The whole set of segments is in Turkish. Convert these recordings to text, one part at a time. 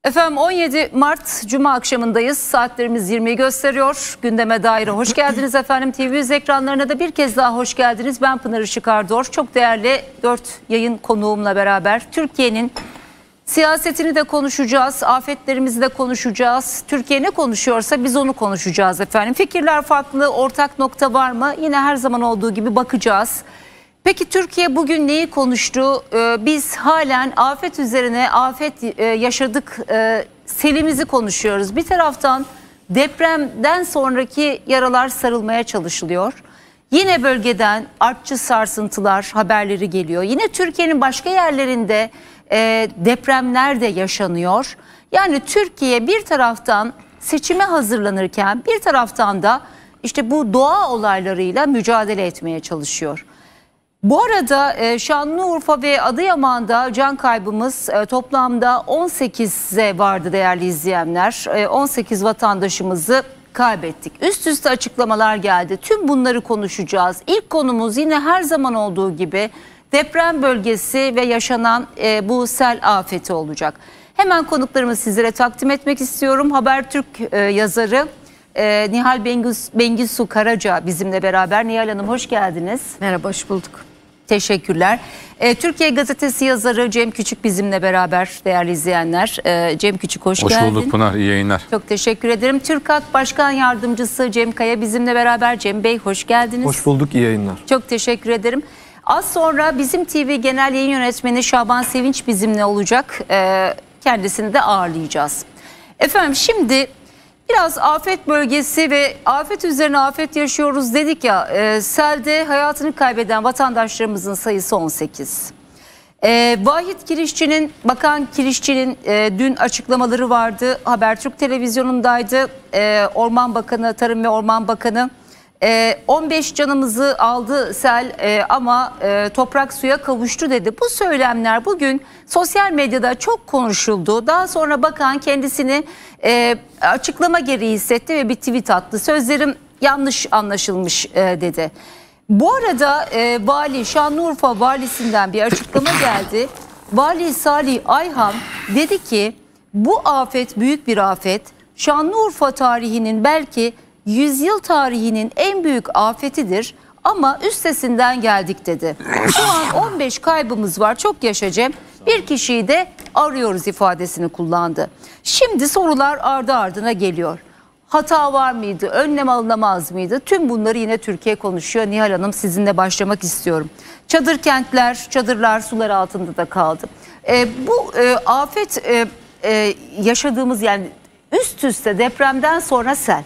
Efendim 17 Mart Cuma akşamındayız. Saatlerimiz 20'yi gösteriyor. Gündeme dair hoş geldiniz efendim. TV100 ekranlarına da bir kez daha hoş geldiniz. Ben Pınar Işık Ardor. Çok değerli 4 yayın konuğumla beraber Türkiye'nin siyasetini de konuşacağız. Afetlerimizi de konuşacağız. Türkiye ne konuşuyorsa biz onu konuşacağız efendim. Fikirler farklı, ortak nokta var mı? Yine her zaman olduğu gibi bakacağız. Peki Türkiye bugün neyi konuştu? Biz halen afet üzerine afet yaşadık selimizi konuşuyoruz. Bir taraftan depremden sonraki yaralar sarılmaya çalışılıyor. Yine bölgeden artçı sarsıntılar haberleri geliyor. Yine Türkiye'nin başka yerlerinde depremler de yaşanıyor. Yani Türkiye bir taraftan seçime hazırlanırken bir taraftan da işte bu doğa olaylarıyla mücadele etmeye çalışıyor. Bu arada Şanlıurfa ve Adıyaman'da can kaybımız toplamda 18'e vardı değerli izleyenler. 18 vatandaşımızı kaybettik. Üst üste açıklamalar geldi. Tüm bunları konuşacağız. İlk konumuz yine her zaman olduğu gibi deprem bölgesi ve yaşanan bu sel afeti olacak. Hemen konuklarımı sizlere takdim etmek istiyorum. Habertürk yazarı Nihal Bengisu Karaca bizimle beraber. Nihal Hanım hoş geldiniz. Merhaba, hoş bulduk. Teşekkürler. Türkiye Gazetesi yazarı Cem Küçük bizimle beraber değerli izleyenler. Cem Küçük hoş geldin. Hoş bulduk Pınar, iyi yayınlar. Çok teşekkür ederim. TÜRKAT Başkan Yardımcısı Cem Kaya bizimle beraber. Cem Bey hoş geldiniz. Hoş bulduk, iyi yayınlar. Çok teşekkür ederim. Az sonra Bizim TV Genel Yayın Yönetmeni Şaban Sevinç bizimle olacak. Kendisini de ağırlayacağız. Efendim şimdi biraz afet bölgesi ve afet üzerine afet yaşıyoruz dedik ya, selde hayatını kaybeden vatandaşlarımızın sayısı 18. Vahit Kirişçi'nin, Bakan Kirişçi'nin dün açıklamaları vardı. Habertürk televizyonundaydı. Orman Bakanı, Tarım ve Orman Bakanı 15 canımızı aldı sel ama toprak suya kavuştu dedi. Bu söylemler bugün sosyal medyada çok konuşuldu. Daha sonra bakan kendisini açıklama gereği hissetti ve bir tweet attı. Sözlerim yanlış anlaşılmış dedi. Bu arada vali, Şanlıurfa valisinden bir açıklama geldi. Vali Salih Ayhan dedi ki bu afet büyük bir afet. Şanlıurfa tarihinin belki yüzyıl tarihinin en büyük afetidir ama üstesinden geldik dedi. Şu an 15 kaybımız var, çok yaşa Cem. Bir kişiyi de arıyoruz ifadesini kullandı. Şimdi sorular ardı ardına geliyor. Hata var mıydı? Önlem alınamaz mıydı? Tüm bunları yine Türkiye konuşuyor. Nihal Hanım sizinle başlamak istiyorum. Çadır kentler, çadırlar sular altında da kaldı. Bu afet yaşadığımız yani üst üste depremden sonra sel.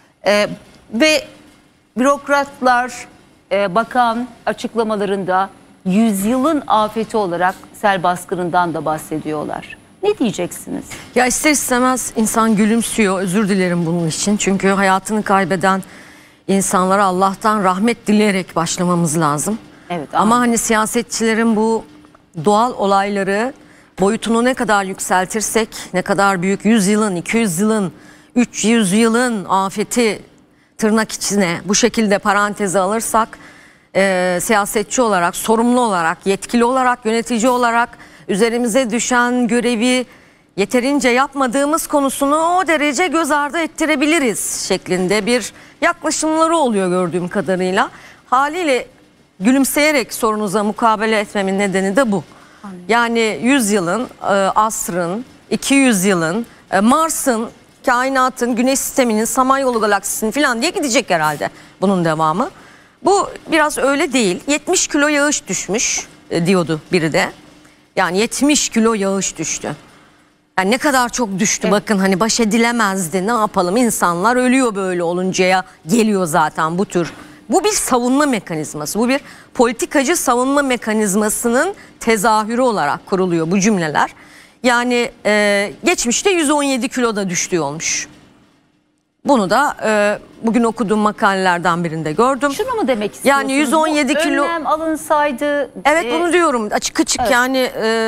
Ve bürokratlar, bakan açıklamalarında yüzyılın afeti olarak sel baskınından da bahsediyorlar. Ne diyeceksiniz? Ya ister istemez insan gülümsüyor, özür dilerim bunun için. Çünkü hayatını kaybeden insanlara Allah'tan rahmet dileyerek başlamamız lazım. Evet, ama hani siyasetçilerin bu doğal olayları boyutunu ne kadar yükseltirsek, ne kadar büyük 100 yılın, 200 yılın, 300 yılın afeti tırnak içine bu şekilde paranteze alırsak siyasetçi olarak, sorumlu olarak, yetkili olarak, yönetici olarak üzerimize düşen görevi yeterince yapmadığımız konusunu o derece göz ardı ettirebiliriz şeklinde bir yaklaşımları oluyor gördüğüm kadarıyla. Haliyle gülümseyerek sorunuza mukabele etmemin nedeni de bu. Yani 100 yılın, asrın, 200 yılın, Mars'ın, kainatın, güneş sisteminin, Samanyolu galaksisinin falan diye gidecek herhalde bunun devamı. Bu biraz öyle değil. 70 kilo yağış düşmüş diyordu biri de. Yani 70 kilo yağış düştü. Yani ne kadar çok düştü, evet. Bakın hani baş edilemezdi, ne yapalım, insanlar ölüyor böyle oluncaya geliyor zaten bu tür. Bu bir savunma mekanizması, bu bir politikacı savunma mekanizmasının tezahürü olarak kuruluyor bu cümleler. Yani geçmişte 117 kilo da düştüğü olmuş. Bunu da bugün okuduğum makalelerden birinde gördüm. Şunu mu demek istiyorsunuz? Yani 117 kilo. Önlem alınsaydı. Evet bunu diyorum açık açık, evet. Yani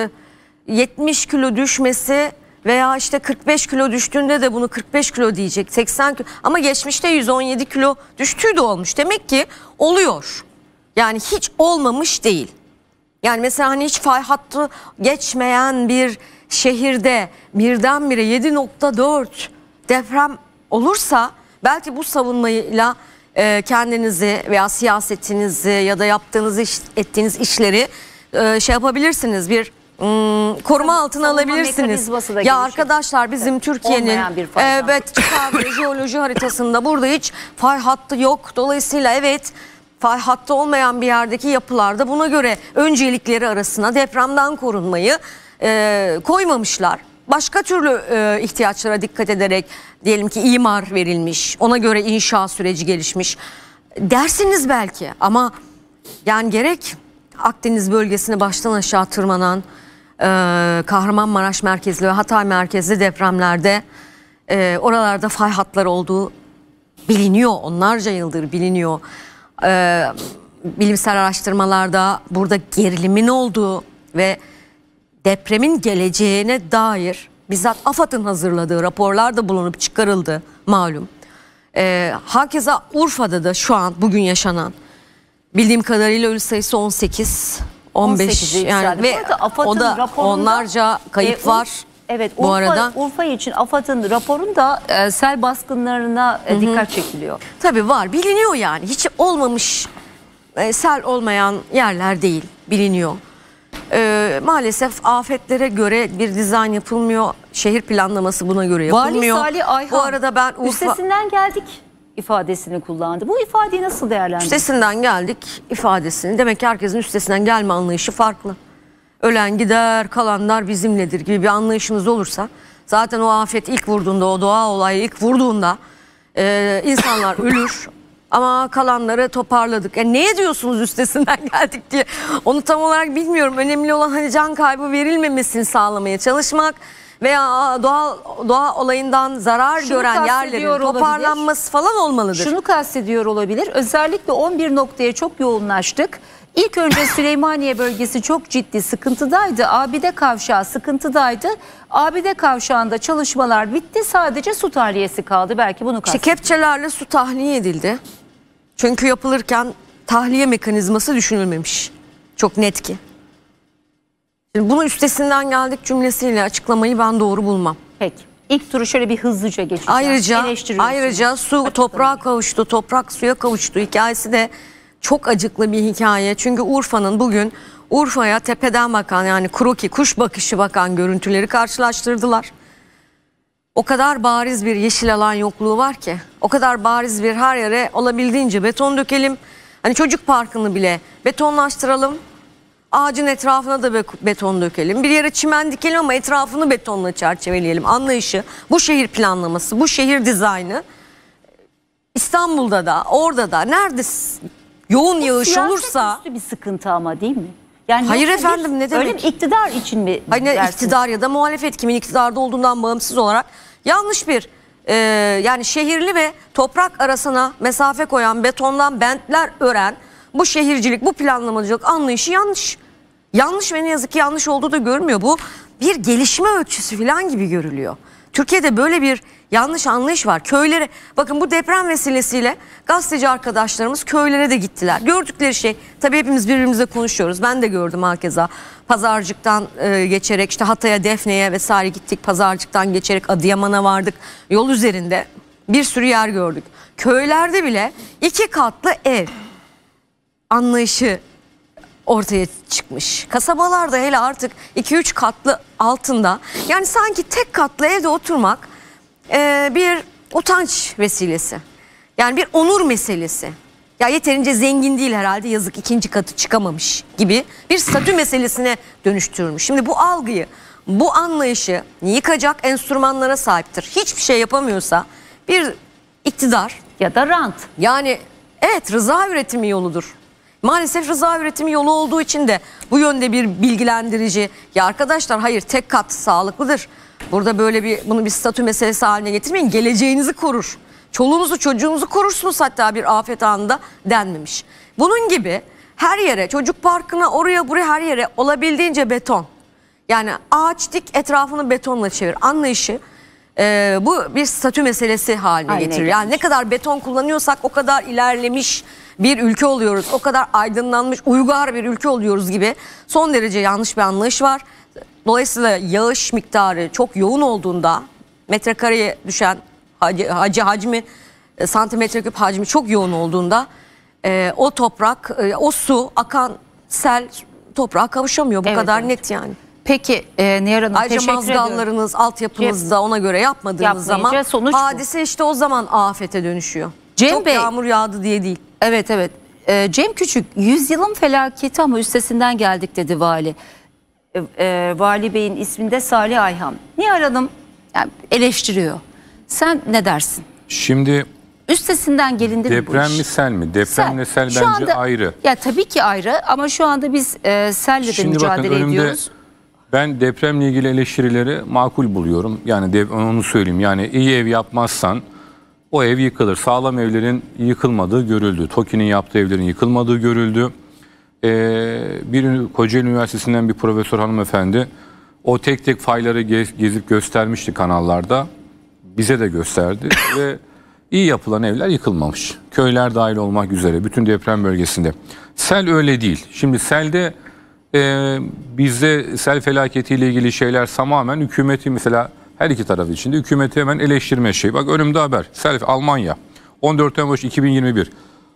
70 kilo düşmesi veya işte 45 kilo düştüğünde de bunu 45 kilo diyecek, 80 kilo. Ama geçmişte 117 kilo düştüğü de olmuş. Demek ki oluyor. Yani hiç olmamış değil. Yani mesela hani hiç fay hattı geçmeyen bir şehirde birdenbire 7.4 deprem olursa belki bu savunmayla kendinizi veya siyasetinizi ya da ettiğiniz işleri şey yapabilirsiniz, bir koruma altına alabilirsiniz. Ya arkadaşlar, bizim Türkiye'nin evet çıkardığı jeoloji haritasında burada hiç fay hattı yok. Dolayısıyla evet, fay hattı olmayan bir yerdeki yapılarda buna göre öncelikleri arasına depremden korunmayı koymamışlar. Başka türlü ihtiyaçlara dikkat ederek diyelim ki imar verilmiş, ona göre inşa süreci gelişmiş dersiniz belki, ama yani gerek Akdeniz bölgesini baştan aşağı tırmanan Kahramanmaraş merkezli ve Hatay merkezli depremlerde oralarda fay hatları olduğu biliniyor, onlarca yıldır biliniyor. Bilimsel araştırmalarda burada gerilimin olduğu ve depremin geleceğine dair bizzat AFAD'ın hazırladığı raporlar da bulunup çıkarıldı malum. Hakeza Urfa'da da şu an bugün yaşanan, bildiğim kadarıyla ölü sayısı 15 yani, ve o da onlarca kayıp var. Evet, bu arada Urfa için AFAD'ın raporunda sel baskınlarına dikkat çekiliyor. Tabii var, biliniyor yani, hiç olmamış, sel olmayan yerler değil, biliniyor. Maalesef afetlere göre bir dizayn yapılmıyor. Şehir planlaması buna göre yapılmıyor. Vali Salih Ayhan, bu arada ben üstesinden geldik ifadesini kullandı. Bu ifadeyi nasıl değerlendiriyorsunuz? Üstesinden geldik ifadesini. Demek ki herkesin üstesinden gelme anlayışı farklı. Ölen gider, kalanlar bizimledir gibi bir anlayışınız olursa, zaten o afet ilk vurduğunda, o doğa olayı ilk vurduğunda insanlar ölür. Ama kalanları toparladık. Neye diyorsunuz üstesinden geldik diye, onu tam olarak bilmiyorum. Önemli olan hani can kaybı verilmemesini sağlamaya çalışmak veya doğa olayından zarar gören yerlerin toparlanması falan olmalıdır. Şunu kastediyor olabilir. Özellikle 11 noktaya çok yoğunlaştık. İlk önce Süleymaniye bölgesi çok ciddi sıkıntıdaydı. Abide Kavşağı sıkıntıdaydı. Abide Kavşağı'nda çalışmalar bitti. Sadece su tahliyesi kaldı. Belki bunu kastediyor. İşte kepçelerle su tahliye edildi. Çünkü yapılırken tahliye mekanizması düşünülmemiş. Çok net ki. Şimdi bunu üstesinden geldik cümlesiyle açıklamayı ben doğru bulmam. Peki. İlk turu şöyle bir hızlıca geçeceğiz. Ayrıca su toprağa kavuştu, toprak suya kavuştu hikayesi de çok acıklı bir hikaye. Çünkü Urfa'nın bugün Urfa'ya tepeden bakan, yani kroki, kuş bakışı bakan görüntüleri karşılaştırdılar. O kadar bariz bir yeşil alan yokluğu var ki, o kadar bariz bir, her yere olabildiğince beton dökelim. Hani çocuk parkını bile betonlaştıralım. Ağacın etrafına da beton dökelim. Bir yere çimen dikelim ama etrafını betonla çerçeveleyelim anlayışı. Bu şehir planlaması, bu şehir dizaynı İstanbul'da da, orada da nerede yoğun yağış olursa... bir sıkıntı ama değil mi? Yani hayır efendim, ne demek? Öyle mi, iktidar için mi? Hayır, iktidar ya da muhalefet, kimin iktidarda olduğundan bağımsız olarak yanlış bir yani şehirli ve toprak arasına mesafe koyan, betondan bentler ören bu şehircilik, bu planlamacılık anlayışı yanlış. Yanlış ve ne yazık ki yanlış olduğu da görmüyor. Bu bir gelişme ölçüsü falan gibi görülüyor. Türkiye'de böyle bir yanlış anlayış var. Köylere, bakın bu deprem vesilesiyle gazeteci arkadaşlarımız köylere de gittiler. Gördükleri şey, tabii hepimiz birbirimizle konuşuyoruz. Ben de gördüm hakeza. Pazarcık'tan geçerek işte Hatay'a, Defne'ye vesaire gittik. Pazarcık'tan geçerek Adıyaman'a vardık. Yol üzerinde bir sürü yer gördük. Köylerde bile 2 katlı ev anlayışı ortaya çıkmış. Kasabalarda hele artık 2-3 katlı altında, yani sanki tek katlı evde oturmak bir utanç vesilesi. Yani bir onur meselesi. Ya yeterince zengin değil herhalde, yazık, 2. katı çıkamamış gibi bir statü meselesine dönüştürmüş. Şimdi bu algıyı, bu anlayışı yıkacak enstrümanlara sahiptir. Hiçbir şey yapamıyorsa bir iktidar ya da rant. Yani evet, rıza üretimi yoludur. Maalesef rıza üretimi yolu olduğu için de bu yönde bir bilgilendirici, ya arkadaşlar hayır, tek kat sağlıklıdır. Burada böyle bunu bir statü meselesi haline getirmeyin. Geleceğinizi korur. Çoluğunuzu çocuğunuzu korursunuz hatta bir afet anında denmemiş. Bunun gibi her yere, çocuk parkına, oraya buraya, her yere olabildiğince beton. Yani ağaç dik, etrafını betonla çevir anlayışı bu bir statü meselesi haline getiriyor. Yani ne kadar beton kullanıyorsak o kadar ilerlemiş bir ülke oluyoruz. O kadar aydınlanmış, uygar bir ülke oluyoruz gibi son derece yanlış bir anlayış var. Dolayısıyla yağış miktarı çok yoğun olduğunda, metrekareye düşen hacmi, santimetre küp hacmi çok yoğun olduğunda o toprak, o su akan sel toprağa kavuşamıyor. Bu Evet, kadar evet. net yani. Peki Nihal Hanım, Ayrıca teşekkür ediyorum. mazgallarınız, altyapınız da ona göre yapmadığınız zaman Yapmayınca sonuç bu. hadise işte o zaman afete dönüşüyor. Cem Çok Bey, yağmur yağdı diye değil. evet evet. Cem Küçük, yüzyılın felaketi ama üstesinden geldik dedi vali. Vali Bey'in isminde Salih Ayhan. Nihal Hanım yani eleştiriyor. Sen ne dersin? Şimdi Üstesinden gelindi mi bu deprem iş? mi sel mi? Depremle sel Şu bence anda, ayrı. Ya tabii ki ayrı ama şu anda biz selle de Şimdi bakın mücadele önümde ediyoruz. ben depremle ilgili eleştirileri makul buluyorum. Yani onu söyleyeyim. Yani iyi ev yapmazsan o ev yıkılır. Sağlam evlerin yıkılmadığı görüldü. TOKİ'nin yaptığı evlerin yıkılmadığı görüldü. Bir Kocaeli Üniversitesi'nden bir profesör hanımefendi o tek tek fayları gezip göstermişti kanallarda. Bize de gösterdi ve iyi yapılan evler yıkılmamış. Köyler dahil olmak üzere bütün deprem bölgesinde. Sel öyle değil. Şimdi selde bizde sel felaketiyle ilgili şeyler tamamen hükümeti, mesela her iki taraf içinde hükümeti hemen eleştirme şey. Bak önümde haber. Sel Almanya 14 Temmuz 2021.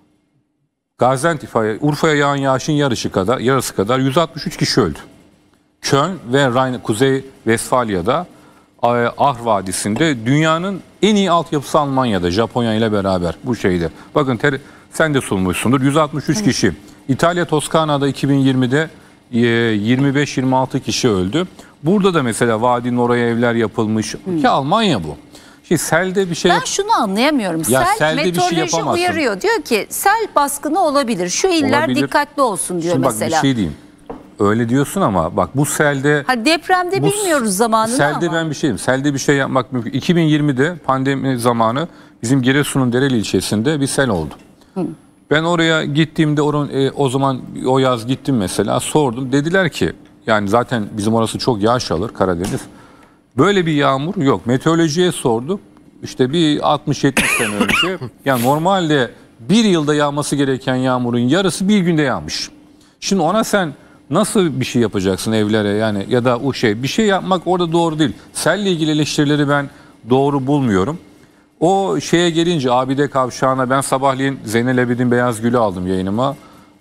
Gaziantep'e, Urfa'ya yağan yağışın yarısı kadar 163 kişi öldü. Köln ve Kuzey Vesfalya'da Ahr Vadisi'nde dünyanın en iyi altyapısı Almanya'da, Japonya ile beraber bu şeyde. Bakın sen de sunmuşsundur. 163 kişi. İtalya Toskana'da 2020'de 25-26 kişi öldü. Burada da mesela vadinin oraya evler yapılmış. Ki Almanya bu. Şimdi selde bir şey Ben şunu anlayamıyorum. Ya Sel selde bir şey meteoroloji yapamazsın. uyarıyor. Diyor ki sel baskını olabilir. Şu iller Olabilir. dikkatli olsun diyor Şimdi mesela. bak bir şey diyeyim. Öyle diyorsun ama bak bu selde... Ha, depremde bilmiyoruz zamanını selde ama. ben bir şeyim. Selde bir şey yapmak mümkün. 2020'de pandemi zamanı bizim Giresun'un Dereli ilçesinde bir sel oldu. Ben oraya gittiğimde o zaman o yaz gittim mesela, sordum. Dediler ki yani zaten bizim orası çok yağış alır, Karadeniz. Böyle bir yağmur yok. Meteorolojiye sorduk. İşte bir 60-70 sene önce yani normalde bir yılda yağması gereken yağmurun yarısı bir günde yağmış. Şimdi ona sen nasıl bir şey yapacaksın evlere yani, ya da o bir şey yapmak orada doğru değil. Selle ilgili eleştirileri ben doğru bulmuyorum. O şeye gelince Abide Kavşağı'na ben sabahleyin Zeynel Abidin Beyaz Gül'ü aldım yayınıma.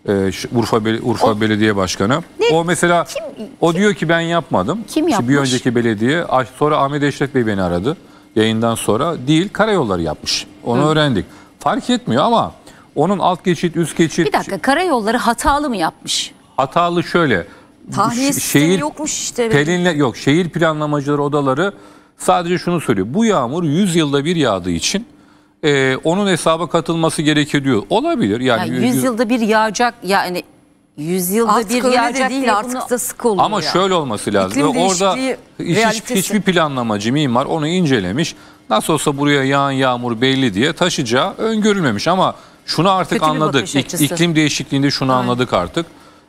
Urfa Belediye Başkanı. O mesela o diyor ki ben yapmadım. Kim İşte yapmış? bir önceki belediye. Sonra Ahmet Eşref Bey beni aradı. Yayından sonra değil, karayolları yapmış. Onu öğrendik. Fark etmiyor ama onun alt geçit, üst geçit... Bir dakika, karayolları hatalı mı yapmış? Hatalı şöyle. Tahliye sistemi yokmuş işte. Şehir planlamacıları odaları sadece şunu söylüyor. Bu yağmur 100 yılda bir yağdığı için onun hesaba katılması gerekiyor diyor. Olabilir. Yani 100 yılda bir yağacak yani 100 yılda Artık bir öyle yağacak de değil, diye artık bunu... da sık oluyor. ama ya. şöyle olması lazım. İklim Orada değişikliği hiçbir planlamacı, mimar onu incelemiş. Nasıl olsa buraya yağan yağmur belli diye taşıyacağı öngörülmemiş ama şunu artık Kötü bir anladık. bakış açısı. İklim değişikliğinde şunu anladık artık.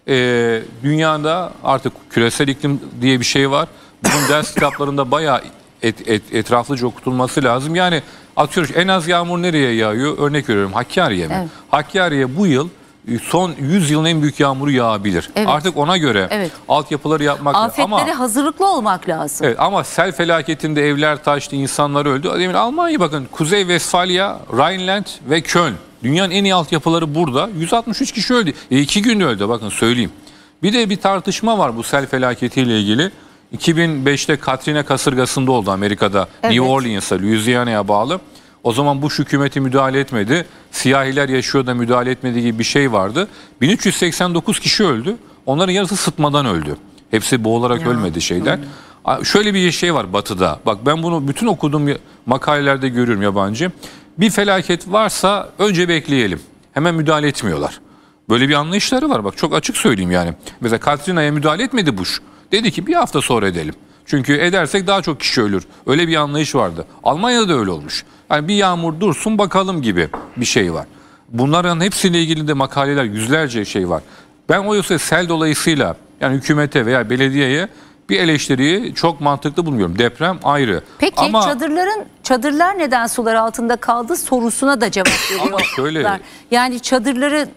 Dünyada artık küresel iklim diye bir şey var. Bunun ders kitaplarında bayağı etraflıca okutulması lazım. Yani atıyoruz, en az yağmur nereye yağıyor? Örnek veriyorum, Hakkari'ye mi? Evet. Hakkari'ye bu yıl son 100 yılın en büyük yağmuru yağabilir. Evet. Artık ona göre altyapıları yapmak lazım. Afetlere hazırlıklı olmak lazım. Evet, ama sel felaketinde evler taştı, insanlar öldü. Demin Almanya bakın, Kuzey Vesfalya, Rhineland ve Köln. Dünyanın en iyi altyapıları burada. 163 kişi öldü. 2 günde öldü, bakın söyleyeyim. Bir de bir tartışma var bu sel felaketiyle ilgili. 2005'te Katrina kasırgasında oldu Amerika'da. Evet. New Orleans'a, Louisiana'ya bağlı. O zaman Bush hükümeti müdahale etmedi. Siyahiler yaşıyor da müdahale etmediği gibi bir şey vardı. 1389 kişi öldü. Onların yarısı sıtmadan öldü. Hepsi boğularak ölmedi şeyden. Şöyle bir şey var batıda. Bak ben bunu bütün okuduğum makalelerde görüyorum, yabancı. Bir felaket varsa önce bekleyelim. Hemen müdahale etmiyorlar. Böyle bir anlayışları var. Bak çok açık söyleyeyim yani. Mesela Katrina'ya müdahale etmedi Bush. Dedi ki bir hafta sonra edelim. Çünkü edersek daha çok kişi ölür. Öyle bir anlayış vardı. Almanya'da da öyle olmuş. Yani bir yağmur dursun bakalım gibi bir şey var. Bunların hepsiyle ilgili de makaleler, yüzlerce şey var. Ben o yüzden sel dolayısıyla yani hükümete veya belediyeye bir eleştiriyi çok mantıklı bulmuyorum. Deprem ayrı. Peki ama çadırlar neden sular altında kaldı sorusuna da cevap veriyorlar. şöyle- Yani çadırları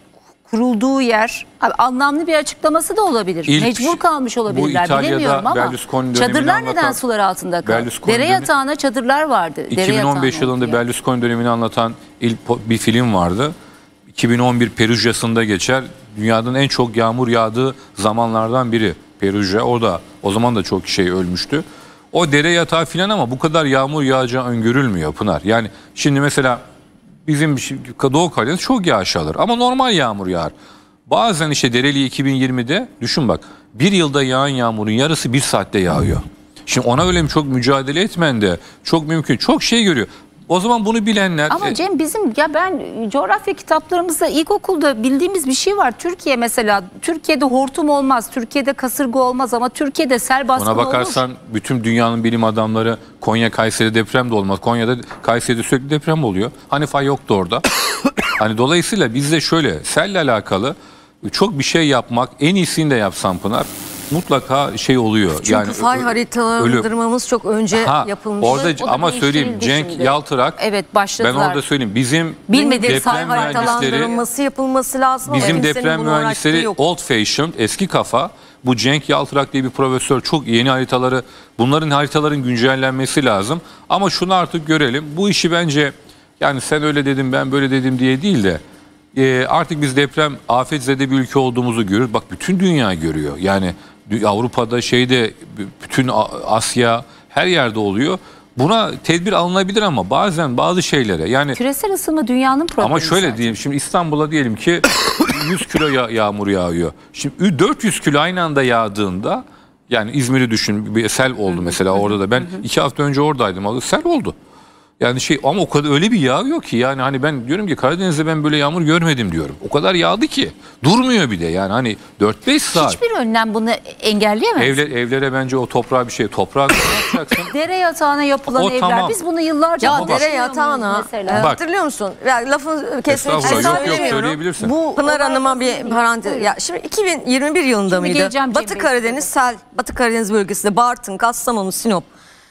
kurulduğu yer anlamlı bir açıklaması da olabilir. İlk, Mecbur kalmış bu olabilirler, İtalya'da bilemiyorum ama Berlusconi dönemini çadırlar neden anlatan- sular altında kaldı? Berlusconi Dere yatağına çadırlar vardı. Dere 2015 yatağına yılında oldu yani. Berlusconi dönemini anlatan bir film vardı. 2011 Perugia'sında geçer. Dünyanın en çok yağmur yağdığı zamanlardan biri Perugia. O zaman da çok şey ölmüştü. O dere yatağı filan ama bu kadar yağmur yağacağı öngörülmüyor Pınar. Yani şimdi mesela bizim Doğu Karadeniz çok yağış alır ama normal yağmur yağar. Bazen işte Dereli 2020'de düşün bak, bir yılda yağan yağmurun yarısı bir saatte yağıyor. Şimdi ona öyle çok mücadele etmen de çok mümkün. Çok şey görüyor. O zaman bunu bilenler... Ama Cem ben coğrafya kitaplarımızda ilkokulda bildiğimiz bir şey var. Türkiye mesela, Türkiye'de hortum olmaz, Türkiye'de kasırga olmaz ama Türkiye'de sel baskını Ona olur. bakarsan bütün dünyanın bilim adamları Konya Kayseri deprem de olmaz. Konya'da Kayseri'de sürekli deprem oluyor. Hani fay yoktu orada. Hani dolayısıyla bizde şöyle selle alakalı çok bir şey yapmak, en iyisini de yapsan Pınar, mutlaka şey oluyor. Çünkü yani fay haritalandırmamız çok önce yapılmış. Orada O da ama söyleyeyim değiştirildi Cenk şimdi. Yaltırak, Evet, başladılar. ben orada söyleyeyim bizim Bilmediğimiz fay deprem mühendisleri, haritalandırılması yapılması lazım. ama bizim kimsenin deprem buna uğraştığı mühendisleri yok. old fashioned, eski kafa. Bu Cenk Yaltırak diye bir profesör çok yeni haritaları, bunların haritaların güncellenmesi lazım. Ama şunu artık görelim. Bu işi bence yani sen öyle dedin ben böyle dedim diye değil de artık biz deprem afetzede bir ülke olduğumuzu görüyoruz. Bak bütün dünya görüyor. Yani Avrupa'da şeyde bütün Asya her yerde oluyor. Buna tedbir alınabilir ama bazen bazı şeylere yani Küresel ısınma dünyanın problemi. ama şöyle zaten. diyeyim, şimdi İstanbul'a diyelim ki 100 kilo yağmur yağıyor. Şimdi 400 kilo aynı anda yağdığında, yani İzmir'i düşün, bir sel oldu mesela orada da. Ben 2 hafta önce oradaydım, sel oldu. Yani ama o kadar öyle bir yağıyor ki yani hani ben diyorum ki Karadeniz'de ben böyle yağmur görmedim diyorum. O kadar yağdı ki durmuyor bir de yani hani 4-5 saat. Hiçbir önlem bunu engelleyemez. Evlere bence o toprağa bir şey, toprağa yapacaksın. Dere yatağına yapılan O evler, tamam. biz bunu yıllarca Ya konuşuyor dere muyuz yatağına mesela? Bak. hatırlıyor musun? Ya lafını kesmek için Estağfurullah, yok, söylemiyorum. söyleyebilirsin. Bu Pınar Hanım'a bir parantez. Ya şimdi 2021 yılında Şimdi mıydı? geleceğim Cem Batı Bey. Karadeniz sel, Batı Karadeniz bölgesinde Bartın, Kastamonu, Sinop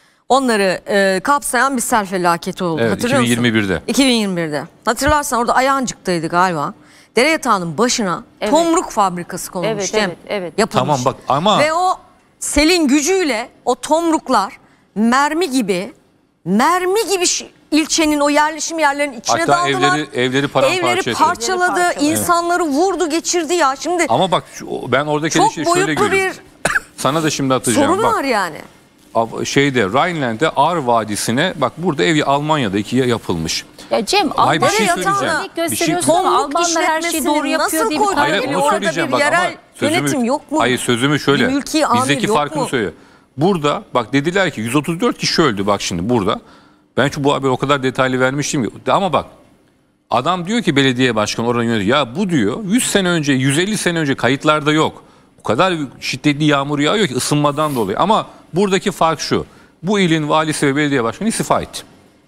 onları kapsayan bir sel felaketi oldu. Evet, Hatırlıyor musun? 2021'de. 2021'de. Hatırlarsan orada Ayancık'taydı galiba. Dere yatağının başına Evet. tomruk fabrikası konulmuş. Evet, Cem. evet, evet. Yapılmış. Tamam bak ama Ve o selin gücüyle o tomruklar mermi gibi ilçenin o yerleşim yerlerinin içine hatta daldılar. evleri paramparça Evleri etti. parçaladı, insanları vurdu, geçirdi ya. Şimdi Ama bak ben oradaki çok şeyi şöyle boyutlu görüyorum. bir Sana da şimdi atacağım. sorun Bak, var yani. şeyde Rhineland'de Ar Vadisi'ne bak, burada Almanya'da yapılmış. Ya Cem, Hayır, bir şey Almanya'da söyleyeceğim. örnek gösteriyorsun ama Tomruk Almanlar her şeyi doğru işletmesini yapıyor nasıl diye bir koydun? Hayır, Yani onu orada söyleyeceğim bir bak ama yerel yönetim yok mu? Hayır, sözümü şöyle. Bir mülki amir Bizdeki yok farkını mu? söylüyor. Burada bak dediler ki 134 kişi öldü bak şimdi burada. Ben bu haberi o kadar detaylı vermiştim ki. Ama bak adam diyor ki belediye başkanı oranın yönetici, ya bu diyor 100 sene önce 150 sene önce kayıtlarda yok. O kadar şiddetli yağmur yağıyor ki ısınmadan dolayı. Ama buradaki fark şu. Bu ilin valisi ve belediye başkanı istifa etti.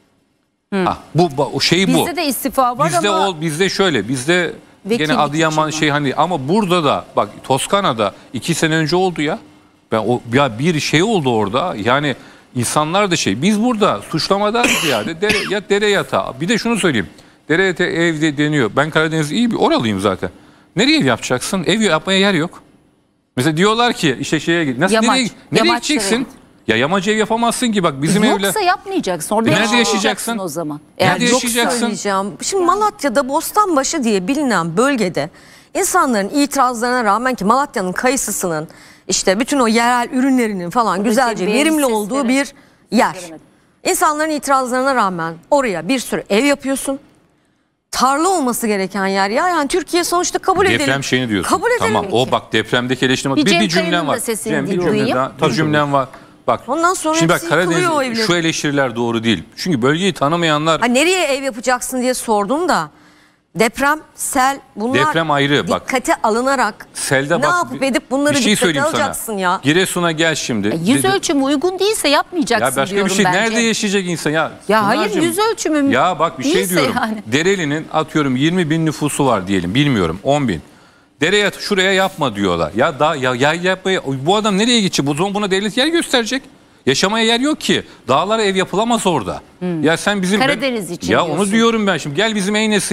O şey bu. Bizde de istifa var ama Bizde şöyle, bizde Vekillik gene Adıyaman için şey hani, ama burada da bak Toskana'da 2 sene önce oldu ya. Bir şey oldu orada. Yani insanlar da biz burada suçlamadan ziyade dere yatağı. Bir de şunu söyleyeyim. Dere yatağı evde deniyor. Ben Karadeniz iyi bir oralıyım zaten. Nereye ev yapacaksın? Ev yapmaya yer yok. Mesela diyorlar ki işte şeye git. Nasıl Yamaç, nereye yamaç gideceksin? evet. Ya yamaç ev yapamazsın ki bak bizim evler. yoksa yapmayacaksın. Orada Nerede yaşayacaksın? yaşayacaksın o zaman. Nerede Eğer yaşayacaksın? Söyleyeceğim. Şimdi Malatya'da Bostanbaşı diye bilinen bölgede insanların itirazlarına rağmen ki Malatya'nın kayısısının işte bütün o yerel ürünlerinin falan güzelce beğeni verimli sesleri. olduğu bir yer. Göremedim. İnsanların itirazlarına rağmen oraya bir sürü ev yapıyorsun. Tarla olması gereken yer ya. Yani Türkiye sonuçta kabul edelim. Deprem şeyini diyorsun. Kabul edelim. Tamam, o bak depremdeki eleştirme. Bir Cem Bir cümlem Kaya'nın da var. sesini Cem, bir duyayım. cümle daha. Bir cümlem var. Bak. Ondan sonra şimdi bak hepsi yıkılıyor o Karadeniz evlerin. şu eleştiriler doğru değil. Çünkü bölgeyi tanımayanlar, Ha, nereye ev yapacaksın diye sordum da deprem, sel bunlar Deprem ayrı, bak. dikkate alınarak selde ne bak. yapıp edip bunları bir şey dikkate söyleyeyim alacaksın sana. ya. Giresun'a gel şimdi. yüz ölçümü uygun değilse yapmayacaksın Ya başka bir diyorum şey bence. nerede yaşayacak insan ya? Ya hayır, Pınar'cığım, yüz ölçümü ya bak bir şey değilse diyorum. yani. Dereli'nin atıyorum 20 bin nüfusu var diyelim, bilmiyorum 10 bin. Dereye şuraya yapma diyorlar. Ya yapmaya, bu adam nereye gidecek? Bu zaman buna devlet yer gösterecek. Yaşamaya yer yok ki. Dağlara ev yapılamaz orada. Ya sen bizim Karadeniz için ya diyorsun. onu diyorum ben şimdi. Gel bizim Eynes'ile.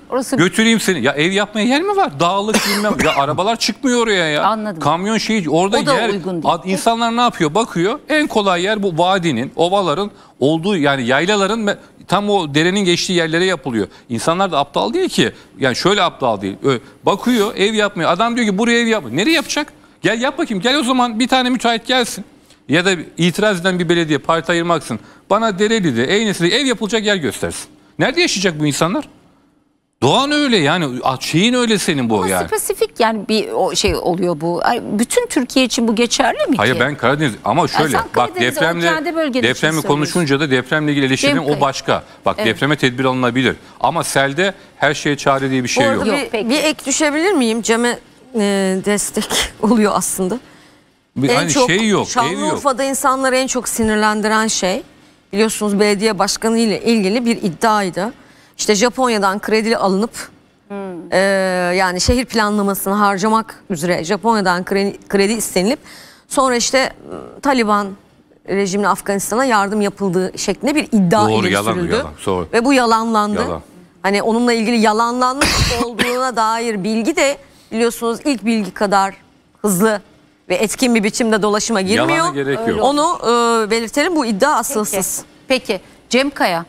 Orası- Götüreyim seni. Ya ev yapmaya yer mi var? Dağlık bilmem. Ya arabalar çıkmıyor oraya ya. Anladım. Kamyon orada O da yer. uygun değil. İnsanlar ne yapıyor? Bakıyor. En kolay yer bu vadinin, ovaların olduğu, yani yaylaların tam o derenin geçtiği yerlere yapılıyor. İnsanlar da aptal değil ki. Yani şöyle aptal değil. Bakıyor ev yapmıyor. Adam diyor ki buraya ev yap. Nereye yapacak? Gel yap bakayım. Gel o zaman bir tane müteahhit gelsin. Ya da itiraz eden bir belediye parti ayırmaksın. Bana Dereli'de, Eynesi'de ev yapılacak yer göstersin. Nerede yaşayacak bu insanlar? Doğan öyle yani. Şeyin öyle senin bu Ama yani. spesifik yani bir o şey oluyor bu. Bütün Türkiye için bu geçerli mi ki? Hayır ben Karadeniz ama şöyle sen bak Karadeniz'i, o kendi bölgen için depremle söylüyorsun. konuşunca da depremle ilgili eleştirim Cem Kaya. o başka. Bak Evet. depreme tedbir alınabilir ama selde her şeye çare diye bir şey Bu yok. arada Yok, peki. bir ek düşebilir miyim? Cem'e destek oluyor aslında. Hani şey yok, ev yok. Şanlıurfa'da insanları en çok sinirlendiren şey, biliyorsunuz belediye başkanı ile ilgili bir iddiaydı. İşte Japonya'dan kredi alınıp yani şehir planlamasını harcamak üzere Japonya'dan kredi istenilip sonra işte Taliban rejimine Afganistan'a yardım yapıldığı şeklinde bir iddia Doğru, ileri yalan, sürüldü. yalan, doğru. Ve bu yalanlandı. Yalan. Hani onunla ilgili yalanlanmış olduğuna dair bilgi de biliyorsunuz ilk bilgi kadar hızlı ve etkin bir biçimde dolaşıma girmiyor. Yalana gerek yok. Onu belirtelim, bu iddia asılsız. Peki Cem Kaya,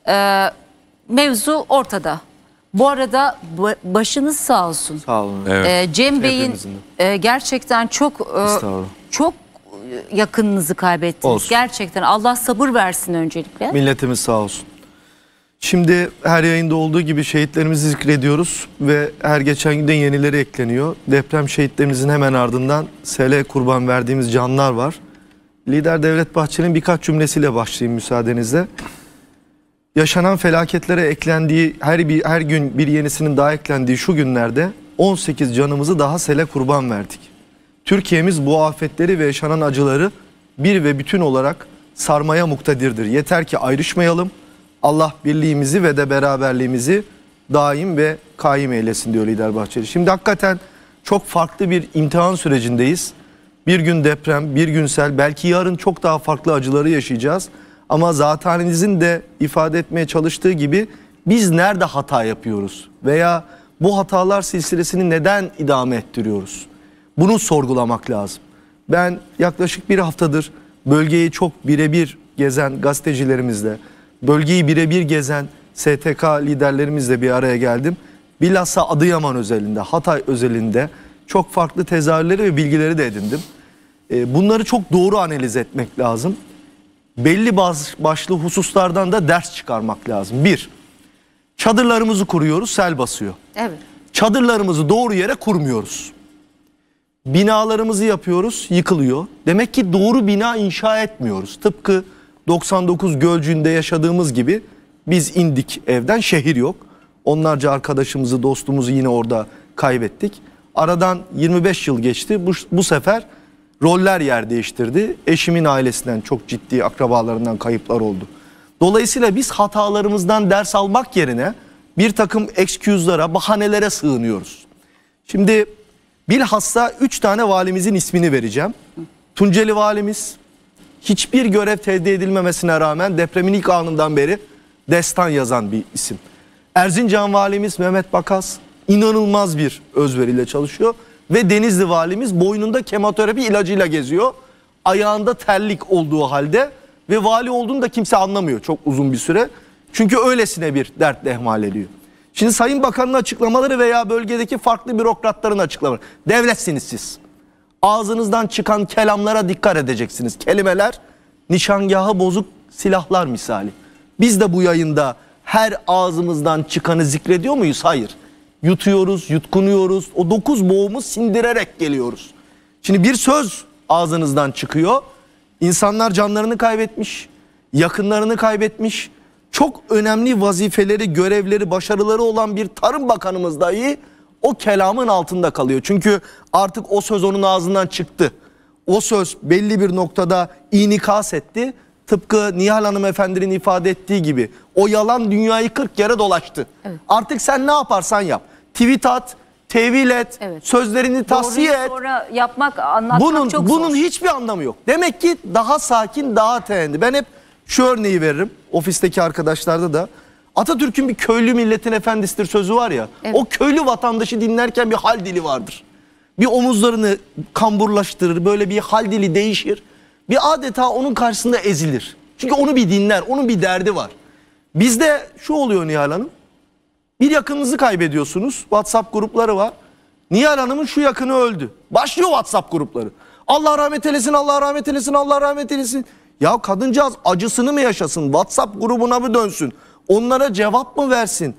mevzu ortada. Bu arada başınız sağ olsun. Sağ olun. Evet. Cem Bey'in Hepimizin gerçekten çok çok yakınınızı kaybettiniz. Olsun. Gerçekten Allah sabır versin öncelikle. Milletimiz sağ olsun. Şimdi her yayında olduğu gibi şehitlerimizi zikrediyoruz ve her geçen günde yenileri ekleniyor. Deprem şehitlerimizin hemen ardından sele kurban verdiğimiz canlar var. Lider Devlet Bahçeli'nin birkaç cümlesiyle başlayayım müsaadenizle. Yaşanan felaketlere eklendiği her gün bir yenisinin daha eklendiği şu günlerde 18 canımızı daha sele kurban verdik. Türkiye'miz bu afetleri ve yaşanan acıları bir ve bütün olarak sarmaya muktedirdir. Yeter ki ayrışmayalım. Allah birliğimizi ve de beraberliğimizi daim ve kaim eylesin diyor Lider Bahçeli. Şimdi hakikaten çok farklı bir imtihan sürecindeyiz. Bir gün deprem, bir gün sel, belki yarın çok daha farklı acıları yaşayacağız. Ama zatenizin de ifade etmeye çalıştığı gibi biz nerede hata yapıyoruz? Veya bu hatalar silsilesini neden idame ettiriyoruz? Bunu sorgulamak lazım. Ben yaklaşık bir haftadır bölgeyi çok birebir gezen gazetecilerimizle, bölgeyi birebir gezen STK liderlerimizle bir araya geldim. Bilhassa Adıyaman özelinde, Hatay özelinde çok farklı tezahürleri ve bilgileri de edindim. Bunları çok doğru analiz etmek lazım. Belli başlı hususlardan da ders çıkarmak lazım. Bir, çadırlarımızı kuruyoruz, sel basıyor. Evet. Çadırlarımızı doğru yere kurmuyoruz. Binalarımızı yapıyoruz, yıkılıyor. Demek ki doğru bina inşa etmiyoruz. Tıpkı 99 Gölcük'ünde yaşadığımız gibi biz indik evden, şehir yok. Onlarca arkadaşımızı, dostumuzu yine orada kaybettik. Aradan 25 yıl geçti. Bu sefer roller yer değiştirdi. Eşimin ailesinden çok ciddi akrabalarından kayıplar oldu. Dolayısıyla biz hatalarımızdan ders almak yerine bir takım excuse'lara, bahanelere sığınıyoruz. Şimdi bilhassa 3 tane valimizin ismini vereceğim. Tunceli valimiz hiçbir görev tevdi edilmemesine rağmen depremin ilk anından beri destan yazan bir isim. Erzincan valimiz Mehmet Bakas inanılmaz bir özveriyle çalışıyor. Ve Denizli valimiz boynunda kemoterapi ilacıyla geziyor. Ayağında terlik olduğu halde ve vali olduğunu da kimse anlamıyor çok uzun bir süre. Çünkü öylesine bir dertle ihmal ediyor. Şimdi Sayın Bakan'ın açıklamaları veya bölgedeki farklı bürokratların açıklamaları. Devletsiniz siz. Ağzınızdan çıkan kelamlara dikkat edeceksiniz. Kelimeler nişangahı bozuk silahlar misali. Biz de bu yayında her ağzımızdan çıkanı zikrediyor muyuz? Hayır. Yutuyoruz, yutkunuyoruz. O 9 boğumu sindirerek geliyoruz. Şimdi bir söz ağzınızdan çıkıyor. İnsanlar canlarını kaybetmiş, yakınlarını kaybetmiş. Çok önemli vazifeleri, görevleri, başarıları olan bir Tarım Bakanımız dahi o kelamın altında kalıyor. Çünkü artık o söz onun ağzından çıktı. O söz belli bir noktada inikas etti. Tıpkı Nihal Hanımefendinin ifade ettiği gibi o yalan dünyayı 40 kere dolaştı. Evet. Artık sen ne yaparsan yap. Tweet at, tevil et, evet, sözlerini tahsiye et. Sonra yapmak, anlatmak çok zor. Bunun hiçbir anlamı yok. Demek ki daha sakin, daha teğendi. Ben hep şu örneği veririm. Ofisteki arkadaşlarda da. Atatürk'ün bir köylü milletin efendisidir sözü var ya. Evet. O köylü vatandaşı dinlerken bir hal dili vardır. Bir omuzlarını kamburlaştırır, böyle bir hal dili değişir. Bir adeta onun karşısında ezilir. Çünkü onu bir dinler, onun bir derdi var. Bizde şu oluyor Nihal Hanım. Bir yakınınızı kaybediyorsunuz. WhatsApp grupları var. Nihal Hanım'ın şu yakını öldü. Başlıyor WhatsApp grupları. Allah rahmet eylesin, Allah rahmet eylesin, Allah rahmet eylesin. Ya kadıncağız acısını mı yaşasın? WhatsApp grubuna mı dönsün? Onlara cevap mı versin?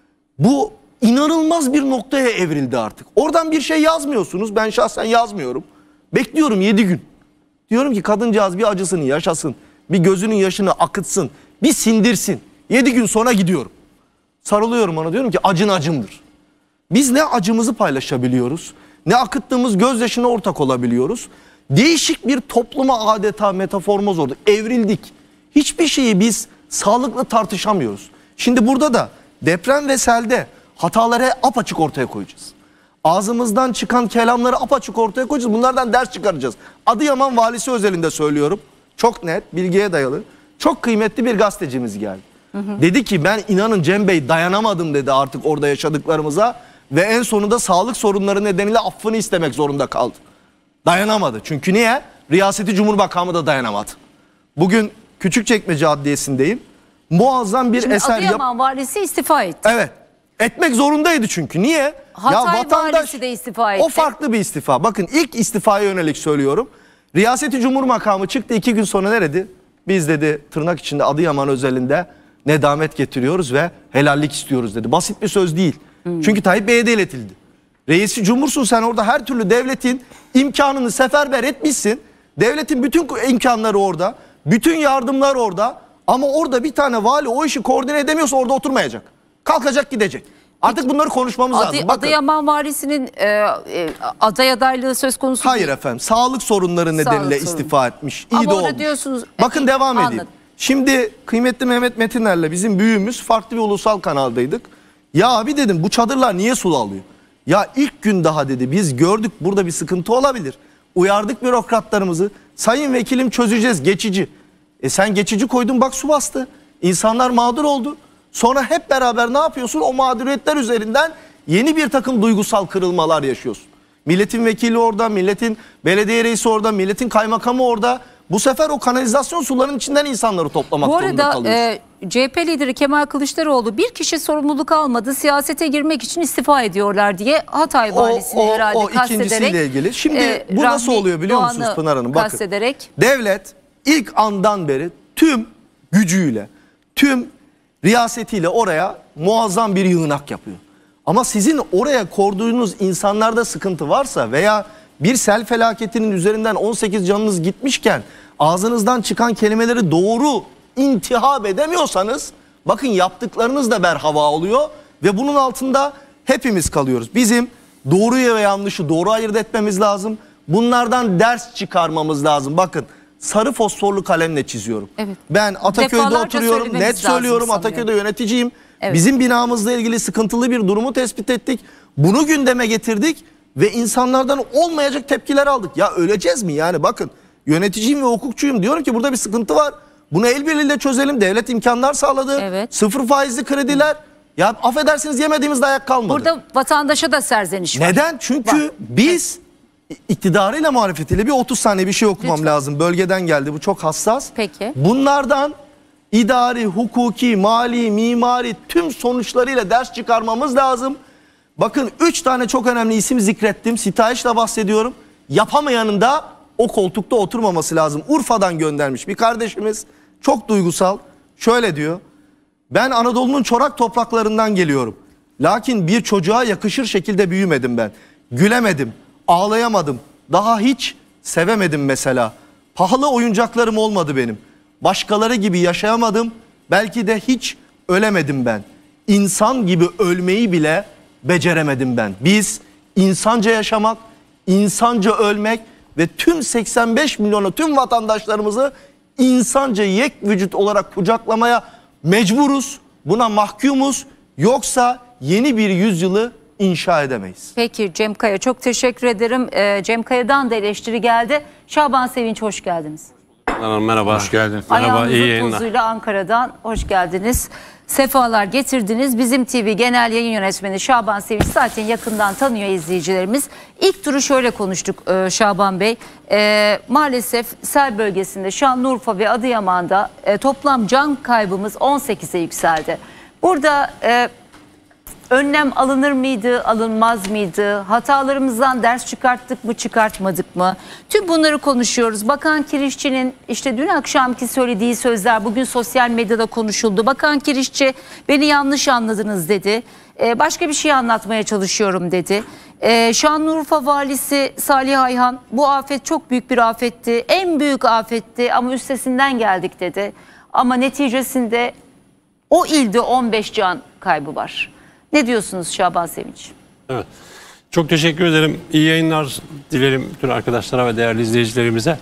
Bu inanılmaz bir noktaya evrildi artık. Oradan bir şey yazmıyorsunuz. Ben şahsen yazmıyorum. Bekliyorum 7 gün. Diyorum ki kadıncağız bir acısını yaşasın. Bir gözünün yaşını akıtsın. Bir sindirsin. 7 gün sonra gidiyorum. Sarılıyorum ona, diyorum ki acın acımdır. Biz ne acımızı paylaşabiliyoruz, ne akıttığımız gözyaşına ortak olabiliyoruz. Değişik bir topluma adeta metaformoz olduk. Evrildik. Hiçbir şeyi biz sağlıklı tartışamıyoruz. Şimdi burada da deprem ve selde hataları apaçık ortaya koyacağız. Ağzımızdan çıkan kelamları apaçık ortaya koyacağız. Bunlardan ders çıkaracağız. Adıyaman valisi özelinde söylüyorum. Çok net, bilgiye dayalı. Çok kıymetli bir gazetecimiz geldi. Dedi ki ben inanın Cem Bey dayanamadım dedi artık orada yaşadıklarımıza. Ve en sonunda sağlık sorunları nedeniyle affını istemek zorunda kaldı. Dayanamadı. Çünkü niye? Riyaseti Cumhurbaşkanı da dayanamadı. Bugün Küçükçekmece Adliyesi'ndeyim. Muazzam bir Şimdi eser Adıyaman valisi istifa etti. Evet. Etmek zorundaydı çünkü. Niye? Hatay valisi de istifa etti. O farklı bir istifa. Bakın ilk istifaya yönelik söylüyorum. Riyaseti Cumhurmakamı çıktı 2 gün sonra ne dedi? Biz dedi tırnak içinde Adıyaman özelinde nedamet getiriyoruz ve helallik istiyoruz dedi. Basit bir söz değil. Çünkü Tayyip Bey'e de iletildi. Reisi Cumhursun sen, orada her türlü devletin imkanını seferber etmişsin. Devletin bütün imkanları orada. Bütün yardımlar orada. Ama orada bir tane vali o işi koordine edemiyorsa orada oturmayacak. Kalkacak gidecek. Artık bunları konuşmamız lazım. Bakın. Adıyaman valisinin aday adaylığı söz konusu Hayır değil. efendim. Sağlık sorunları nedeniyle istifa etmiş. İyi Ama de orada olmuş. diyorsunuz. Bakın devam edeyim. Anladım. Şimdi kıymetli Mehmet Metiner'le bizim büyüğümüz farklı bir ulusal kanaldaydık. Ya abi dedim bu çadırlar niye sulalıyor? Ya ilk gün daha dedi biz gördük burada bir sıkıntı olabilir. Uyardık bürokratlarımızı. Sayın vekilim çözeceğiz geçici. Sen geçici koydun bak su bastı. İnsanlar mağdur oldu. Sonra hep beraber ne yapıyorsun? O mağduriyetler üzerinden yeni bir takım duygusal kırılmalar yaşıyorsun. Milletin vekili orada, milletin belediye reisi orada, milletin kaymakamı orada. Bu sefer o kanalizasyon sularının içinden insanları toplamak zorunda kalıyorsun. Bu arada CHP lideri Kemal Kılıçdaroğlu bir kişi sorumluluk almadı, siyasete girmek için istifa ediyorlar diye Hatay valisini herhalde o kastederek. ikincisiyle ilgili. Şimdi bu nasıl oluyor biliyor musunuz Pınar Hanım? Bakın, kastederek. devlet ilk andan beri tüm gücüyle, tüm riyasetiyle oraya muazzam bir yığınak yapıyor. Ama sizin oraya koyduğunuz insanlarda sıkıntı varsa veya bir sel felaketinin üzerinden 18 canınız gitmişken ağzınızdan çıkan kelimeleri doğru intihap edemiyorsanız bakın yaptıklarınız da berhava oluyor ve bunun altında hepimiz kalıyoruz. Bizim doğruyu ve yanlışı doğru ayırt etmemiz lazım. Bunlardan ders çıkarmamız lazım. Bakın sarı fosforlu kalemle çiziyorum. Evet. Ben Ataköy'de Defalarca oturuyorum, söylememiz net söylüyorum, lazım Ataköy'de yöneticiyim. Evet. Bizim binamızla ilgili sıkıntılı bir durumu tespit ettik. Bunu gündeme getirdik ve insanlardan olmayacak tepkiler aldık. Ya öleceğiz mi yani? Bakın yöneticiyim ve hukukçuyum, diyorum ki burada bir sıkıntı var. Bunu el birliğiyle çözelim. Devlet imkanlar sağladı. Evet. Sıfır faizli krediler. Ya affedersiniz yemediğimiz dayak kalmadı. Burada vatandaşa da serzeniş var. Neden? Çünkü biz iktidarıyla muhalefetiyle bir 30 saniye bir şey okumam Lütfen. lazım. Bölgeden geldi, bu çok hassas. Peki. Bunlardan idari, hukuki, mali, mimari tüm sonuçlarıyla ders çıkarmamız lazım. Bakın 3 tane çok önemli isim zikrettim. Sitayişle bahsediyorum. Yapamayanın da o koltukta oturmaması lazım. Urfa'dan göndermiş bir kardeşimiz. Çok duygusal. Şöyle diyor. Ben Anadolu'nun çorak topraklarından geliyorum. Lakin bir çocuğa yakışır şekilde büyümedim ben. Gülemedim, ağlayamadım. Daha hiç sevemedim mesela. Pahalı oyuncaklarım olmadı benim. Başkaları gibi yaşayamadım. Belki de hiç ölemedim ben. İnsan gibi ölmeyi bile beceremedim ben. Biz insanca yaşamak, insanca ölmek ve tüm 85 milyonu, tüm vatandaşlarımızı insanca yek vücut olarak kucaklamaya mecburuz. Buna mahkumuz. Yoksa yeni bir yüzyılı inşa edemeyiz. Peki Cem Kaya, çok teşekkür ederim. Cem Kaya'dan da eleştiri geldi. Şaban Sevinç, hoş geldiniz. Hanım merhaba. Hoş geldin. Merhaba, iyi Ayağınızın yayınlar. tozuyla Ankara'dan hoş geldiniz. Sefalar getirdiniz. Bizim TV Genel Yayın Yönetmeni Şaban Sevinç zaten yakından tanıyor izleyicilerimiz. İlk turu şöyle konuştuk Şaban Bey. Maalesef sel bölgesinde Şanlıurfa ve Adıyaman'da toplam can kaybımız 18'e yükseldi. Burada önlem alınır mıydı, alınmaz mıydı? Hatalarımızdan ders çıkarttık mı, çıkartmadık mı? Tüm bunları konuşuyoruz. Bakan Kirişçi'nin işte dün akşamki söylediği sözler bugün sosyal medyada konuşuldu. Bakan Kirişçi beni yanlış anladınız dedi. Başka bir şey anlatmaya çalışıyorum dedi. Şanlıurfa Valisi Salih Ayhan bu afet çok büyük bir afetti. En büyük afetti ama üstesinden geldik dedi. Ama neticesinde o ilde 15 can kaybı var. Ne diyorsunuz Şaban Sevinç? Evet. Çok teşekkür ederim. İyi yayınlar dilerim bütün arkadaşlara ve değerli izleyicilerimize.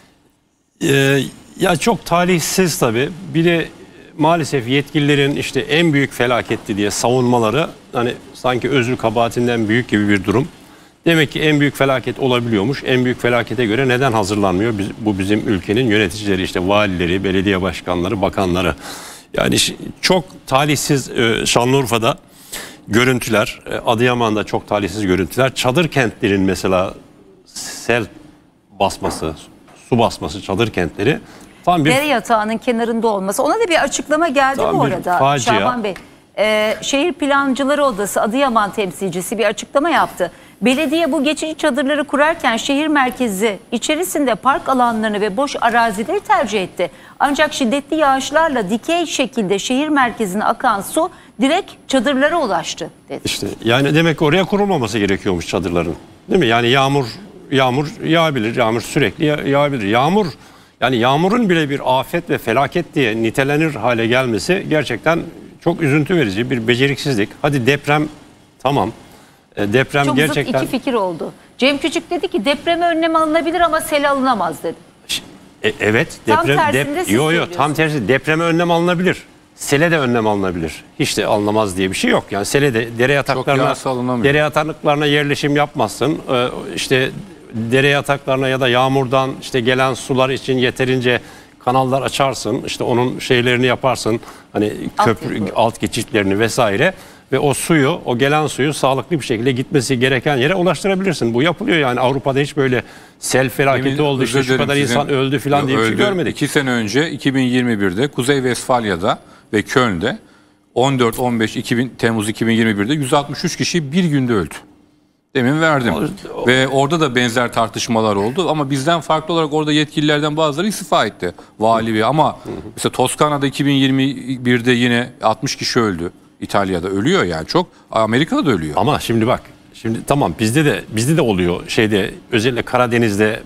Ya çok talihsiz tabii. Bir de maalesef yetkililerin işte en büyük felaketti diye savunmaları hani sanki özür kabahatinden büyük gibi bir durum. Demek ki en büyük felaket olabiliyormuş. En büyük felakete göre neden hazırlanmıyor? Bu bizim ülkenin yöneticileri işte valileri, belediye başkanları, bakanları. Yani çok talihsiz Şanlıurfa'da görüntüler, Adıyaman'da çok talihsiz görüntüler. Çadır kentlerin mesela sel basması, su basması çadır kentleri tam bir Dere yatağının kenarında olması. Ona da bir açıklama geldi Tam bu bir arada facia. Şaban Bey. Şehir Plancıları Odası Adıyaman temsilcisi bir açıklama yaptı. Belediye bu geçici çadırları kurarken şehir merkezi içerisinde park alanlarını ve boş arazileri tercih etti. Ancak şiddetli yağışlarla dikey şekilde şehir merkezine akan su direkt çadırlara ulaştı dedi. İşte yani demek ki oraya kurulmaması gerekiyormuş çadırların. Değil mi? Yani yağmur yağabilir. Yağmur sürekli yağabilir. Yani yağmurun bile bir afet ve felaket diye nitelenir hale gelmesi gerçekten çok üzüntü verici bir beceriksizlik. Hadi deprem tamam. Deprem Çok gerçekten zıt iki fikir oldu. Cem Küçük dedi ki depreme önlem alınabilir ama sel alınamaz dedi. Evet, Tam tersinde siz söylüyorsunuz. tam tersi depreme önlem alınabilir. Sele de önlem alınabilir. Hiç de alınamaz diye bir şey yok. Yani sele de yağsa alınamıyor. dere yataklarına yerleşim yapmazsın. İşte dere yataklarına ya da yağmurdan işte gelen sular için yeterince kanallar açarsın. İşte onun şeylerini yaparsın. Hani köprü alt geçitlerini vesaire ve o gelen suyu sağlıklı bir şekilde gitmesi gereken yere ulaştırabilirsin. Bu yapılıyor yani Avrupa'da hiç böyle sel felaketi oldu işte şu kadar insan öldü falan diye bir şey görmedik. 2 sene önce 2021'de Kuzey Vesfalya'da ve Köln'de 14-15 Temmuz 2021'de 163 kişi bir günde öldü. Demin verdim. Ve orada da benzer tartışmalar oldu ama bizden farklı olarak orada yetkililerden bazıları istifa etti. Vali ama mesela Toskana'da 2021'de yine 60 kişi öldü. İtalya'da ölüyor yani çok. Amerika'da da ölüyor. Ama şimdi bak. Şimdi tamam bizde de oluyor şeyde özellikle Karadeniz'de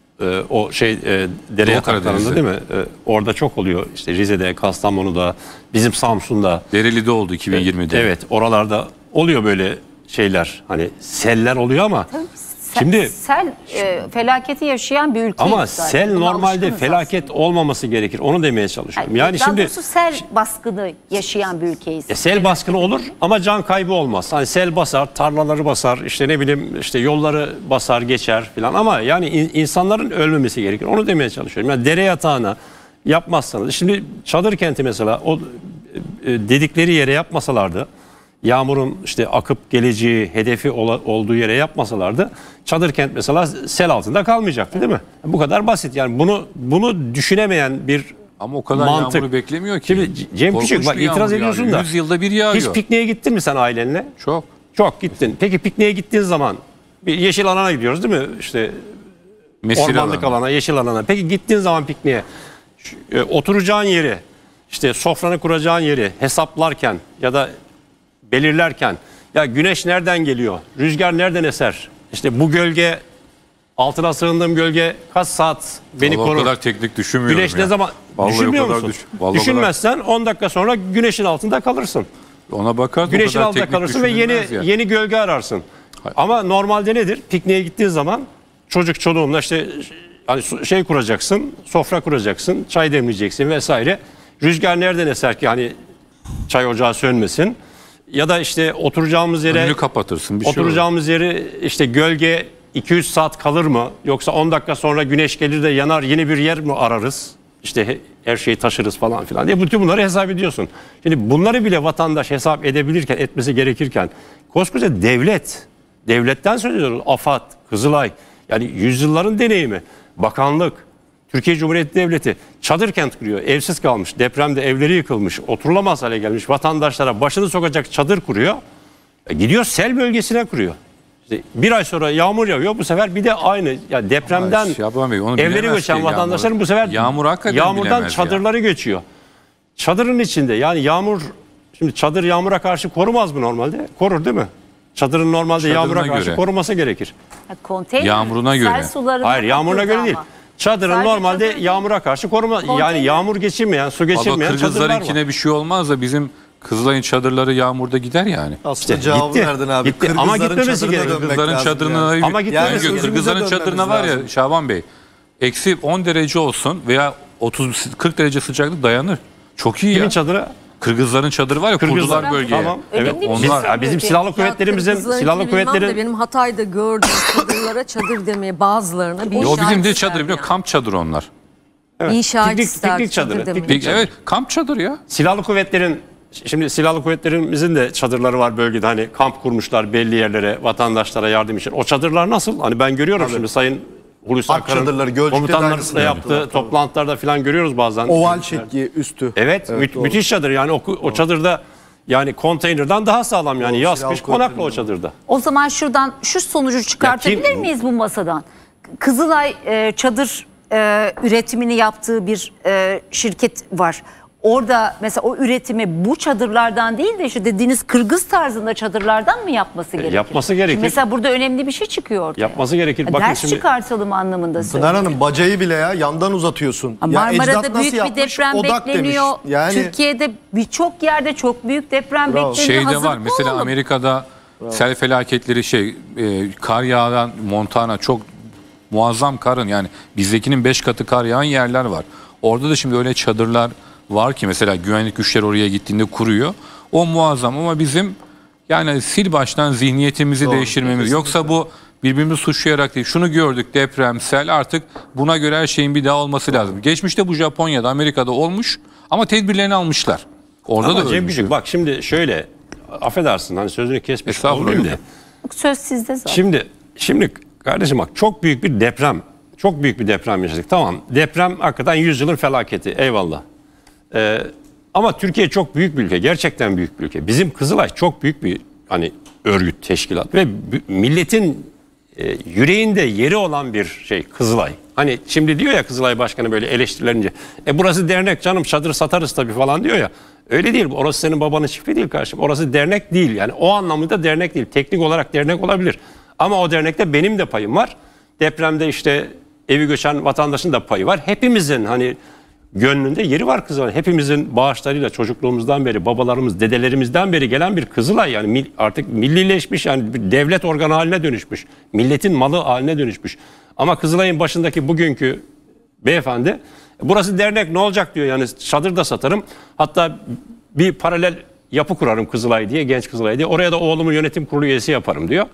dere yataklarında değil mi? Orada çok oluyor. İşte Rize'de, Kastamonu'da, bizim Samsun'da. Dereli'de oldu 2020'de. Evet, oralarda oluyor böyle şeyler. Hani seller oluyor ama şimdi sel felaketi yaşayan bir ülke. ama sel normalde felaket olmaması gerekir. Onu demeye çalışıyorum. Yani daha şimdi doğrusu sel baskını yaşayan bir ülkeyiz. sel baskını olur ama can kaybı olmaz. Hani sel basar, tarlaları basar, işte ne bileyim işte yolları basar, geçer falan ama yani insanların ölmemesi gerekir. Onu demeye çalışıyorum. Yani dere yatağına yapmazsanız. Şimdi çadır kenti mesela o dedikleri yere yapmasalardı, yağmurun işte akıp geleceği hedefi olduğu yere yapmasalardı çadır kent mesela sel altında kalmayacaktı değil mi? Bu kadar basit yani bunu düşünemeyen bir ama o kadar mantık. yağmuru beklemiyor ki. Şimdi Cem Küçük bak itiraz ediyorsun da 100 yılda bir yağıyor. hiç pikniğe gittin mi sen ailenle? Çok Gittin. Peki pikniğe gittiğin zaman bir yeşil alana gidiyoruz değil mi? İşte ormanlık alana, yeşil alana. Peki gittiğin zaman pikniğe oturacağın yeri, işte sofranı kuracağın yeri hesaplarken ya da belirlerken ya güneş nereden geliyor? Rüzgar nereden eser? İşte bu gölge altına sığındığım gölge kaç saat beni korur? O kadar teknik düşünmüyorum. Güneş ne zaman? Düşünmüyor musun? Düşünmezsen 10 dakika sonra güneşin altında kalırsın. Ona bakarsın. Güneşin altında kalırsın ve yeni gölge ararsın. Hayır. Ama normalde nedir? Pikniğe gittiğin zaman çoluğumla işte hani kuracaksın, sofra kuracaksın, çay demleyeceksin vesaire. Rüzgar nereden eser ki hani çay ocağı sönmesin? Ya da işte oturacağımız yere önünü kapatırsın. Oturacağımız yeri işte gölge 2-3 saat kalır mı? Yoksa 10 dakika sonra güneş gelir de yanar, yeni bir yer mi ararız? İşte her şeyi taşırız falan filan diye bütün bunları hesap ediyorsun. Şimdi bunları bile vatandaş hesap edebilirken, etmesi gerekirken koskoca devletten söz ediyoruz. AFAD, Kızılay, yani yüzyılların deneyimi, bakanlık, Türkiye Cumhuriyeti Devleti çadır kent kuruyor. Evsiz kalmış, depremde evleri yıkılmış, oturulamaz hale gelmiş vatandaşlara başını sokacak çadır kuruyor. Gidiyor sel bölgesine kuruyor. İşte bir ay sonra yağmur yağıyor, bu sefer bir de aynı yani depremden evleri göçen vatandaşların bu sefer yağmurdan çadırları göçüyor. Çadırın içinde yani şimdi çadır yağmura karşı korumaz mı normalde? Korur değil mi? Çadırın normalde Çadırına yağmura karşı göre koruması gerekir. Konteyner, Yağmuruna göre. Hayır, yağmuruna göre değil. Çadırın Sadece yani çadır yağmura karşı koruma, yani konteyner. yağmur geçirmeyen, su geçirmeyen çadırlar var. Kırgızlarınkine bir şey olmaz da bizim Kızılay'ın çadırları yağmurda gider yani. Aslında cevabı verdin abi. Gitti. Ama gitmemesi çadırına gerekiyor. dönmek Kırgızların lazım çadırına yani. Ama gitmemesi yani gerekiyor. Kırgızların çadırına var ya lazım. Şaban Bey. Eksi 10 derece olsun veya 30-40 derece sıcaklık dayanır. Çok iyi Kimin ya. çadırı? Kırgızların çadırı var ya, kurdular bölgeye. Tamam. Önemli Evet. bir şey Onlar Bizim silahlı kuvvetlerimizin benim Hatay'da gördüğüm çadırlara çadır demeye bazılarına bir O bizim de ister çadır biliyor, yani. kamp çadırı onlar. evet, İnşaat ister, piknik çadırı. çadır demeyi. Piknik çadırı. Evet, kamp çadırı ya. Silahlı kuvvetlerimizin de çadırları var bölgede, hani kamp kurmuşlar belli yerlere, vatandaşlara yardım için. O çadırlar nasıl? Hani ben görüyorum şimdi Sayın Hulusi Ak çadırları, Akar'ın Gölcük'te de komutanlarla aynısını yaptığı yaptılar, tabii. toplantılarda falan görüyoruz bazen. Oval şekli üstü. Evet, doğru. müthiş çadır yani o çadırda yani konteynerden daha sağlam yani yaz silahlı kış konaklı o kuvvetlerin çadırda. O zaman şuradan şu sonucu çıkartabilir miyiz bu masadan? Kızılay çadır üretimini yaptığı bir şirket var. Orada mesela o üretimi bu çadırlardan değil de işte dediğiniz Kırgız tarzında çadırlardan mı yapması gerekir? Yapması gerekir. Şimdi mesela burada önemli bir şey çıkıyor ortaya. Yapması gerekir. Bakın Ders şimdi çıkartalım anlamında Pınar söylüyorum. Hanım bacayı bile ya yandan uzatıyorsun. Ya Marmara'da ecdat nasıl büyük bir yapmış? deprem Odak bekleniyor. demiş. Yani Türkiye'de birçok yerde çok büyük deprem bekleniyor. Şeyde var Hazırlıklı mesela olalım. Amerika'da sel felaketleri kar yağan Montana, çok muazzam karın, yani bizdekinin 5 katı kar yağan yerler var. Orada da şimdi öyle çadırlar var ki mesela güvenlik güçleri oraya gittiğinde kuruyor. O muazzam ama bizim yani sil baştan zihniyetimizi değiştirmemiz. Yoksa bu birbirimizi suçlayarak değil. Şunu gördük, deprem, sel, artık buna göre her şeyin bir daha olması lazım. Geçmişte bu Japonya'da, Amerika'da olmuş ama tedbirlerini almışlar. Orada ama da Cem ölmüş. Küçük bak şimdi şöyle, affedersin hani sözünü kesmiş olayım da. Söz sizde zaten. Şimdi kardeşim bak, çok büyük bir deprem yaşadık. Tamam, deprem hakikaten yüzyılın felaketi, eyvallah. Ama Türkiye çok büyük bir ülke, gerçekten büyük bir ülke. Bizim Kızılay çok büyük bir hani örgüt, teşkilat ve milletin yüreğinde yeri olan bir şey Kızılay. Hani şimdi diyor ya Kızılay Başkanı böyle eleştirilerince, burası dernek canım, çadır satarız tabii falan diyor ya. Öyle değil, orası senin babanın çiftliği değil kardeşim. Orası dernek değil, yani o anlamda dernek değil. Teknik olarak dernek olabilir. Ama o dernekte benim de payım var. Depremde işte evi göçen vatandaşın da payı var. Hepimizin hani gönlünde yeri var Kızılay. Hepimizin bağışlarıyla çocukluğumuzdan beri, babalarımız, dedelerimizden beri gelen bir Kızılay. Yani artık millileşmiş, yani bir devlet organı haline dönüşmüş. Milletin malı haline dönüşmüş. Ama Kızılay'ın başındaki bugünkü beyefendi, burası dernek ne olacak diyor, yani çadır da satarım. Hatta bir paralel yapı kurarım Kızılay diye, genç Kızılay diye. Oraya da oğlumu yönetim kurulu üyesi yaparım diyor.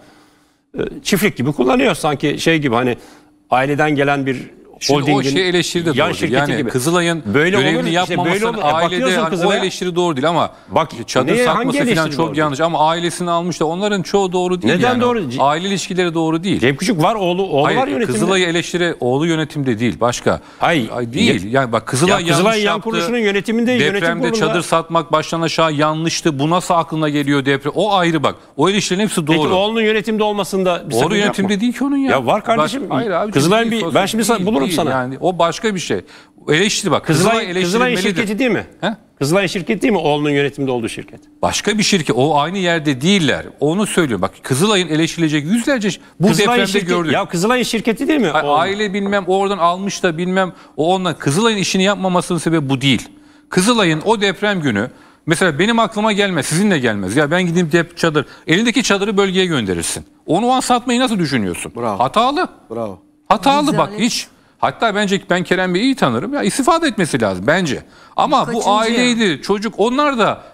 Çiftlik gibi kullanıyor sanki, şey gibi hani aileden gelen bir Şimdi o şey eleştiri de doğru değil. Yani gibi. Kızılay'ın böyle görevini olur, yapmamasının işte ailede hani o eleştiri doğru değil ama bak, çadır satması falan çok doğru yanlış ama ailesini almış da onların çoğu doğru değil. Neden yani. doğru? Aile ilişkileri doğru değil. Cem Küçük var, oğlu Hayır, var yönetimde. Kızılay'ı eleştiri oğlu yönetimde değil, başka. Hayır. Değil. Yani bak Kızılay Kızılay yanlış Yan yaptı. Kuruluşu'nun yönetiminde, yönetim Depremde kurulunda. çadır satmak baştan aşağı yanlıştı. Bu nasıl aklına geliyor deprem? O ayrı bak. O eleştirilerin hepsi doğru. Peki oğlunun yönetimde olmasında bir Doğru yönetimde değil ki onun ya. Ya var kardeşim. Hayır abi. Kızılay'ın değil, ben şimdi değil, bulurum değil. sana. Yani o başka bir şey. Eleştiri bak. Kızılay'ın eleştirilmelidir. şirketi değil mi? He? Kızılay'ın şirketi değil mi oğlunun yönetimde olduğu şirket? Başka bir şirket. O aynı yerde değiller. Onu söylüyorum. Bak Kızılay'ın eleştirilecek yüzlerce bu depremde gördük. Ya Kızılay'ın şirketi değil mi? Aile bilmem oradan almış da bilmem o onunla. Kızılay'ın işini yapmamasının sebebi bu değil. Kızılay'ın o deprem günü mesela benim aklıma gelmez, sizin de gelmez. Ya ben gideyim çadır. Elindeki çadırı bölgeye gönderirsin. Onu o an satmayı nasıl düşünüyorsun? Bravo. Hatalı. bravo. Hatalı Güzel. bak hiç. Hatta bence ben Kerem Bey'i iyi tanırım. Ya istifade etmesi lazım bence. Ama bu Kaçıncı aileydi, çocuk, onlar da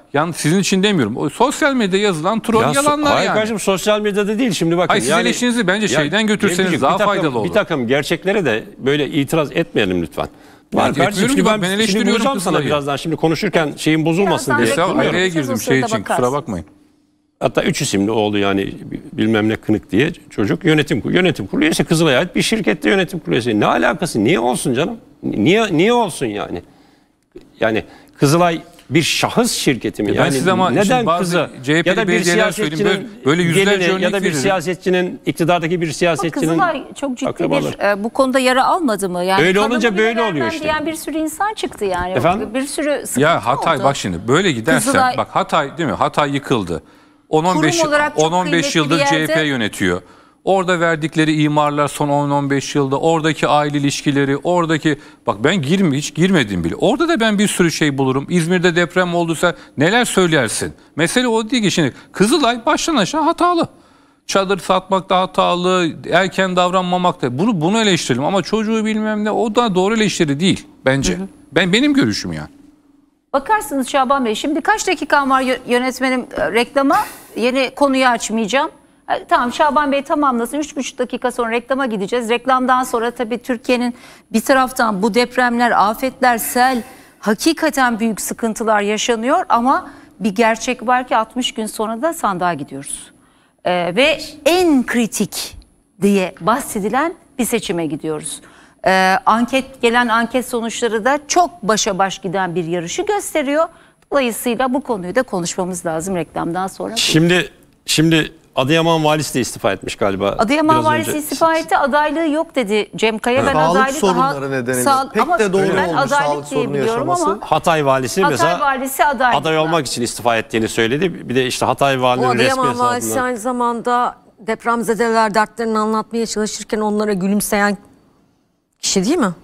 yani sizin için demiyorum. O sosyal medyada yazılan troll yalanlar hayır yani. kardeşim, sosyal medyada değil şimdi bakın. Hayır, siz eleştirinizi bence şeyden götürseniz Cemciğim, daha faydalı olur. Bir takım gerçeklere de böyle itiraz etmeyelim lütfen. Ben etmiyorum ki, bak, ben şimdi eleştiriyorum vuracağım sana Kızılay'ı. birazdan. Şimdi konuşurken şeyin bozulmasın diye. Birazdan Mesela araya Siz o girdim sırada için, kusura bakarsın. bakmayın. Hatta 3 isimli oldu yani, bilmem ne Kınık diye çocuk yönetim kurulu üyesi, Kızılay'a ait bir şirkette yönetim kurulu üyesi. Ne alakası? Niye olsun canım? Niye olsun yani? Yani Kızılay bir şahıs şirketi mi? Ben Yani size ama neden şimdi bazı kızı CHP'li ya da bir belediyeler söyleyeyim, siyasetçinin böyle yüzlerce gelini örnek ya da bir veririm. siyasetçinin, iktidardaki bir Ama siyasetçinin Kızılay çok ciddi akrabaları. bu konuda yara almadı mı? Yani Öyle kanımı olunca bile böyle oluyor vermem işte. diyen bir sürü insan çıktı yani. Efendim? Bir sürü sıkıntı Ya Hatay oldu. bak şimdi böyle gidersen Kızılay- bak Hatay değil mi? Hatay yıkıldı. Kurum olarak çok 10-15 kıymetli yıldır bir yerde. CHP yönetiyor. Orada verdikleri imarlar son 10-15 yılda, oradaki aile ilişkileri, oradaki bak ben hiç girmedim bile. Orada da ben bir sürü şey bulurum. İzmir'de deprem olduysa neler söylersin? Mesele o değil ki şimdi. Kızılay baştan aşağı hatalı. Çadır satmak da hatalı, erken davranmamak da. Bunu eleştirelim ama çocuğu bilmem ne, o da doğru eleştiri değil bence. Benim görüşüm yani. Bakarsınız Şaban Bey, şimdi kaç dakikam var yönetmenim reklama? Yeni konuyu açmayacağım. Tamam, Şaban Bey tamamlasın. 3,5 dakika sonra reklama gideceğiz. Reklamdan sonra tabii Türkiye'nin bir taraftan bu depremler, afetler, sel, hakikaten büyük sıkıntılar yaşanıyor. Ama bir gerçek var ki 60 gün sonra da sandığa gidiyoruz. Ve en kritik diye bahsedilen bir seçime gidiyoruz. Gelen anket sonuçları da çok başa baş giden bir yarışı gösteriyor. Dolayısıyla bu konuyu da konuşmamız lazım reklamdan sonra. Şimdi Adıyaman valisi de istifa etmiş galiba. Adıyaman Biraz valisi önce. istifa etti. Adaylığı yok dedi Cem Kaya. Ben Sağlık adaylık sorunları nedeniyle. Pek ama de doğru ben olmuş adaylık sağlık diye sorunu biliyorum yaşaması. ama Hatay valisi Hatay mesela valisi adaylık. aday olmak için istifa ettiğini söyledi. Bir de işte Hatay valinin O resmi Adıyaman valisi hesabından. aynı zamanda depremzedeler dertlerini anlatmaya çalışırken onlara gülümseyen kişi değil mi?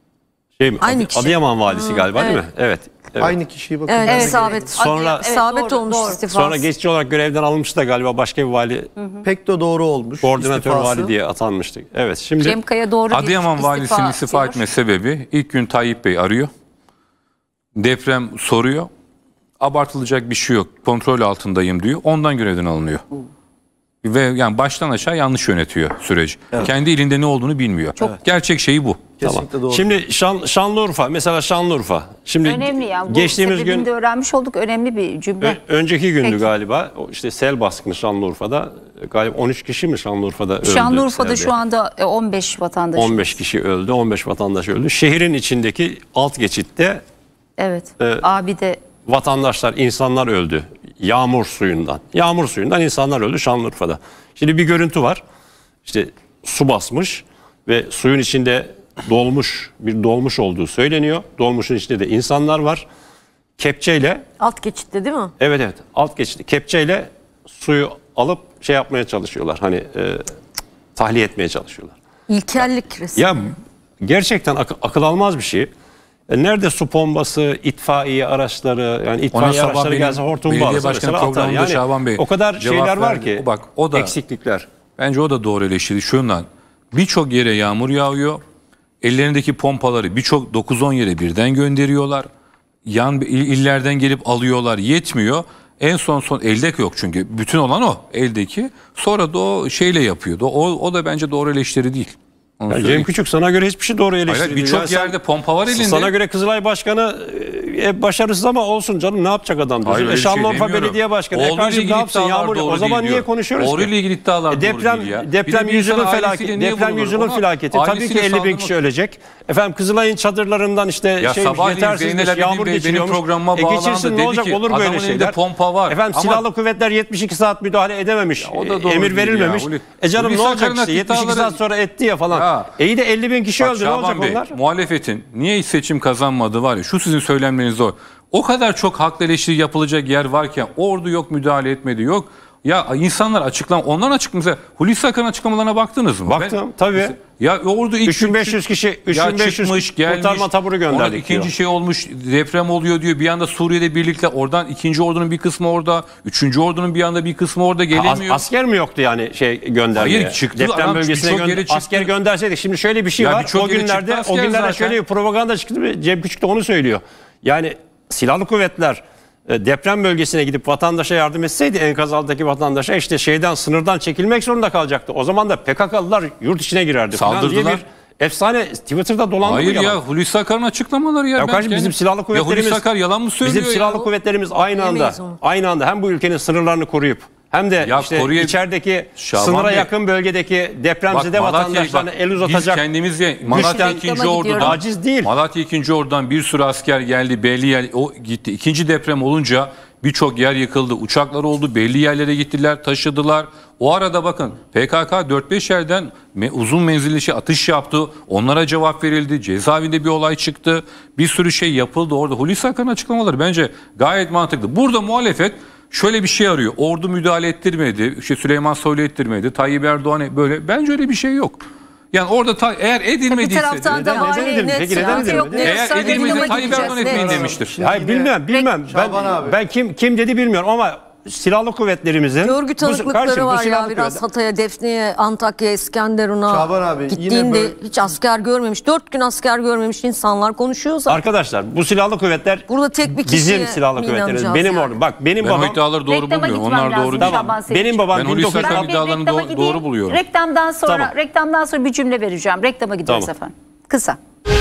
Aynı kişi. Adıyaman valisi galiba değil mi? Evet. Aynı kişiyi bakın. Evet, Evet. isabet. Sonra- isabet doğru, olmuş doğru. istifası. Sonra geçici olarak görevden alınmıştı da galiba başka bir vali, Pek de doğru olmuş. koordinatör istifası. vali diye atanmıştı. Evet, şimdi Cem Kaya doğru bir Adıyaman valisinin istifa diyor. etme sebebi ilk gün Tayyip Bey arıyor. Deprem soruyor. Abartılacak bir şey yok. Kontrol altındayım diyor. Ondan görevden alınıyor. Ve yani baştan aşağı yanlış yönetiyor süreci. Kendi elinde ne olduğunu bilmiyor. Gerçek şeyi bu. Kesinlikle doğru. Şimdi Şanlıurfa, mesela Şanlıurfa. Şimdi Önemli yani. Bu geçtiğimiz sebebini gün de öğrenmiş olduk. Önemli bir cümle. önceki gündü Peki. galiba. O işte sel baskını Şanlıurfa'da. Galiba 13 kişi mi Şanlıurfa'da öldü? Şanlıurfa'da selde? şu anda 15 vatandaş. 15 kişi öldü, 15 vatandaş öldü. Şehrin içindeki alt geçitte Evet. Abi de vatandaşlar, insanlar öldü. Yağmur suyundan insanlar öldü Şanlıurfa'da. Şimdi bir görüntü var. İşte su basmış ve suyun içinde dolmuş olduğu söyleniyor. Dolmuşun içinde de insanlar var. Kepçeyle, Alt geçitte değil mi? evet, alt geçitte kepçeyle suyu alıp şey yapmaya çalışıyorlar. Hani tahliye etmeye çalışıyorlar. İlkellik resmi. Ya gerçekten akıl almaz bir şey. Nerede su pompası, itfaiye araçları, yani itfaiye sabah araçları benim gelse hortum belediye bağlasa başkanı mesela atar. programında Şaban Bey o kadar cevap şeyler var verdi. ki, Bak, o da- eksiklikler. Bence o da doğru eleştiri. Şundan birçok yere yağmur yağıyor. Ellerindeki pompaları birçok 9-10 yere birden gönderiyorlar. Yan illerden gelip alıyorlar, yetmiyor. En son elde yok çünkü. Bütün olan o eldeki. Sonra da o şeyle yapıyordu. O da bence doğru eleştiri değil. Onu Yani söyleyeyim. Cem Küçük, sana göre hiçbir şey doğru Hayır, eleştiri değil. birçok Yani sen- yerde pompa var elinde. Sana göre Kızılay Başkanı başarısız ama olsun canım, ne yapacak adam diyorsun. Hayır, öyle bir şey Şanlıurfa demiyorum. Belediye Başkanı. Doğruyla Kardeşim ne ilgili yapsın iddialar yağmur? doğru O zaman değil niye diyor. konuşuyoruz Doğruyla ki? ilgili iddialar Deprem, doğru değil ya. deprem Bir de bir yüzyılın insan felaketi. ailesiyle niye Deprem vurulur? yüzyılın Ona felaketi. Tabii ki ailesiyle 50 bin saldırmak- kişi ölecek. Efendim Kızılay'ın çadırlarından işte Ya sabahleyin yetersizmiş, Zeynel Abidin yağmur Bey benim geçiriyormuş. programıma bağlandı. Geçirsin, ne Dedi olacak, ki, olur böyle adamın elinde şeyler. pompa var. Efendim Ama- silahlı kuvvetler 72 saat müdahale edememiş. O da doğru Emir değil verilmemiş. ya. Canım ne Hulusi olacak Akar'ın işte 72 iddiaları- saat sonra etti ya falan. Ya. İyi de 50 bin kişi Bak öldü, ne olacak Şaban Bey, onlar? muhalefetin niye seçim kazanmadı var ya, şu sizin söylemleriniz o. O kadar çok haklı eleştiri yapılacak yer varken ordu yok, müdahale etmedi, yok. Ya insanlar onların mesela Hulusi Akar'ın açıklamalarına baktınız mı? Baktım, tabii. Ya ordu 3500 kişi, 3500 çıkmış, gelmiş. kurtarma taburu gönderdik Ona ikinci diyor. şey olmuş, deprem oluyor diyor. Bir anda Suriye'de birlikte oradan ikinci ordunun bir kısmı orada, üçüncü ordunun bir anda bir kısmı orada gelemiyor. Asker mi yoktu yani göndermeye? Hayır, çıktı. Deprem Adam bölgesine birçok yere çıktı. asker gönderseydik. Şimdi şöyle bir şey Ya var. birçok O yere günlerde çıktı asker zaten. şöyle bir propaganda çıktı. Cem Küçük de onu söylüyor. Yani silahlı kuvvetler deprem bölgesine gidip vatandaşa yardım etseydi, enkaz altındaki vatandaşa işte sınırdan çekilmek zorunda kalacaktı. O zaman da PKK'lılar yurt içine girerdi falan diye Saldırdılar. bir efsane Twitter'da dolandı. Hayır ya, Hulusi Akar'ın açıklamaları ya. Ya kardeşim, bizim silahlı kuvvetlerimiz, Hulusi Akar yalan mı söylüyor bizim silahlı ya? kuvvetlerimiz Bilemeyiz onu. aynı anda hem bu ülkenin sınırlarını koruyup hem de Ya işte içerideki Şaban sınıra Bey, yakın bölgedeki depremzede vatandaşlarına el Biz uzatacak. kendimizce Malatya güçten 2. Ordu'dan, aciz değil. Malatya 2. Ordu'dan bir sürü asker geldi, belli yer o gitti. İkinci deprem olunca birçok yer yıkıldı. Uçaklar oldu, belli yerlere gittiler, taşıdılar. O arada bakın PKK 4-5 yerden uzun menzilli atış yaptı. Onlara cevap verildi. Cezaevinde bir olay çıktı. Bir sürü şey yapıldı orada. Hulusi Akar'ın açıklamaları bence gayet mantıklı. Burada muhalefet şöyle bir şey arıyor. Ordu müdahale ettirmedi. İşte Süleyman Soylu ettirmedi. Tayyip Erdoğan böyle. Bence öyle bir şey yok. Yani orada eğer Bir edilmediyse taraftan da hali net Peki neden sıkıntı yok. edilmedi? eğer Sadece edilmedi reklama Tayyip gideceğiz. Erdoğan etmeyin Net. demiştir. Hayır, bilmem. Şaban abi. Ben kim dedi bilmiyorum ama silahlı kuvvetlerimizin Görgü kardeşim, tanıklıkları bu var ya, silahlı biraz kuvvetler- Hatay'a, Defne'ye, Antakya, İskenderun'a Şaban abi, yine gittiğinde böyle- hiç asker görmemiş. 4 gün asker görmemiş insanlar konuşuyor zaten. Arkadaşlar, bu silahlı kuvvetler Burada tek bir kişiye bizim silahlı mi kuvvetlerimiz. inanacağız Benim yani? ordum. Bak benim Ben o babam iddiaları doğru Reklama bulmuyorum. gitmem Onlar lazım. doğru değil. Şaban Tamam. Sevinç. Benim babam Ben Hulusi 1900 Akar'ın Ben bir iddialarını reklama doğru gideyim. buluyorum. Reklamdan sonra bir cümle vereceğim. Reklama gidiyoruz Tamam. efendim. Kısa.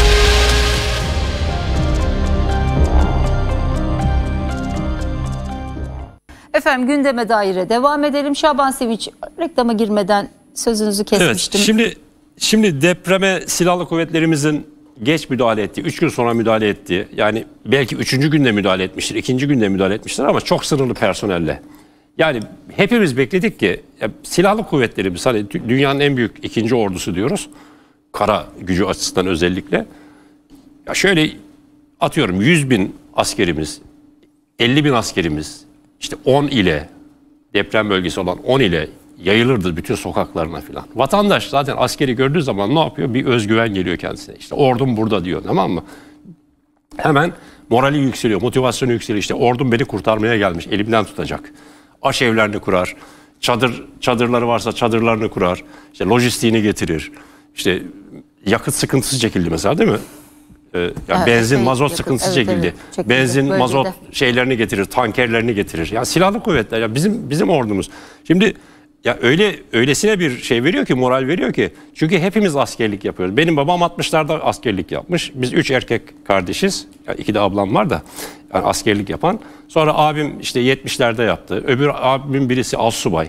Efendim gündeme daire devam edelim. Şaban Sevinç, reklama girmeden sözünüzü kesmiştim. Şimdi depreme silahlı kuvvetlerimizin geç müdahale ettiği, 3 gün sonra müdahale ettiği, yani belki 3. günde müdahale etmiştir, 2. günde müdahale etmiştir ama çok sınırlı personelle. Yani hepimiz bekledik ki silahlı kuvvetlerimiz, hani dünyanın en büyük 2. ordusu diyoruz, kara gücü açısından özellikle. Ya şöyle atıyorum, 100.000 askerimiz, 50.000 askerimiz, işte 10 ile deprem bölgesi olan 10 ile yayılırdı bütün sokaklarına filan. Vatandaş zaten askeri gördüğü zaman ne yapıyor? Bir özgüven geliyor kendisine. İşte ordum burada diyor, tamam mı? Hemen morali yükseliyor, motivasyonu yükseliyor. İşte ordum beni kurtarmaya gelmiş, elimden tutacak. Aşevlerini kurar, çadırları varsa çadırlarını kurar, işte lojistiğini getirir. İşte yakıt sıkıntısı çekildi mesela, değil mi? Yani benzin, mazot sıkıntısı çekildi. çekildi. Benzin, Bölgede. mazot şeylerini getirir, tankerlerini getirir. Yani silahlı kuvvetler, ya bizim ordumuz. Şimdi ya öylesine bir şey veriyor ki, moral veriyor ki. Çünkü hepimiz askerlik yapıyoruz. Benim babam 60'larda askerlik yapmış. Biz 3 erkek kardeşiz. Yani 2 de ablam var da, yani askerlik yapan. Sonra abim işte 70'lerde yaptı. Öbür abimin birisi alsubay.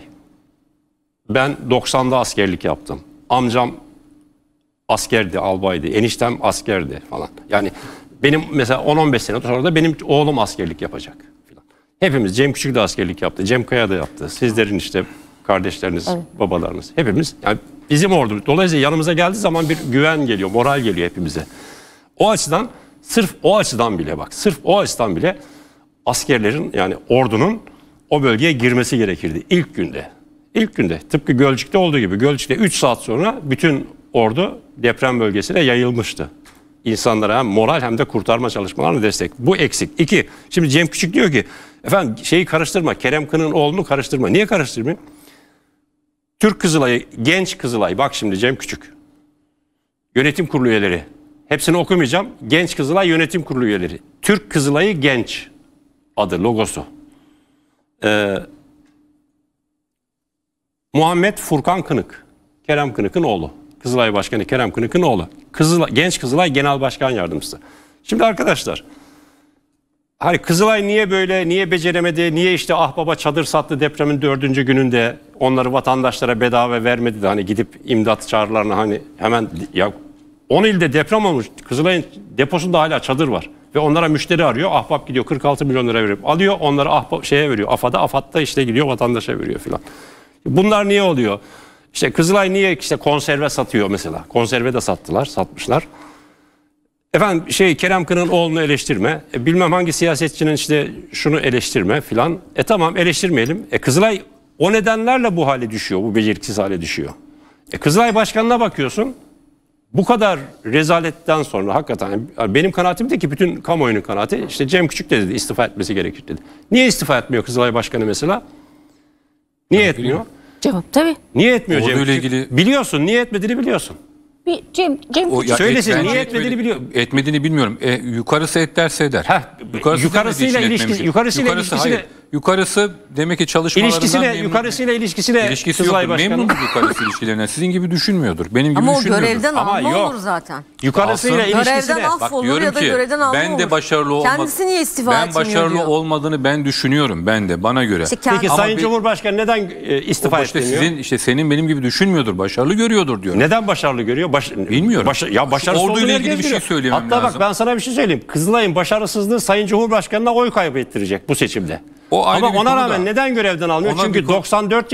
Ben 90'da askerlik yaptım. Amcam askerdi, albaydı. Eniştem askerdi falan. Yani benim mesela 10-15 sene sonra da benim oğlum askerlik yapacak falan. Hepimiz, Cem Küçük de askerlik yaptı. Cem Kaya da yaptı. Sizlerin işte kardeşleriniz, babalarınız. Hepimiz, yani bizim ordumuz. Dolayısıyla yanımıza geldiği zaman bir güven geliyor, moral geliyor hepimize. O açıdan, sırf o açıdan bile askerlerin, yani ordunun o bölgeye girmesi gerekirdi ilk günde. İlk günde, tıpkı Gölcük'te olduğu gibi. Gölcük'te 3 saat sonra bütün ordu deprem bölgesine yayılmıştı. İnsanlara hem moral hem de kurtarma çalışmalarına destek. Bu eksik. 2. Şimdi Cem Küçük diyor ki, efendim şeyi karıştırma, Kerem Kınık'ın oğlunu karıştırma. Niye karıştırmayayım? Türk Kızılay'ı, genç Kızılay, bak şimdi Cem Küçük. Yönetim kurulu üyeleri. Hepsini okumayacağım. Genç Kızılay yönetim kurulu üyeleri. Türk Kızılay'ı genç adı, logosu. Muhammed Furkan Kınık. Kerem Kınık'ın oğlu. Kızılay Başkanı Kerem Kınık'ın oğlu. Genç Kızılay Genel Başkan Yardımcısı. Şimdi arkadaşlar, hani Kızılay niye böyle, niye beceremedi, niye işte baba çadır sattı depremin 4. gününde, onları vatandaşlara bedava vermedi de hani gidip imdat çağrılarına hani hemen, ya 10 ilde deprem olmuş, Kızılay'ın deposunda hala çadır var ve onlara müşteri arıyor, ahbap gidiyor 46 milyon lira verip alıyor, onları veriyor, AFAD'da işte gidiyor vatandaşa veriyor filan. Bunlar niye oluyor? İşte Kızılay niye işte konserve satıyor mesela? Konserve de satmışlar. Efendim Kerem Kınık'ın oğlunu eleştirme. Bilmem hangi siyasetçinin işte şunu eleştirme filan. Tamam, eleştirmeyelim. Kızılay o nedenlerle bu hale düşüyor, bu beceriksiz hale düşüyor. Kızılay Başkanı'na bakıyorsun. Bu kadar rezaletten sonra hakikaten benim kanaatim de ki bütün kamuoyunun kanaati, işte Cem Küçük de dedi istifa etmesi gerekir dedi. Niye istifa etmiyor Kızılay Başkanı mesela? Niye etmiyor? Cevap tabii. Niye etmiyor Cem Orduyla Küçük? ilgili- Biliyorsun, niye etmediğini biliyorsun. Cem Söylesin, bence niye etmediğini biliyor. Etmediğini bilmiyorum. Yukarısı et derse eder. Yukarısıyla yukarısı demek ki çalışmalarından yukarısıyla ilişkisi yok. Memnundur yukarısı ilişkilerine. Sizin gibi düşünmüyordur. Benim gibi Ama o düşünmüyordur. görevden alma olur zaten. Yukarısıyla ilişkisine. Görevden affolur ya da ki, görevden alma ben olur. de başarılı Kendisi niye istifa etmiyor Ben başarılı diyor. olmadığını ben düşünüyorum. Ben de bana göre. İşte Peki Ama Sayın Cumhurbaşkanı neden istifa etmiyor? Senin benim gibi düşünmüyordur. Başarılı görüyordur diyor. Neden başarılı görüyor? Bilmiyorum. Başarısız Orduyla ilgili bir şey söylemem Hatta lazım. bak ben sana bir şey söyleyeyim. Kızılay'ın başarısızlığı Sayın Cumhurbaşkanı'na oy kaybettirecek bu seçimde. Ama ona rağmen neden görevden almıyor? Çünkü 94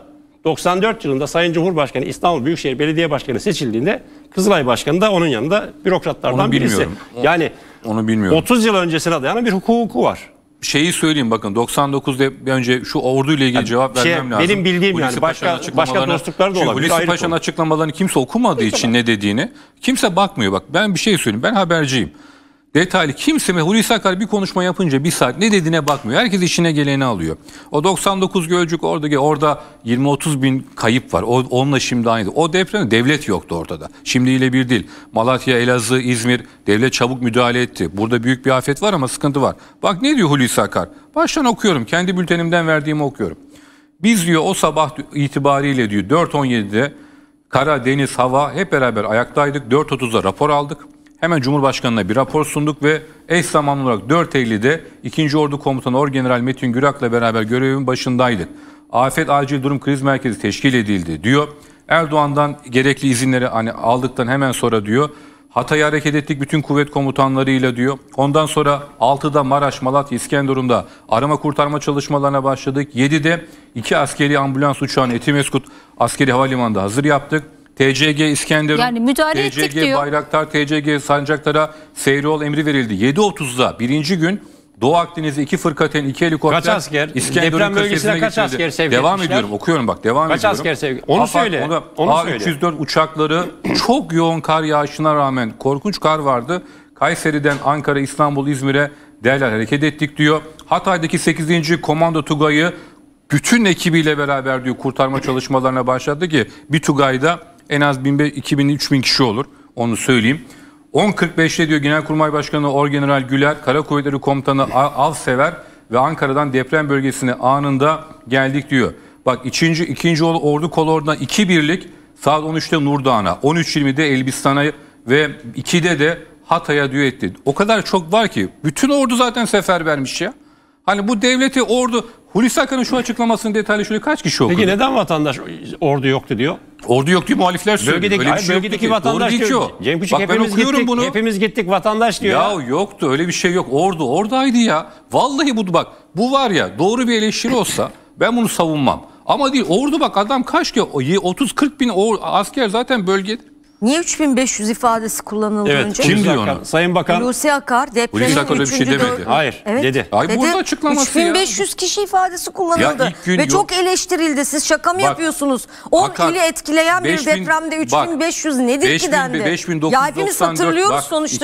yılında Sayın Cumhurbaşkanı İstanbul Büyükşehir Belediye Başkanı seçildiğinde Kızılay Başkanı da onun yanında bürokratlardan birisi. Yani onu bilmiyorum. 30 yıl öncesine dayanan bir hukuku var. Şeyi söyleyeyim bakın 99'da önce şu orduyla ilgili cevap vermem lazım. Benim bildiğim Hulusi başka dostluklar da olabilir. Hulusi Paşa'nın açıklamalarını kimse okumadığı için ne dediğini kimse bakmıyor. Bak ben bir şey söyleyeyim, ben haberciyim. Detaylı kimse ve Hulusi Akar bir konuşma yapınca bir saat ne dediğine bakmıyor. Herkes işine geleni alıyor. O 99 Gölcük orada 20-30 bin kayıp var. Onunla şimdi aynı. O depremde devlet yoktu ortada. Şimdiyle bir değil. Malatya, Elazığ, İzmir devlet çabuk müdahale etti. Burada büyük bir afet var ama sıkıntı var. Bak ne diyor Hulusi Akar? Baştan okuyorum. Kendi bültenimden verdiğimi okuyorum. Biz diyor o sabah itibariyle diyor 4.17'de kara, deniz, hava hep beraber ayaktaydık. 4.30'da rapor aldık. Hemen Cumhurbaşkanı'na bir rapor sunduk ve eş zamanlı olarak 4 Eylül'de 2. Ordu Komutanı Orgeneral Metin Gürak'la beraber görevin başındaydık. Afet Acil Durum Kriz Merkezi teşkil edildi diyor. Erdoğan'dan gerekli izinleri aldıktan hemen sonra diyor Hatay'a hareket ettik bütün kuvvet komutanlarıyla diyor. Ondan sonra 6'da Maraş, Malatya, İskenderun'da arama kurtarma çalışmalarına başladık. 7'de 2 askeri ambulans uçağını Etimeskut Askeri Havalimanı'nda hazır yaptık. TCG İskenderun, yani müdahale ettik TCG diyor. Bayraktar, TCG Sancaktar'a seyryol emri verildi. 7.30'da birinci gün Doğu Akdeniz'de 2 fırkateyn, 2 helikopter. Kaç asker? İskenderun Deprem bölgesine kaç getirildi. asker sevk Devam etmişler? ediyorum, okuyorum bak, devam kaç ediyorum. Kaç asker sevk? Onu söyle. Onu söyle. A304 uçakları çok yoğun kar yağışına rağmen korkunç kar vardı. Kayseri'den Ankara, İstanbul, İzmir'e derler hareket ettik diyor. Hatay'daki 8. Komando Tugay'ı bütün ekibiyle beraber diyor kurtarma çalışmalarına başladı ki bir Tugay'da en az 2000-3000 kişi olur. Onu söyleyeyim. 10.45'te diyor Genelkurmay Başkanı Orgeneral Güler, Kara Kuvvetleri Komutanı Avsever ve Ankara'dan deprem bölgesine anında geldik diyor. Bak 2. Ordu Kolordu'na 2 birlik saat 13'te Nurdağ'a, 13.20'de Elbistan'a ve 2'de de Hatay'a diyor etti. O kadar çok var ki bütün ordu zaten seferbermiş ya. Hani bu devleti ordu Hulusi Akar'ın şu açıklamasının detaylı şöyle kaç kişi okudu? Peki neden vatandaş ordu yoktu diyor? Ordu yok diyor muhalifler söylüyor. Bölgedeki vatandaş diyor. Cem Küçük, hepimiz gittik vatandaş diyor. Ya yoktu öyle bir şey yok. Oradaydı ya. Vallahi bu var ya doğru bir eleştiri olsa ben bunu savunmam. Ama değil ordu bak adam kaç ki 30-40 bin asker zaten bölgede. Niye 3500 ifadesi kullanıldı önce? Kim diyor onu? Sayın Bakan. Hulusi Akar depremin Hulusi Akar öyle bir şey demedi. Hayır dedi. Ay burada açıklaması 3500 kişi ifadesi kullanıldı. Ve çok eleştirildi. Siz şaka mı yapıyorsunuz? 10 ili etkileyen bir depremde 3500 nedir ki dendi? Ya hepimiz hatırlıyoruz sonuçta.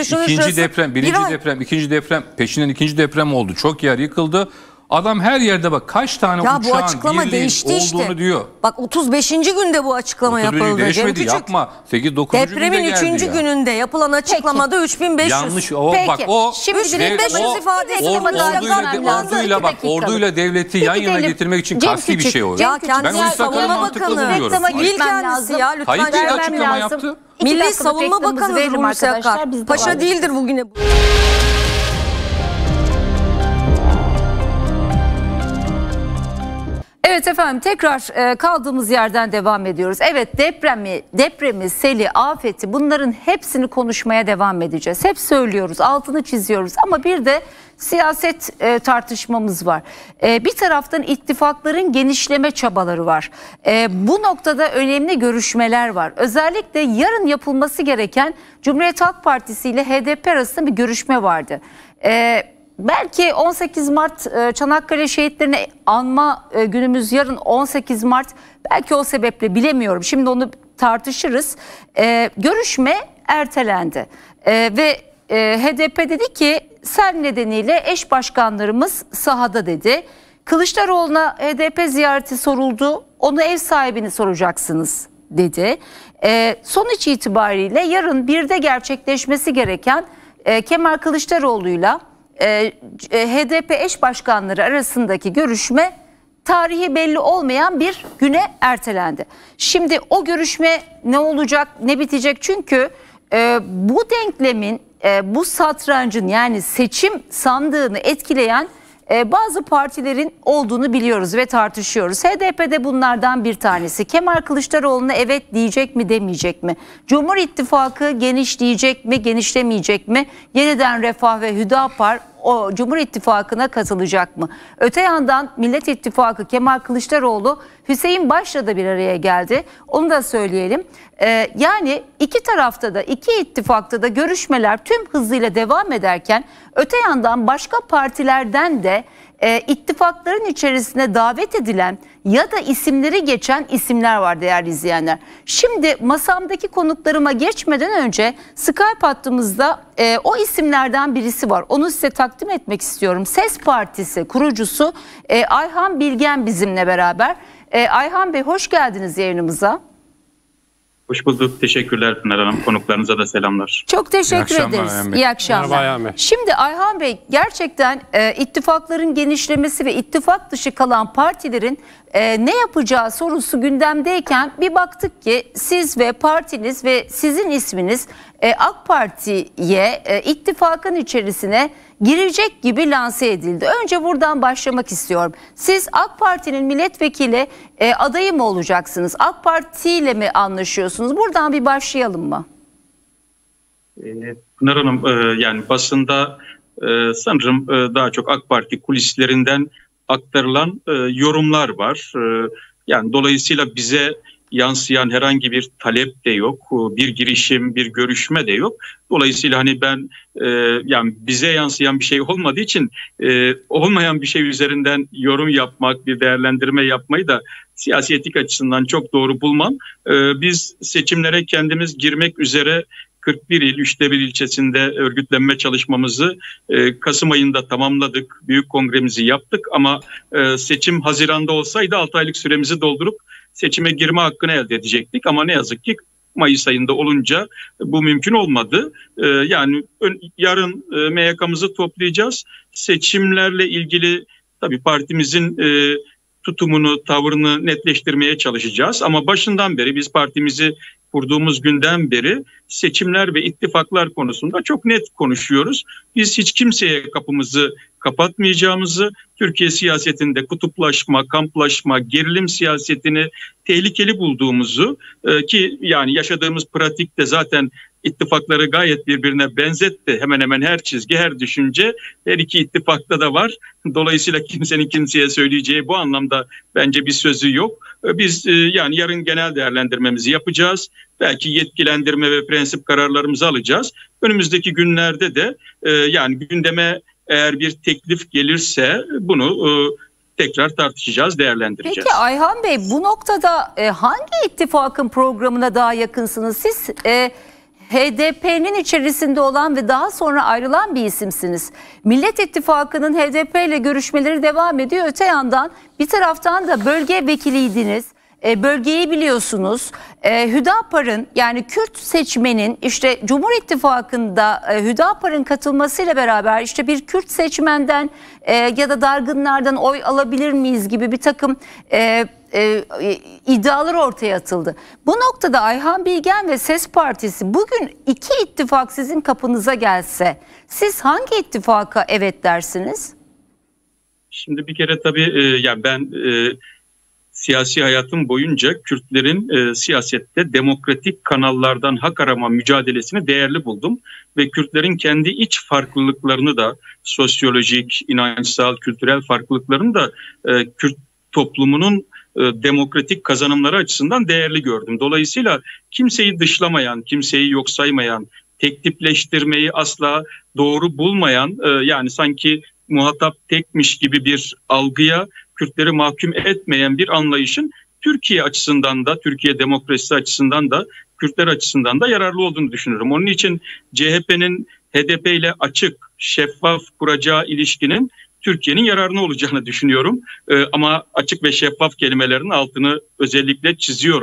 İkinci deprem peşinden ikinci deprem oldu. Çok yer yıkıldı. Adam her yerde bak kaç tane ya uçağın bu açıklama değişti olduğunu işte. diyor. Bak 35. günde bu açıklama yapıldı. Değişmedi yapma. 8-9. Depremin 3. gününde yapılan açıklamada 3500. Yanlış. Peki. Bak o 3500 ifade orduyla devleti yan yana getirmek için kasti bir şey o. Ya kendisi Savunma Bakanı. Değil kendisi ya lütfen. Tayyip Bey açıklama yaptı. Milli Savunma Bakanı Hulusi Akar. Paşa değildir bugüne. Evet efendim tekrar kaldığımız yerden devam ediyoruz. Evet depremi, seli, afeti bunların hepsini konuşmaya devam edeceğiz. Hep söylüyoruz, altını çiziyoruz ama bir de siyaset tartışmamız var. Bir taraftan ittifakların genişleme çabaları var. Bu noktada önemli görüşmeler var. Özellikle yarın yapılması gereken Cumhuriyet Halk Partisi ile HDP arasında bir görüşme vardı. Belki 18 Mart Çanakkale şehitlerini anma günümüz yarın 18 Mart. Belki o sebeple bilemiyorum. Şimdi onu tartışırız. Görüşme ertelendi. Ve HDP dedi ki sel nedeniyle eş başkanlarımız sahada dedi. Kılıçdaroğlu'na HDP ziyareti soruldu. Onu ev sahibini soracaksınız dedi. Sonuç itibariyle yarın 1'de gerçekleşmesi gereken Kemal Kılıçdaroğlu'yla HDP eş başkanları arasındaki görüşme tarihi belli olmayan bir güne ertelendi. Şimdi o görüşme ne olacak, ne bitecek? Çünkü bu denklemin, bu satrancın, yani seçim sandığını etkileyen bazı partilerin olduğunu biliyoruz ve tartışıyoruz. HDP de bunlardan bir tanesi. Kemal Kılıçdaroğlu'na evet diyecek mi, demeyecek mi? Cumhur İttifakı genişleyecek mi, genişlemeyecek mi? Yeniden Refah ve Hüdapar o Cumhur İttifakı'na katılacak mı? Öte yandan Millet İttifakı, Kemal Kılıçdaroğlu, Hüseyin Baş'la da bir araya geldi. Onu da söyleyelim. Yani iki tarafta da, iki ittifakta da görüşmeler tüm hızıyla devam ederken öte yandan başka partilerden de ittifakların içerisine davet edilen ya da isimleri geçen isimler var değerli izleyenler. Şimdi masamdaki konuklarıma geçmeden önce Skype hattımızda o isimlerden birisi var. Onu size takdim etmek istiyorum. Ses Partisi kurucusu Ayhan Bilgen bizimle beraber. Ayhan Bey, hoş geldiniz yayınımıza. Hoş bulduk. Teşekkürler Pınar Hanım. Konuklarınıza da selamlar. Çok teşekkür ederiz. İyi akşamlar. Şimdi Ayhan Bey, gerçekten ittifakların genişlemesi ve ittifak dışı kalan partilerin ne yapacağı sorusu gündemdeyken bir baktık ki siz ve partiniz ve sizin isminiz AK Parti'ye ittifakın içerisine girecek gibi lanse edildi. Önce buradan başlamak istiyorum. Siz AK Parti'nin milletvekili adayı mı olacaksınız? AK Parti ile mi anlaşıyorsunuz? Buradan bir başlayalım mı? Pınar Hanım, yani basında sanırım daha çok AK Parti kulislerinden aktarılan yorumlar var. Yani dolayısıyla bize yansıyan herhangi bir talep de yok, bir girişim, bir görüşme de yok. Dolayısıyla hani ben yani bize yansıyan bir şey olmadığı için olmayan bir şey üzerinden yorum yapmak, bir değerlendirme yapmayı da siyasi etik açısından çok doğru bulmam. Biz seçimlere kendimiz girmek üzere 41 il, 3'te 1 ilçesinde örgütlenme çalışmamızı Kasım ayında tamamladık. Büyük kongremizi yaptık ama seçim Haziran'da olsaydı 6 aylık süremizi doldurup seçime girme hakkını elde edecektik. Ama ne yazık ki Mayıs ayında olunca bu mümkün olmadı. Yani yarın MYK'mızı toplayacağız. Seçimlerle ilgili tabii partimizin tutumunu, tavrını netleştirmeye çalışacağız. Ama başından beri biz partimizi kurduğumuz günden beri seçimler ve ittifaklar konusunda çok net konuşuyoruz. Biz hiç kimseye kapımızı kapatmayacağımızı, Türkiye siyasetinde kutuplaşma, kamplaşma, gerilim siyasetini tehlikeli bulduğumuzu ki yani yaşadığımız pratikte zaten ittifakları gayet birbirine benzetti. Hemen hemen her çizgi, her düşünce her iki ittifakta da var. Dolayısıyla kimsenin kimseye söyleyeceği bu anlamda bence bir sözü yok. Biz yani yarın genel değerlendirmemizi yapacağız. Belki yetkilendirme ve prensip kararlarımızı alacağız. Önümüzdeki günlerde de yani gündeme eğer bir teklif gelirse bunu tekrar tartışacağız, değerlendireceğiz. Peki Ayhan Bey, bu noktada hangi ittifakın programına daha yakınsınız? Siz HDP'nin içerisinde olan ve daha sonra ayrılan bir isimsiniz. Millet İttifakı'nın HDP ile görüşmeleri devam ediyor. Öte yandan bir taraftan da bölge vekiliydiniz. Bölgeyi biliyorsunuz. Hüdapar'ın, yani Kürt seçmenin işte Cumhur İttifakı'nda Hüdapar'ın katılmasıyla beraber işte bir Kürt seçmenden ya da dargınlardan oy alabilir miyiz gibi bir takım iddialar ortaya atıldı. Bu noktada Ayhan Bilgen ve Ses Partisi, bugün iki ittifak sizin kapınıza gelse siz hangi ittifaka evet dersiniz? Şimdi bir kere tabii yani ben siyasi hayatım boyunca Kürtlerin siyasette demokratik kanallardan hak arama mücadelesini değerli buldum. Ve Kürtlerin kendi iç farklılıklarını da, sosyolojik, inançsal, kültürel farklılıklarını da Kürt toplumunun demokratik kazanımları açısından değerli gördüm. Dolayısıyla kimseyi dışlamayan, kimseyi yok saymayan, tek tipleştirmeyi asla doğru bulmayan, yani sanki muhatap tekmiş gibi bir algıya Kürtleri mahkum etmeyen bir anlayışın Türkiye açısından da, Türkiye demokrasisi açısından da, Kürtler açısından da yararlı olduğunu düşünüyorum. Onun için CHP'nin HDP ile açık, şeffaf kuracağı ilişkinin Türkiye'nin yararına olacağını düşünüyorum. Ama açık ve şeffaf kelimelerin altını özellikle çiziyorum.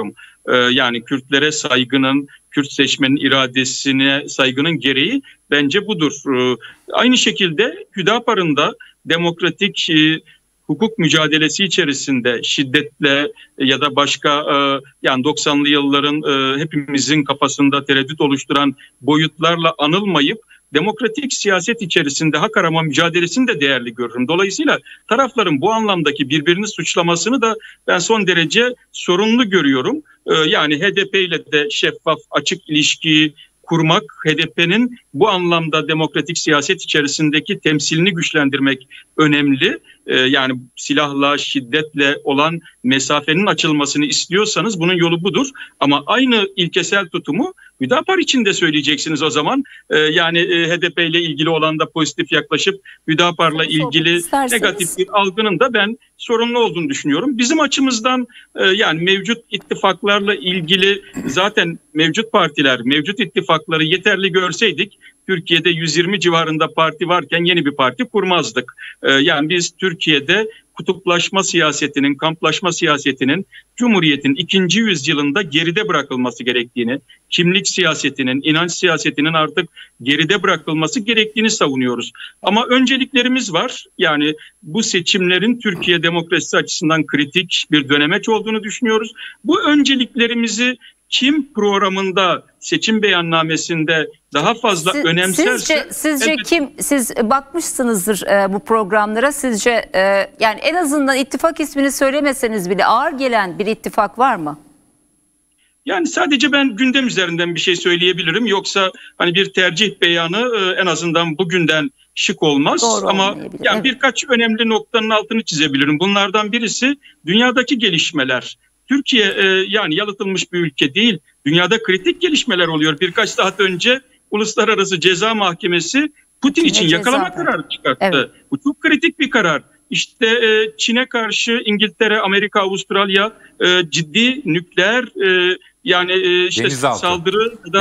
Yani Kürtlere saygının, Kürt seçmenin iradesine saygının gereği bence budur. Aynı şekilde Hüdapar'ın da demokratik hukuk mücadelesi içerisinde şiddetle ya da başka yani 90'lı yılların hepimizin kafasında tereddüt oluşturan boyutlarla anılmayıp demokratik siyaset içerisinde hak arama mücadelesini de değerli görürüm. Dolayısıyla tarafların bu anlamdaki birbirini suçlamasını da ben son derece sorunlu görüyorum. Yani HDP ile de şeffaf, açık ilişki kurmak, HDP'nin bu anlamda demokratik siyaset içerisindeki temsilini güçlendirmek önemli. Yani silahla, şiddetle olan mesafenin açılmasını istiyorsanız bunun yolu budur. Ama aynı ilkesel tutumu Hüdapar için de söyleyeceksiniz o zaman. Yani HDP ile ilgili olan da pozitif yaklaşıp Hüdapar'la ilgili negatif bir algının da ben sorunlu olduğunu düşünüyorum. Bizim açımızdan yani mevcut ittifaklarla ilgili zaten mevcut partiler, mevcut ittifakları yeterli görseydik Türkiye'de 120 civarında parti varken yeni bir parti kurmazdık. Yani biz Türkiye'de kutuplaşma siyasetinin, kamplaşma siyasetinin Cumhuriyet'in 2. yüzyılında geride bırakılması gerektiğini, kimlik siyasetinin, inanç siyasetinin artık geride bırakılması gerektiğini savunuyoruz. Ama önceliklerimiz var. Yani bu seçimlerin Türkiye demokrasisi açısından kritik bir dönemeç olduğunu düşünüyoruz. Bu önceliklerimizi kim programında, seçim beyannamesinde daha fazla önemserse... Sizce kim, siz bakmışsınızdır bu programlara, sizce yani en azından ittifak ismini söylemeseniz bile ağır gelen bir ittifak var mı? Yani sadece ben gündem üzerinden bir şey söyleyebilirim. Yoksa hani bir tercih beyanı en azından bugünden şık olmaz. Doğru, ama yani evet, birkaç önemli noktanın altını çizebilirim. Bunlardan birisi dünyadaki gelişmeler. Türkiye yani yalıtılmış bir ülke değil. Dünyada kritik gelişmeler oluyor. Birkaç saat önce Uluslararası Ceza Mahkemesi Putin için yakalama kararı çıkarttı. Evet. Bu çok kritik bir karar. İşte Çin'e karşı İngiltere, Amerika, Avustralya ciddi nükleer yani işte denizaltı saldırı da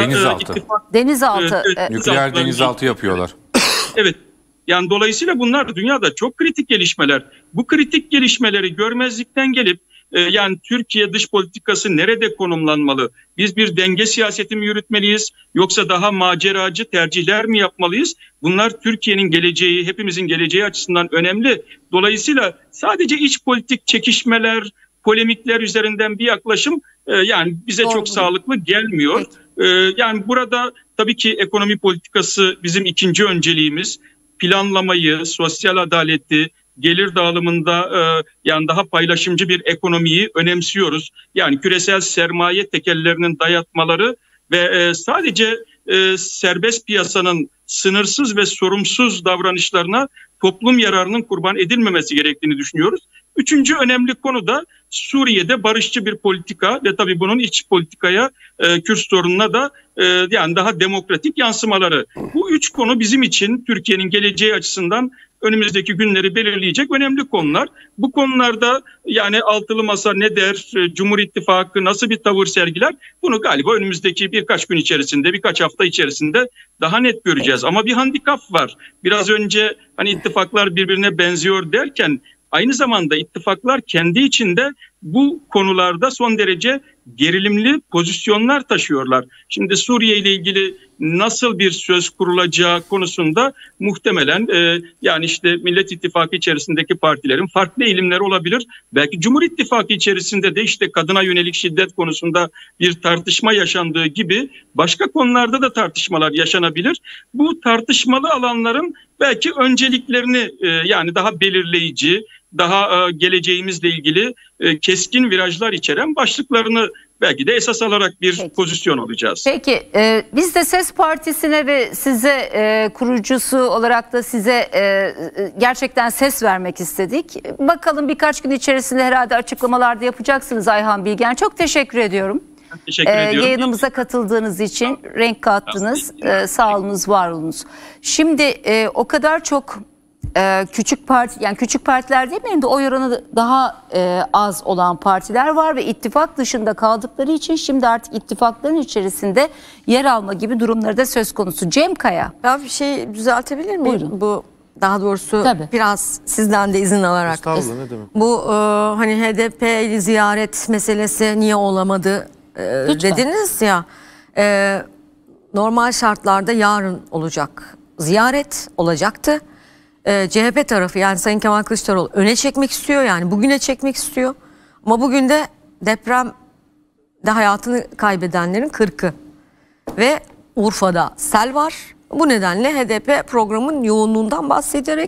denizaltı nükleer denizaltı yapıyorlar. Evet. Yani dolayısıyla bunlar dünyada çok kritik gelişmeler. Bu kritik gelişmeleri görmezlikten gelip yani Türkiye dış politikası nerede konumlanmalı? Biz bir denge siyaseti mi yürütmeliyiz? Yoksa daha maceracı tercihler mi yapmalıyız? Bunlar Türkiye'nin geleceği, hepimizin geleceği açısından önemli. Dolayısıyla sadece iç politik çekişmeler, polemikler üzerinden bir yaklaşım yani bize çok sağlıklı gelmiyor. Yani burada tabii ki ekonomi politikası bizim ikinci önceliğimiz. Planlamayı, sosyal adaleti, gelir dağılımında yani daha paylaşımcı bir ekonomiyi önemsiyoruz. Yani küresel sermaye tekellerinin dayatmaları ve sadece serbest piyasanın sınırsız ve sorumsuz davranışlarına toplum yararının kurban edilmemesi gerektiğini düşünüyoruz. Üçüncü önemli konu da Suriye'de barışçı bir politika ve tabii bunun iç politikaya, Kürt sorununa da yani daha demokratik yansımaları. Bu üç konu bizim için Türkiye'nin geleceği açısından önümüzdeki günleri belirleyecek önemli konular. Bu konularda yani altılı masa ne der, Cumhur İttifakı nasıl bir tavır sergiler? Bunu galiba önümüzdeki birkaç gün içerisinde, birkaç hafta içerisinde daha net göreceğiz. Ama bir handikap var. Biraz önce hani ittifaklar birbirine benziyor derken aynı zamanda ittifaklar kendi içinde bu konularda son derece gerilimli pozisyonlar taşıyorlar. Şimdi Suriye ile ilgili nasıl bir söz kurulacağı konusunda muhtemelen yani işte Millet İttifakı içerisindeki partilerin farklı eğilimleri olabilir. Belki Cumhur İttifakı içerisinde de işte kadına yönelik şiddet konusunda bir tartışma yaşandığı gibi başka konularda da tartışmalar yaşanabilir. Bu tartışmalı alanların belki önceliklerini yani daha belirleyici, daha geleceğimizle ilgili keskin virajlar içeren başlıklarını belki de esas alarak bir pozisyon alacağız. Peki biz de Ses Partisi'ne ve size kurucusu olarak da size gerçekten ses vermek istedik. Bakalım birkaç gün içerisinde herhalde açıklamalarda yapacaksınız Ayhan Bilgen. Çok teşekkür ediyorum. Teşekkür ediyorum. Yayınımıza katıldığınız için renk kattınız. Sağ olunuz, var olunuz. Şimdi o kadar çok küçük parti, yani küçük partiler demeyelim de oy oranı daha az olan partiler var ve ittifak dışında kaldıkları için şimdi artık ittifakların içerisinde yer alma gibi durumları da söz konusu. Cem Kaya. Ben bir şey düzeltebilir miyim? Buyurun. Bu daha doğrusu Tabii. biraz sizden de izin alarak. Estağfurullah, ne demek? Bu hani HDP'li ziyaret meselesi niye olamadı? Lütfen. dediniz ya, normal şartlarda yarın olacak ziyaret olacaktı. CHP tarafı, yani Sayın Kemal Kılıçdaroğlu öne çekmek istiyor, yani bugüne çekmek istiyor. Ama bugün de depremde hayatını kaybedenlerin 40'ı ve Urfa'da sel var. Bu nedenle HDP programın yoğunluğundan bahsederek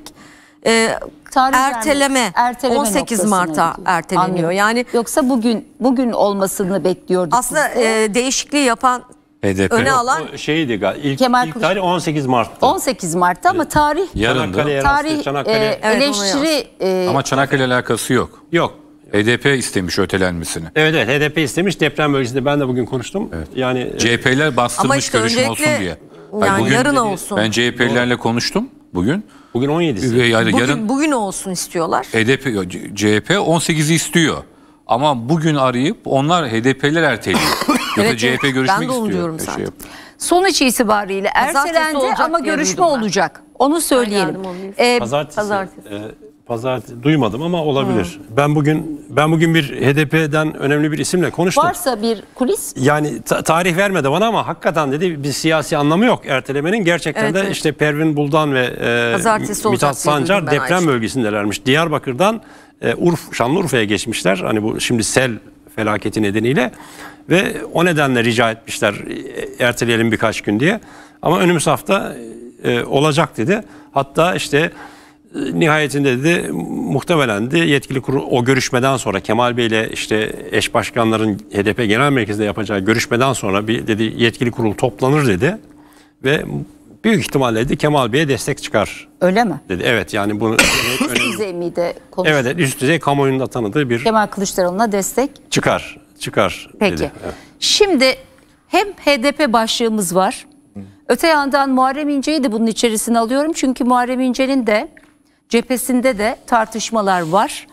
erteleme 18 Mart'a noktasına erteleniyor. Anlıyorum. Yani Yoksa bugün olmasını bekliyorduk. aslında biz de. değişikliği yapan, HDP öne alan O şeydi galiba. Kemal İlk tarih 18 Mart'tı. 18 Mart'ta ama tarih Yarındı. Çanakkale tarih Çanakkale. Evet, eleştiri Ama Çanakkale alakası yok. Yok. HDP istemiş ötelenmesini. Evet, HDP istemiş, deprem bölgesinde ben de bugün konuştum. Yani CHP'ler ama bastırmış işte görüşüm olsun öncelikle diye. yani bugün yarın olsun. Ben CHP'lilerle konuştum bugün. bugün 17'si. Yani yarın Bugün olsun istiyorlar. HDP, CHP 18'i istiyor. Ama bugün arayıp onlar HDP'ler erteliyor. Yoksa Evet, CHP görüşmek ben de onu istiyor. diyorum zaten. sonuç itibariyle Pazartesi ertelendi olacak ama diye görüşme duydum ben. olacak. Onu söyleyelim. geldim, onu bilmiyorum. Pazartesi. Pazartesi duymadım ama olabilir. Ben bugün bir HDP'den önemli bir isimle konuştum. Varsa bir kulis. Yani tarih vermedi bana ama hakikaten dedi bir siyasi anlamı yok ertelemenin. Gerçekten Evet, de evet. işte Pervin Buldan ve Pazartesi olacak Mithat diye duydum Sancar ben deprem Ayşe. bölgesindelermiş. Diyarbakır'dan Şanlıurfa'ya geçmişler. Hani bu şimdi sel felaketi nedeniyle ve o nedenle rica etmişler erteleyelim birkaç gün diye. Ama önümüz hafta olacak dedi. Hatta işte nihayetinde dedi muhtemelen de yetkili kurul o görüşmeden sonra Kemal Bey ile işte eş başkanların HDP Genel Merkezi'nde yapacağı görüşmeden sonra bir dedi yetkili kurul toplanır dedi ve büyük ihtimalle dedi Kemal Bey'e destek çıkar Öyle mi? dedi. Evet, yani bunu Üst düzey miydi konuşma? evet, üst düzey kamuoyunda tanıdığı bir Kemal Kılıçdaroğlu'na destek. çıkar Peki. dedi. Evet. Şimdi hem HDP başlığımız var. Öte yandan Muharrem İnce'yi de bunun içerisine alıyorum. Çünkü Muharrem İnce'nin de cephesinde de tartışmalar var.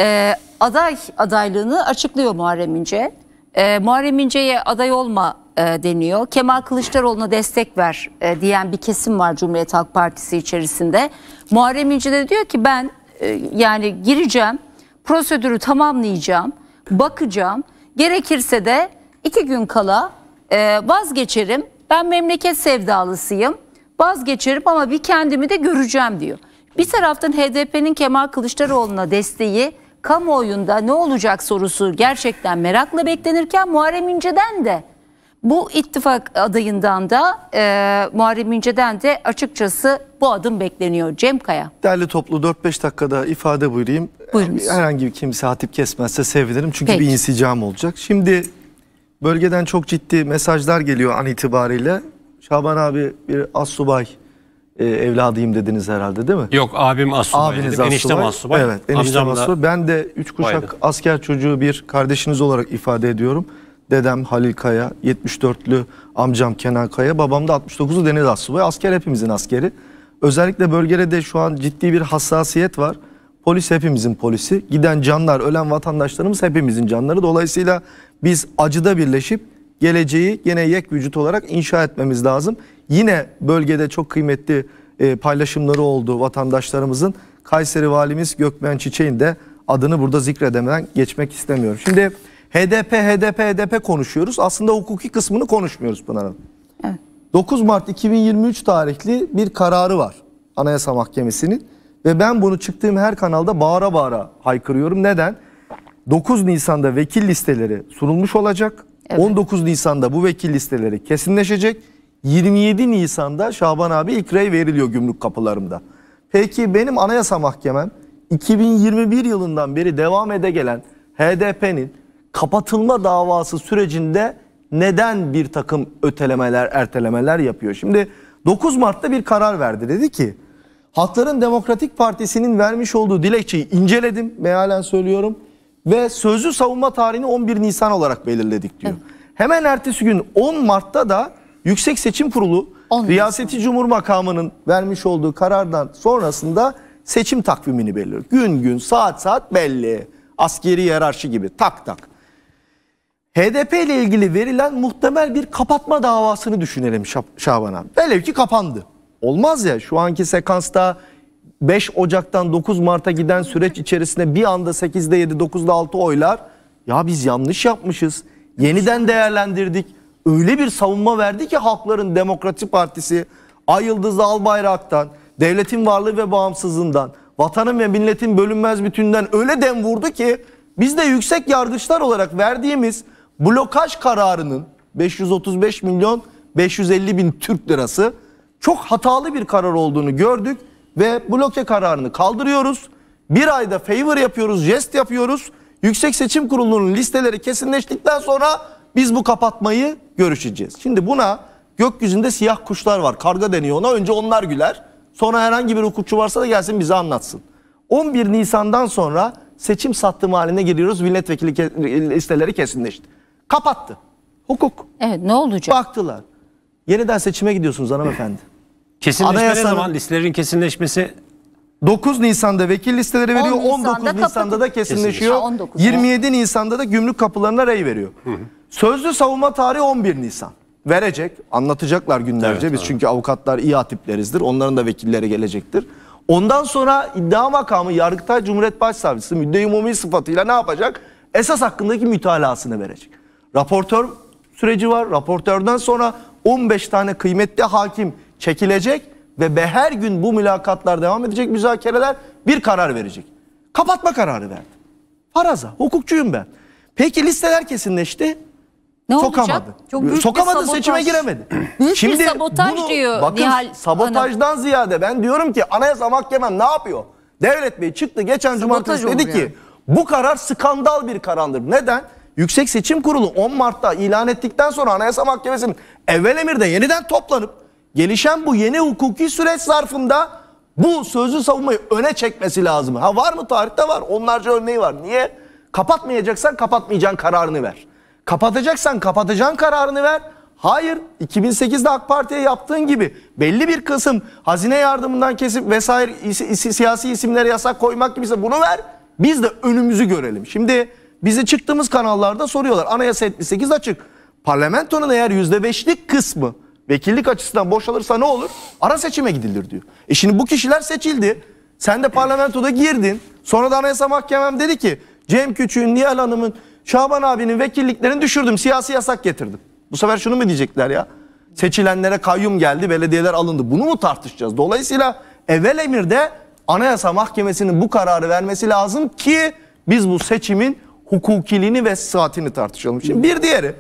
Adaylığını açıklıyor Muharrem İnce. Muharrem İnce'ye aday olma deniyor. Kemal Kılıçdaroğlu'na destek ver diyen bir kesim var Cumhuriyet Halk Partisi içerisinde. Muharrem İnce de diyor ki ben yani gireceğim, prosedürü tamamlayacağım, bakacağım. Gerekirse de 2 gün kala vazgeçerim. Ben memleket sevdalısıyım. Vazgeçerim ama bir kendimi de göreceğim diyor. Bir taraftan HDP'nin Kemal Kılıçdaroğlu'na desteği kamuoyunda ne olacak sorusu gerçekten merakla beklenirken Muharrem İnce'den de bu ittifak adayından da Muharrem İnce'den de açıkçası bu adım bekleniyor. Cem Kaya. Değerli toplu 4-5 dakikada ifade buyurayım. Buyurunuz. Herhangi bir kimse hatip kesmezse sevinirim. Çünkü Peki. bir insicam olacak. Şimdi bölgeden çok ciddi mesajlar geliyor an itibariyle. Şaban abi bir assubay evladıyım dediniz herhalde, değil mi? Yok, abim assubay Abiniz dedim. Eniştem assubay. Evet, eniştem Amcam da assubay. Ben de 3 kuşak Baydı. asker çocuğu bir kardeşiniz olarak ifade ediyorum. Dedem Halil Kaya, 74'lü amcam Kenan Kaya, babam da 69'lu deniz assubay. Asker hepimizin askeri. Özellikle bölgede de şu an ciddi bir hassasiyet var. Polis hepimizin polisi. Giden canlar, ölen vatandaşlarımız hepimizin canları. Dolayısıyla biz acıda birleşip geleceği gene yek vücut olarak inşa etmemiz lazım. Yine bölgede çok kıymetli paylaşımları oldu vatandaşlarımızın. Kayseri Valimiz Gökmen Çiçek'in de adını burada zikredemeden geçmek istemiyorum. Şimdi HDP konuşuyoruz. Aslında hukuki kısmını konuşmuyoruz Pınar Hanım. Evet. 9 Mart 2023 tarihli bir kararı var Anayasa Mahkemesi'nin. Ve ben bunu çıktığım her kanalda bağıra bağıra haykırıyorum. Neden? 9 Nisan'da vekil listeleri sunulmuş olacak. Evet. 19 Nisan'da bu vekil listeleri kesinleşecek. 27 Nisan'da Şaban abi ilk rey veriliyor gümrük kapılarında. Peki benim Anayasa Mahkemem 2021 yılından beri devam ede gelen HDP'nin kapatılma davası sürecinde neden bir takım ertelemeler yapıyor? Şimdi 9 Mart'ta bir karar verdi. Dedi ki Halkların Demokratik Partisi'nin vermiş olduğu dilekçeyi inceledim. Mealen söylüyorum. Ve sözlü savunma tarihini 11 Nisan olarak belirledik diyor. Evet. Hemen ertesi gün 10 Mart'ta da Yüksek Seçim Kurulu Riyaseti Cumhur Makamı'nın vermiş olduğu karardan sonrasında seçim takvimini belirliyor. Gün gün, saat saat belli. Askeri hiyerarşi gibi tak tak. HDP ile ilgili verilen muhtemel bir kapatma davasını düşünelim Şaban abi. Velev ki kapandı. Olmaz ya, şu anki sekansta 5 Ocak'tan 9 Mart'a giden süreç içerisinde bir anda 8'de 7, 9'da 6 oylar. Ya biz yanlış yapmışız. Yeniden değerlendirdik. Öyle bir savunma verdi ki Halkların Demokrasi Partisi, Ay Yıldızlı Albayrak'tan, devletin varlığı ve bağımsızlığından, vatanın ve milletin bölünmez bütününden öyle dem vurdu ki biz de yüksek yargıçlar olarak verdiğimiz blokaj kararının 535 milyon 550 bin Türk lirası çok hatalı bir karar olduğunu gördük ve bloke kararını kaldırıyoruz. Bir ayda favor yapıyoruz, jest yapıyoruz. Yüksek Seçim Kurulu'nun listeleri kesinleştikten sonra biz bu kapatmayı görüşeceğiz. Şimdi buna gökyüzünde siyah kuşlar var. Karga deniyor ona. Önce onlar güler. Sonra herhangi bir hukukçu varsa da gelsin bize anlatsın. 11 Nisan'dan sonra seçim sattım haline giriyoruz. Milletvekili listeleri kesinleşti. Kapattı. Hukuk. Evet, ne olacak? Baktılar. Yeniden seçime gidiyorsunuz hanımefendi. Kesinleşme ne Anayasanın- zaman? Listelerin kesinleşmesi 9 Nisan'da vekil listeleri veriyor. 10 19 Nisan'da Nisan'da da kesinleşiyor. Ha, 19. 27 Nisan'da da gümrük kapılarına rey veriyor. Sözlü savunma tarihi 11 Nisan. Verecek. Anlatacaklar günlerce. Evet, Biz çünkü avukatlar iyi hatipleriz. Onların da vekilleri gelecektir. Ondan sonra iddia makamı Yargıtay Cumhuriyet Başsavcısı müddei umumi sıfatıyla ne yapacak? Esas hakkındaki mütalasını verecek. Raportör süreci var. Raportörden sonra 15 tane kıymetli hakim çekilecek ve her gün bu mülakatlar devam edecek, müzakereler, bir karar verecek. Kapatma kararı verdi. Faraza, hukukçuyum ben. Peki listeler kesinleşti. Ne Sokamadı. olacak? Çok büyük bir Sokamadı, sabotaj. seçime giremedi. Büyük bir sabotaj diyor bakın, Nihal sabotajdan ziyade ben diyorum ki Anayasa Mahkemem ne yapıyor? Devlet Bey çıktı geçen cumartesi olur dedi ki yani. bu karar skandal bir karardır. Neden? Yüksek Seçim Kurulu 10 Mart'ta ilan ettikten sonra Anayasa Mahkemesi'nin evvel emirde yeniden toplanıp gelişen bu yeni hukuki süreç zarfında bu sözlü savunmayı öne çekmesi lazım. Ha, var mı? Tarihte var. Onlarca örneği var. Niye? Kapatmayacaksan kapatmayacağın kararını ver. Kapatacaksan kapatacağın kararını ver. Hayır, 2008'de AK Parti'ye yaptığın gibi belli bir kısım hazine yardımından kesip vesaire siyasi isimlere yasak koymak gibiyse bunu ver. Biz de önümüzü görelim. Şimdi bize çıktığımız kanallarda soruyorlar. Anayasa 78 açık. Parlamentonun eğer %5'lik kısmı vekillik açısından boşalırsa ne olur? Ara seçime gidilir diyor. Şimdi bu kişiler seçildi. Sen de parlamentoda girdin. Sonra da Anayasa Mahkemem dedi ki Cem Küçük'ün, Nihal Hanım'ın, Şaban abinin vekilliklerini düşürdüm. Siyasi yasak getirdim. Bu sefer şunu mu diyecekler ya? Seçilenlere kayyum geldi, belediyeler alındı. Bunu mu tartışacağız? Dolayısıyla evvel emirde Anayasa Mahkemesi'nin bu kararı vermesi lazım ki biz bu seçimin hukukiliğini ve sıhhatini tartışalım. Şimdi bir diğeri.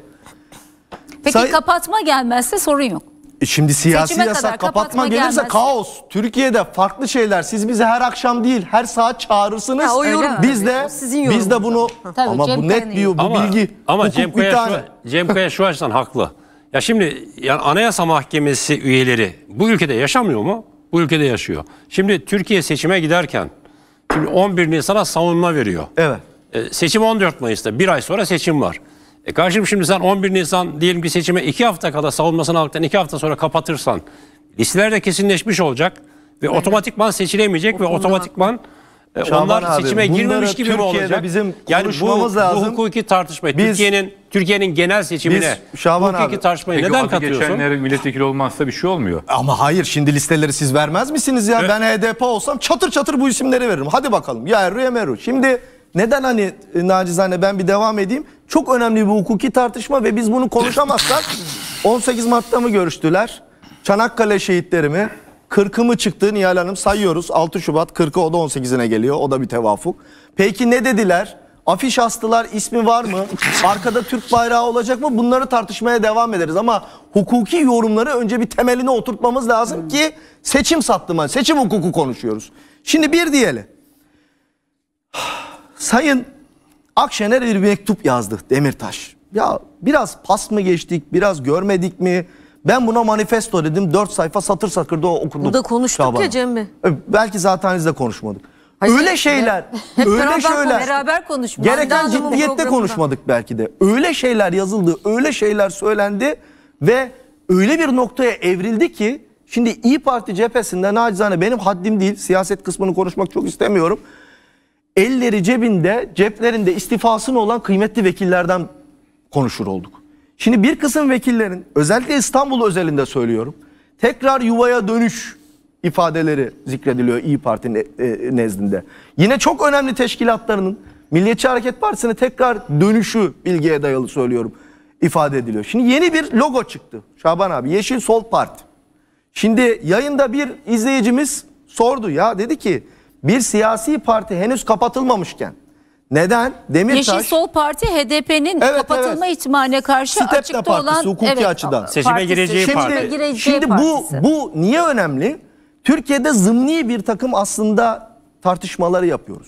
Peki kapatma gelmezse sorun yok. Şimdi siyasi Seçime kadar yasak kapatma kapatma gelirse gelmezse- kaos. Türkiye'de farklı şeyler. Siz bize her akşam değil, her saat çağırırsınız. Ha, o yorum Biz tabii. de O sizin biz de yorumunuz. bunu Tabii, ama Cem bu net Kaya'nın diyor bu bilgi. Ama hukuk Cem bir Kaya, tane. Cem Kaya şu açıdan haklı. Ya şimdi yani Anayasa Mahkemesi üyeleri bu ülkede yaşamıyor mu? Bu ülkede yaşıyor. Şimdi Türkiye seçime giderken şimdi 11 Nisan'a savunma veriyor. Evet. Seçim 14 Mayıs'ta. Bir ay sonra seçim var. Karşım şimdi sen 11 Nisan diyelim ki seçime 2 hafta kala savunmasını aldıktan 2 hafta sonra kapatırsan listeler de kesinleşmiş olacak ve otomatikman seçilemeyecek ve otomatikman Şaban onlar abi, seçime girmemiş bunları gibi mi Türkiye'de olacak? bizim Yani konuşmamız bu lazım. hukuki tartışmayı Biz- Türkiye'nin genel seçimine Biz Şaban hukuki abi, tartışmayı Peki neden adı katıyorsun? geçenlere milletvekili olmazsa bir şey olmuyor. Ama hayır, şimdi listeleri siz vermez misiniz ya? Ben HDP olsam çatır çatır bu isimleri veririm. Hadi bakalım. Ya Erru ya Meru. Şimdi neden hani nacizane ben bir devam edeyim. Çok önemli bir hukuki tartışma ve biz bunu konuşamazsak 18 Mart'ta mı görüştüler? Çanakkale şehitleri mi? 40'ı mı çıktı Nihal Hanım? Sayıyoruz. 6 Şubat 40'ı, o da 18'ine geliyor. O da bir tevafuk. Peki ne dediler? Afiş astılar, ismi var mı? Arkada Türk bayrağı olacak mı? Bunları tartışmaya devam ederiz ama hukuki yorumları önce bir temeline oturtmamız lazım ki seçim sattım. Seçim hukuku konuşuyoruz. Şimdi bir diyelim. Sayın Akşener bir mektup yazdı, Demirtaş. Ya biraz pas mı geçtik, biraz görmedik mi? Ben buna manifesto dedim. 4 sayfa satır satır da okudum. Burada konuştuk Şaban. ya Cem Bey. Belki zaten de konuşmadık. Hayır, öyle şeyler, hep öyle beraber şeyler. Beraber konuşmak. Gereken Handan Hanım'ın ciddiyette programında. konuşmadık belki de. Öyle şeyler yazıldı, öyle şeyler söylendi ve öyle bir noktaya evrildi ki şimdi İyi Parti cephesinde nacizane benim haddim değil, siyaset kısmını konuşmak çok istemiyorum. Elleri cebinde, ceplerinde istifasının olan kıymetli vekillerden konuşur olduk. Şimdi bir kısım vekillerin, özellikle İstanbul özelinde söylüyorum, tekrar yuvaya dönüş ifadeleri zikrediliyor İyi Parti nezdinde. Yine çok önemli teşkilatlarının, Milliyetçi Hareket Partisi'ne tekrar dönüşü bilgiye dayalı söylüyorum. ifade ediliyor. Şimdi yeni bir logo çıktı Şaban abi. Yeşil Sol Parti. Şimdi yayında bir izleyicimiz sordu ya, dedi ki bir siyasi parti henüz kapatılmamışken neden Demirtaş... Yeşil Sol Parti HDP'nin Evet, kapatılma evet. ihtimaline karşı Stepne açıkta Partisi, olan hukuki açıdan. Seçime gireceği parti. Şimdi bu niye önemli? Türkiye'de zımni bir takım aslında tartışmaları yapıyoruz.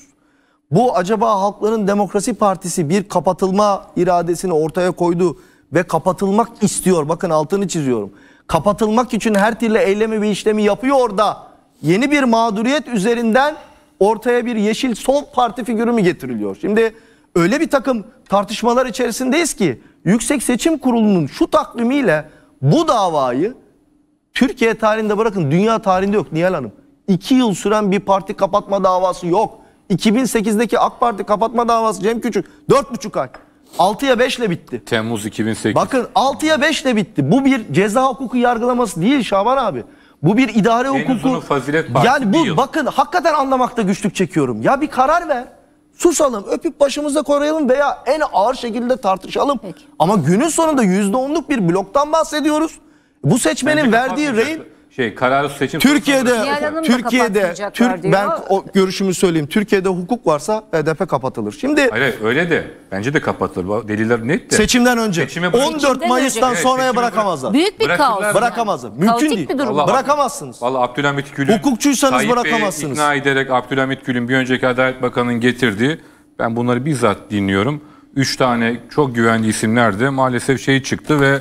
Bu acaba Halkların Demokrasi Partisi bir kapatılma iradesini ortaya koydu ve kapatılmak istiyor. Bakın altını çiziyorum. Kapatılmak için her türlü eylemi ve işlemi yapıyor da yeni bir mağduriyet üzerinden ortaya bir Yeşil Sol Parti figürü mü getiriliyor? Şimdi öyle bir takım tartışmalar içerisindeyiz ki Yüksek Seçim Kurulu'nun şu takvimiyle bu davayı Türkiye tarihinde bırakın dünya tarihinde yok Nihal Hanım. 2 yıl süren bir parti kapatma davası yok. 2008'deki AK Parti kapatma davası Cem Küçük 4,5 ay. 6'ya 5 ile bitti. Temmuz 2008. Bakın 6'ya 5 ile bitti. Bu bir ceza hukuku yargılaması değil Şaban abi. Bu bir idare hukuku. Fazilet Partisi Yani değil. bu bakın hakikaten anlamakta güçlük çekiyorum. Ya bir karar ver. Susalım, öpüp başımıza koyalım veya en ağır şekilde tartışalım. Peki. Ama günün sonunda %10'luk bir bloktan bahsediyoruz. Bu seçmenin Bence verdiği kapatmayacak. rehin kararı seçim Nihal Hanım da kapatmayacaklar diyor. ben o görüşümü söyleyeyim. Türkiye'de hukuk varsa HDP kapatılır. Şimdi Hayır öyle de bence de kapatılır. Deliller net de. seçimden önce Seçime bırak- 14 Seçimden Mayıs'tan önce. sonraya Evet, seçime bırakamazlar. Büyük bir Bırakırlar kaos. mı? Bırakamazlar. Mümkün Kaotik değil. bir durum. Vallahi- Bırakamazsınız. Vallahi Abdülhamit Gül'ün Hukukçuysanız Tayyip Bey'i bırakamazsınız. ikna ederek Abdülhamit Gül'ün bir önceki Adalet Bakanı'nın getirdiği, ben bunları bizzat dinliyorum. 3 tane çok güvenli isimler de maalesef çıktı ve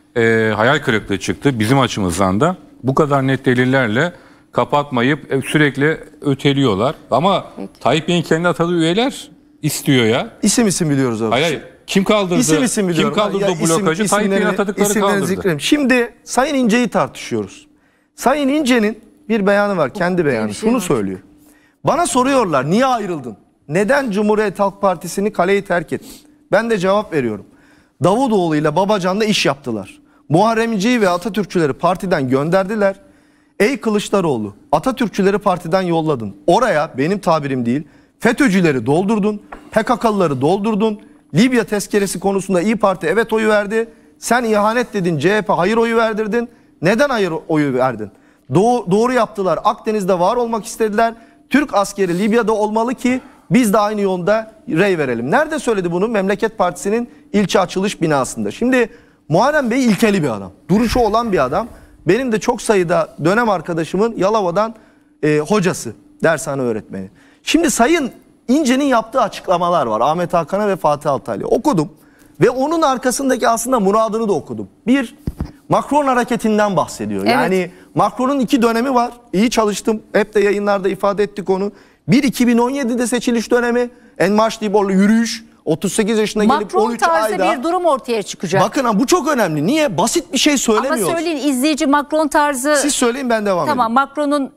hayal kırıklığı çıktı bizim açımızdan da. Bu kadar net delillerle kapatmayıp sürekli öteliyorlar. Ama Tayyip Bey'in kendi atadığı üyeler istiyor ya. İsim biliyoruz abi. Hayır, kim kaldırdı? İsim biliyorum. Kim kaldırdı Ya o blokajı? Tayyip Bey'in atadıkları kaldırdı. zikredelim. Şimdi Sayın İnce'yi tartışıyoruz. Sayın İnce'nin bir beyanı var, kendi beyanı. Şunu söylüyor. Bana soruyorlar niye ayrıldın? Neden Cumhuriyet Halk Partisi'ni kaleyi terk ettin? Ben de cevap veriyorum. Davutoğlu ile Babacan'da iş yaptılar. Muharrem İnce'yi ve Atatürkçüleri partiden gönderdiler. Ey Kılıçdaroğlu, Atatürkçüleri partiden yolladın. Oraya benim tabirim değil, FETÖ'cüleri doldurdun, PKK'lıları doldurdun. Libya tezkeresi konusunda İYİ Parti evet oyu verdi. Sen ihanet dedin, CHP hayır oyu verdirdin. Neden hayır oyu verdin? Doğru yaptılar. Akdeniz'de var olmak istediler. Türk askeri Libya'da olmalı ki biz de aynı yolda rey verelim. Nerede söyledi bunu? Memleket Partisi'nin ilçe açılış binasında. Şimdi Muharrem Bey ilkeli bir adam. Duruşu olan bir adam. Benim de çok sayıda dönem arkadaşımın Yalova'dan hocası, dershane öğretmeni. Şimdi Sayın İnce'nin yaptığı açıklamalar var. Ahmet Hakan'a ve Fatih Altaylı'ya okudum. Ve onun arkasındaki aslında muradını da okudum. Bir, Macron hareketinden bahsediyor. Evet. Yani Macron'un 2 dönemi var. İyi çalıştım. Hep de yayınlarda ifade ettik onu. Bir 2017'de seçiliş dönemi. En Marş Liborlu yürüyüş. 38 yaşına gelip Macron 13 tarzı ayda. bir durum ortaya çıkacak. Bakın ha, bu çok önemli. Niye? Basit bir şey Ama söylemiyoruz. söyleyin, izleyici Macron tarzı. Siz söyleyin, ben devam edeyim. Tamam, Macron'un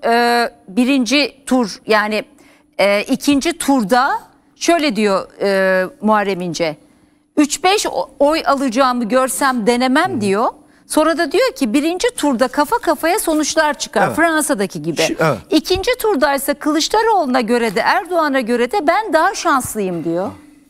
birinci tur, yani ikinci turda şöyle diyor Muharrem İnce. 3-5 oy alacağımı görsem denemem diyor. Sonra da diyor ki birinci turda kafa kafaya sonuçlar çıkar. Evet. Fransa'daki gibi. Evet. İkinci turdaysa Kılıçdaroğlu'na göre de Erdoğan'a göre de ben daha şanslıyım diyor.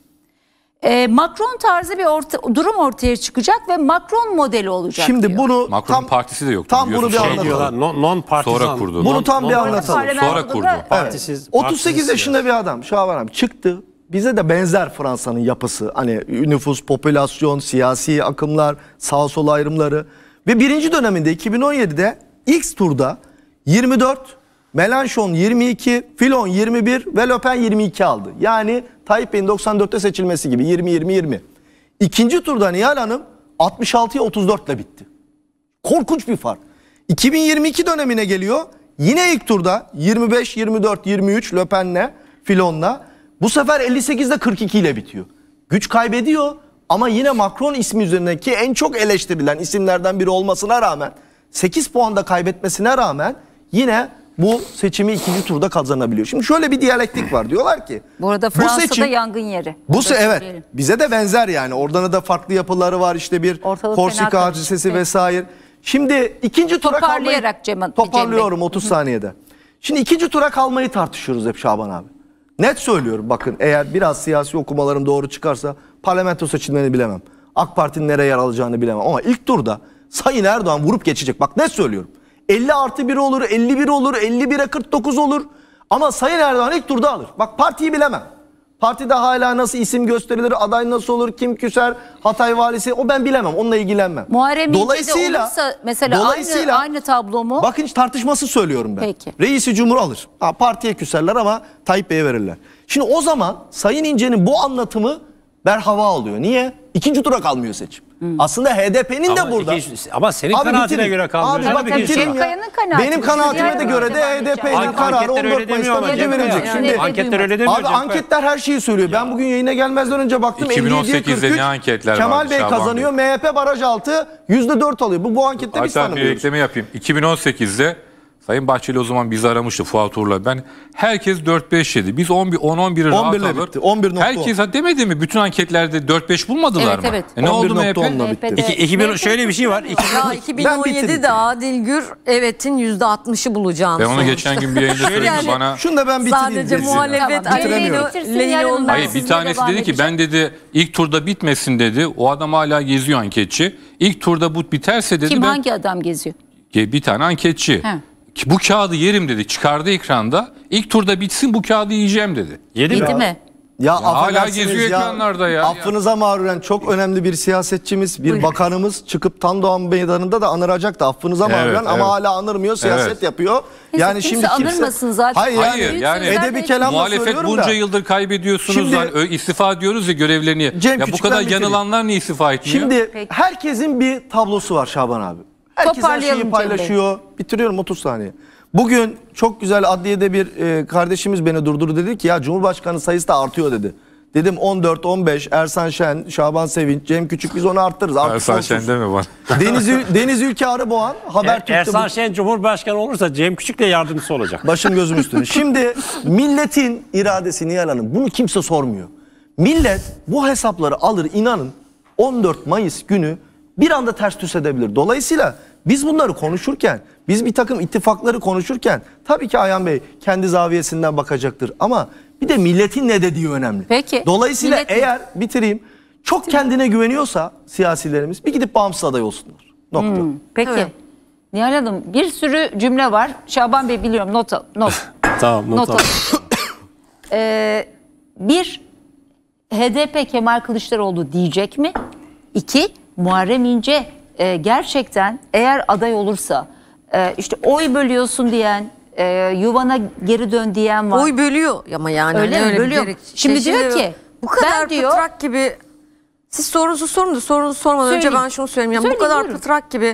Macron tarzı bir durum ortaya çıkacak ve Macron modeli olacak Şimdi diyor. bunu Macron'un partisi de yoktu. tam bunu bir biliyorsun. anlatalım. Diyorlar non partizan. Sonra kurdu. Bunu tam bir anlatalım. Sonra kurdu. Partisiz, 38 yaşında bir adam Şaban abi çıktı. Bize de benzer Fransa'nın yapısı. Hani nüfus, popülasyon, siyasi akımlar, sağ sol ayrımları. Ve birinci döneminde 2017'de ilk turda 24, Mélenchon 22, Fillon 21 ve Le Pen 22 aldı. Yani Tayyip Bey'in 94'te seçilmesi gibi 20-20-20. İkinci turda Nihal Hanım 66'ya 34 ile bitti. Korkunç bir fark. 2022 dönemine geliyor. Yine ilk turda 25, 24, 23 Le Pen'le, Fillon'la. Bu sefer 58'de 42 ile bitiyor. Güç kaybediyor ama yine Macron ismi üzerindeki en çok eleştirilen isimlerden biri olmasına rağmen 8 puanda kaybetmesine rağmen yine bu seçimi ikinci turda kazanabiliyor. Şimdi şöyle bir diyalektik var. Diyorlar ki Bu arada Fransa'da yangın yeri. Evet, bize de benzer yani. Oradan da farklı yapıları var, işte bir Ortalık Korsika fena hadisesi karışık. vesaire. Şimdi ikinci tura kalmayı Toparlayarak Cem toparlıyorum 30 saniyede. Şimdi ikinci tura kalmayı tartışıyoruz hep Şaban abi. Net söylüyorum, bakın eğer biraz siyasi okumalarım doğru çıkarsa parlamento seçilmeni bilemem. AK Parti'nin nereye yer alacağını bilemem. Ama ilk turda Sayın Erdoğan vurup geçecek. Bak ne söylüyorum. 50+1 olur, 51 olur, 51'e 49 olur. Ama Sayın Erdoğan ilk turda alır. Bak partiyi bilemem. Partide hala nasıl isim gösterilir, aday nasıl olur, kim küser, Hatay valisi, o ben bilemem. Onunla ilgilenmem. Muharrem İnce'de olursa mesela aynı tablo mu? Bakın hiç tartışması söylüyorum ben. Peki. Reisi Cumhur alır. Ha, partiye küserler ama Tayyip Bey'e verirler. Şimdi o zaman Sayın İnce'nin bu anlatımı berhava alıyor. Niye? İkinci tura kalmıyor seçim. Aslında HDP'nin de burada. Ama senin kanaatine göre kalmıyor. Abi bak bitireyim ya. Benim kanaatime de göre de HDP'nin kararı 14 Mayıs'ta bence verilecek. Şimdi anketler öyle demiyor. Abi anketler her şeyi söylüyor. Ben bugün yayına gelmezden önce baktım. 2018'de ne anketler Kemal vardı, Bey Şaban kazanıyor. MHP baraj altı %4 alıyor. Bu ankette biz Hatta bir tanımıyoruz. ekleme yapayım. 2018'de Sayın Bahçeli o zaman bizi aramıştı Fuat Uğur'la. Herkes 4-5 yedi. Biz 10-11'i rahat 11'le alır. bitti. 11.10. Herkes demedi mi? Bütün anketlerde 4-5 bulmadılar mı? Evet. Ne oldu 11.10'la MHP? bitti. Şöyle bir şey var. Ya 2017'de Adil Gür evet'in %60'ı bulacağını Ben onu sonuçta. geçen gün bir yayında söyledim Yani bana. Şunu da ben bitireyim. Sadece Birisi. muhalefet Tamam, lehine olmaz. Hayır bir tanesi dedi ki ben dedi ilk turda bitmesin dedi. O adam hala geziyor anketçi. İlk turda bu biterse dedi Kim ben hangi adam geziyor? bir tane anketçi. He. Bu kağıdı yerim dedi. Çıkardı ekranda. İlk turda bitsin bu kağıdı yiyeceğim dedi. Yedi mi? Ya hala affedersiniz geziyor ekranlarda ya. Affınıza mağruren çok önemli bir siyasetçimiz, bir bakanımız çıkıp Tandoğan Meydanı'nda da anıracaktı. Affınıza mağruren ama hala anırmıyor, siyaset yapıyor. Neyse, Yani kimse şimdi anırmasın zaten. Hayır, yani edebi kelamla muhalefet söylüyorum bunca da. yıldır kaybediyorsunuz Şimdi- lan. İstifa diyoruz ya görevlerini. Cem Ya bu Küçük'ten kadar bitireyim. yanılanlar niye istifa etmiyor? Şimdi Peki. herkesin bir tablosu var Şaban abi. Herkes her Toparlayalım şeyi Cem paylaşıyor. Bitiriyorum 30 saniye. Bugün çok güzel adliyede bir kardeşimiz beni durdurdu, dedi ki ya Cumhurbaşkanı sayısı da artıyor dedi. Dedim 14, 15, Ersan Şen, Şaban Sevinç, Cem Küçük biz onu arttırırız. Ersan Şen deme bana. Deniz Ülke Arıboğan Habertürk'te Ersan Şen Cumhurbaşkanı olursa Cem Küçük de yardımcısı olacak. başım gözüm üstüne. Şimdi milletin iradesi Nihal Hanım, bunu kimse sormuyor. Millet bu hesapları alır, inanın 14 Mayıs günü bir anda ters düz edebilir. Dolayısıyla biz bunları konuşurken, biz bir takım ittifakları konuşurken tabii ki Ayhan Bey kendi zaviyesinden bakacaktır ama bir de milletin ne dediği önemli. Peki. Dolayısıyla Millet- eğer bitireyim, çok kendine güveniyorsa siyasilerimiz bir gidip bağımsız aday olsunlar. Nokta. Peki. Evet. Nihal Hanım bir sürü cümle var. Şaban Bey biliyorum not al. Tamam, Not al. Bir, HDP Kemal Kılıçdaroğlu diyecek mi? İki, Muharrem İnce gerçekten eğer aday olursa işte oy bölüyorsun diyen, yuvana geri dön diyen var. Oy bölüyor ama yani. Öyle hani mi? Bölüyor. Şimdi diyor ki, bu kadar ben diyor- pıtrak gibi, siz sorunuzu sorun da sorunuzu sormadan önce Söyleyeyim. ben şunu söyleyeyim. Yani bu Söyleyin, kadar buyurun. pıtrak gibi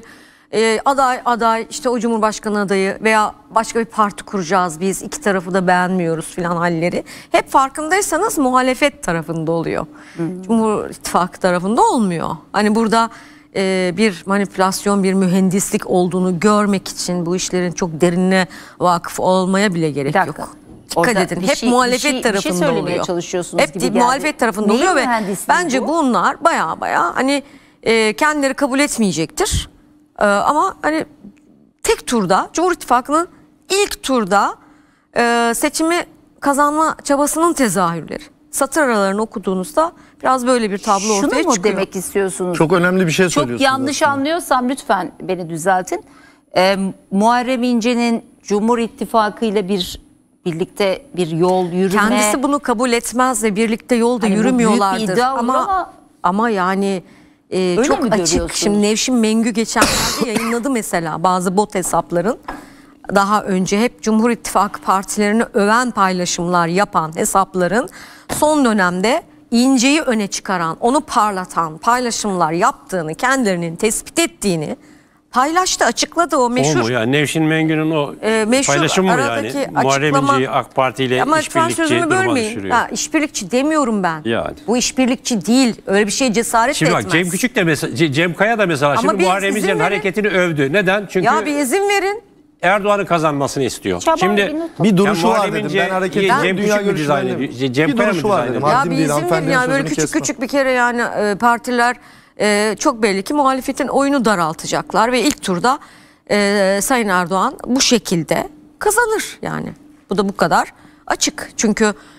aday işte o Cumhurbaşkanı adayı veya başka bir parti kuracağız biz, iki tarafı da beğenmiyoruz filan halleri hep farkındaysanız muhalefet tarafında oluyor. Cumhur İttifakı tarafında olmuyor. Hani burada bir manipülasyon, bir mühendislik olduğunu görmek için bu işlerin çok derinine vakıf olmaya bile gerek Bir dakika. yok. Orada Dikkat edin. bir Hep şey- muhalefet bir şey tarafında söylemeye oluyor. çalışıyorsunuz Hep gibi geldi. muhalefet tarafında Neyin oluyor ve mühendisliği bence bu? bunlar baya hani kendileri kabul etmeyecektir. Ama hani tek turda Cumhur İttifakı'nın ilk turda seçimi kazanma çabasının tezahürleri. Satır aralarını okuduğunuzda biraz böyle bir tablo Şunu ortaya mu çıkıyor. demek istiyorsunuz? Çok önemli bir şey Çok söylüyorsunuz. yanlış aslında. anlıyorsam lütfen beni düzeltin. Muharrem İnce'nin Cumhur İttifakı ile birlikte bir yol yürüme. Kendisi bunu kabul etmez ve birlikte yolda Hani bu büyük bir yürümüyorlardır. iddia olur Ama yani çok mi açık. görüyorsunuz? Şimdi Nevşin Mengü geçenlerde yayınladı mesela bazı bot hesapların. Daha önce hep Cumhur İttifakı partilerini öven paylaşımlar yapan hesapların son dönemde İnce'yi öne çıkaran, onu parlatan paylaşımlar yaptığını, kendilerinin tespit ettiğini paylaştı, açıkladı o meşhur. O mu yani Nevşin Mengü'nün o meşhur paylaşımı mı aradaki yani? Muharrem açıklama- İnce'yi AK Parti ile Ama lütfen işbirlikçi sözümü duruma bölmeyin. düşürüyor. Ha, işbirlikçi demiyorum ben. Yani. Bu işbirlikçi değil. Öyle bir şey cesaret Şimdi de bak etmez. Cem Küçük de mesela Cem Kaya da mesela Ama şimdi bir Muharrem izin İnce'nin verin. hareketini övdü. Neden? Çünkü Ya bir izin verin. Erdoğan'ın kazanmasını istiyor. Şaban Şimdi bir not al. Bir duruşu var Muharrem dedim. İnce, Ben hareketi Cem dünya Küçük mü görüşünden dizayn dedim. ediyor? Cem Bir Kaya mı duruşu var dizayn dedim. ediyor? Ya Haddim bir değil, izin verin hanımefendinin yani böyle sözünü küçük kesme. küçük bir kere yani partiler çok belli ki muhalefetin oyunu daraltacaklar ve ilk turda Sayın Erdoğan bu şekilde kazanır yani. Bu da bu kadar açık. Çünkü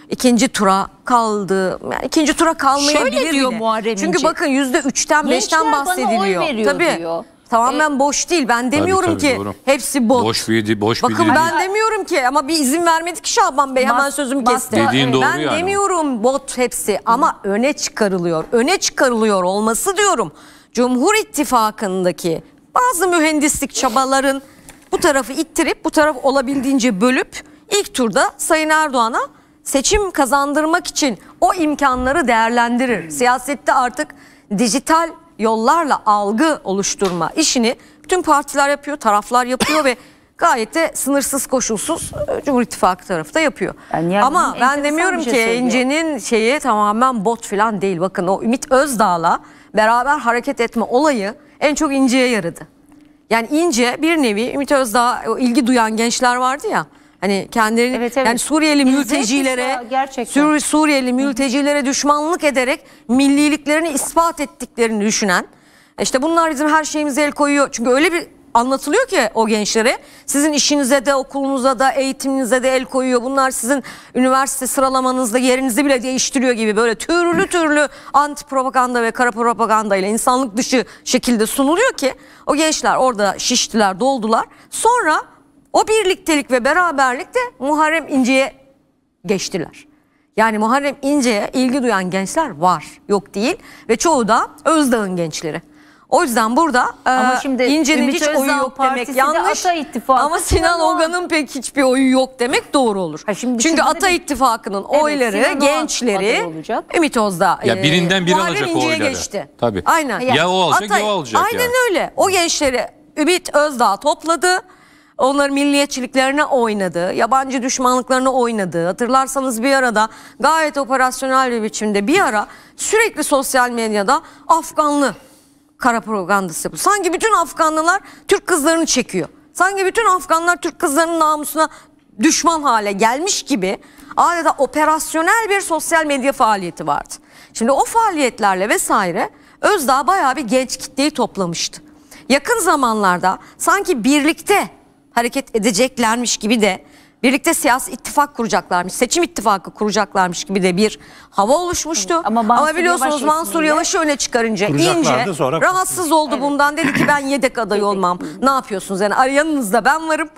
ikinci tura kaldı. Yani ikinci tura kalmayabilir Şöyle diyor bile. Muharrem Çünkü İnce. bakın %3'ten 5'ten Gençler bana oy bahsediliyor. veriyor Tabii. diyor. Tamamen boş değil. Ben demiyorum tabii, ki doğru. hepsi bot. Boş bir Bakın değil. ben demiyorum ki ama bir izin vermedi ki Şaban Bey, hemen sözümü kesti. Dediğin doğru Ben yani. demiyorum bot hepsi ama öne çıkarılıyor. Öne çıkarılıyor olması diyorum. Cumhur İttifakı'ndaki bazı mühendislik çabaların bu tarafı ittirip bu taraf olabildiğince bölüp ilk turda Sayın Erdoğan'a seçim kazandırmak için o imkanları değerlendirir. Siyasette artık dijital yollarla algı oluşturma işini bütün partiler yapıyor, taraflar yapıyor ve gayet de sınırsız, koşulsuz Cumhur İttifakı tarafı da yapıyor. Yani Ama ben enteresan demiyorum bir ki şey söylüyor. İnce'nin şeyi tamamen bot falan değil. Bakın o Ümit Özdağ'la beraber hareket etme olayı en çok İnce'ye yaradı. Yani İnce bir nevi Ümit Özdağ, o ilgi duyan gençler vardı ya. Hani kendilerini Evet, evet. yani Suriyeli İzledi mültecilere kuşağı, gerçekten. Suriyeli mültecilere düşmanlık ederek milliliklerini ispat ettiklerini düşünen, işte bunlar bizim her şeyimize el koyuyor. Çünkü öyle bir anlatılıyor ki o gençlere, sizin işinize de, okulunuza da, eğitiminize de el koyuyor. Bunlar sizin üniversite sıralamanızda yerinizi bile değiştiriyor gibi böyle türlü anti propaganda ve kara propaganda ile insanlık dışı şekilde sunuluyor ki o gençler orada şiştiler, doldular. Sonra o birliktelik ve beraberlikte Muharrem İnce'ye geçtiler. Yani Muharrem İnce'ye ilgi duyan gençler var, yok değil ve çoğu da Özdağ'ın gençleri. O yüzden burada Ama şimdi İnce'nin Ümit hiç Özdağ oyu yok Partisi demek de yanlış. Ata İttifakı, Ama Sinan Ogan'ın pek hiçbir oyu yok demek doğru olur. Ha şimdi Çünkü şimdi Ata de- İttifakı'nın Evet, oyları, Sinan Oğan gençleri aday olacak. Ümit Özdağ, Ya birinden biri Muharrem alacak o İnce'ye oyları. geçti. Tabii. Aynen. Ya o alacak ya o alacak Aynen yani. öyle. O gençleri Ümit Özdağ topladı. Onların milliyetçiliklerine oynadı, yabancı düşmanlıklarına oynadı. Hatırlarsanız bir arada gayet operasyonel bir biçimde bir ara sürekli sosyal medyada Afganlı kara propagandası yapıyor. Sanki bütün Afganlılar Türk kızlarını çekiyor. Sanki bütün Afganlar Türk kızlarının namusuna düşman hale gelmiş gibi adeta operasyonel bir sosyal medya faaliyeti vardı. Şimdi o faaliyetlerle vesaire Özdağ bayağı bir genç kitleyi toplamıştı. Yakın zamanlarda sanki birlikte hareket edeceklermiş gibi de birlikte siyasi ittifak kuracaklarmış, seçim ittifakı kuracaklarmış gibi de bir hava oluşmuştu. Ama Ama Mansur biliyorsunuz Yavaş Mansur ismiyle Yavaş'ı öne çıkarınca Kuracaklardı, İnce sonra rahatsız oldu bundan, dedi ki ben yedek aday olmam. Ne yapıyorsunuz? Yani yanınızda ben varım.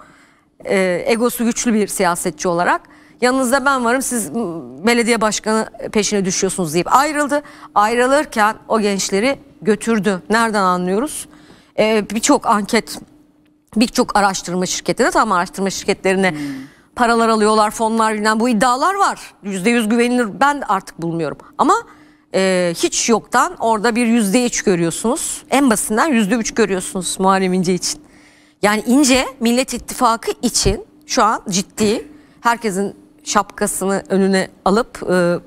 Egosu güçlü bir siyasetçi olarak. Yanınızda ben varım, siz belediye başkanı peşine düşüyorsunuz deyip ayrıldı. Ayrılırken o gençleri götürdü. Nereden anlıyoruz? Birçok anket, birçok araştırma şirketine, tam araştırma şirketlerine paralar alıyorlar, fonlar bilmem, bu iddialar var. %100 güvenilir ben artık bulmuyorum. Ama hiç yoktan orada bir %3 görüyorsunuz. En basitinden %3 görüyorsunuz Muharrem İnce için. Yani İnce Millet İttifakı için şu an ciddi, herkesin şapkasını önüne alıp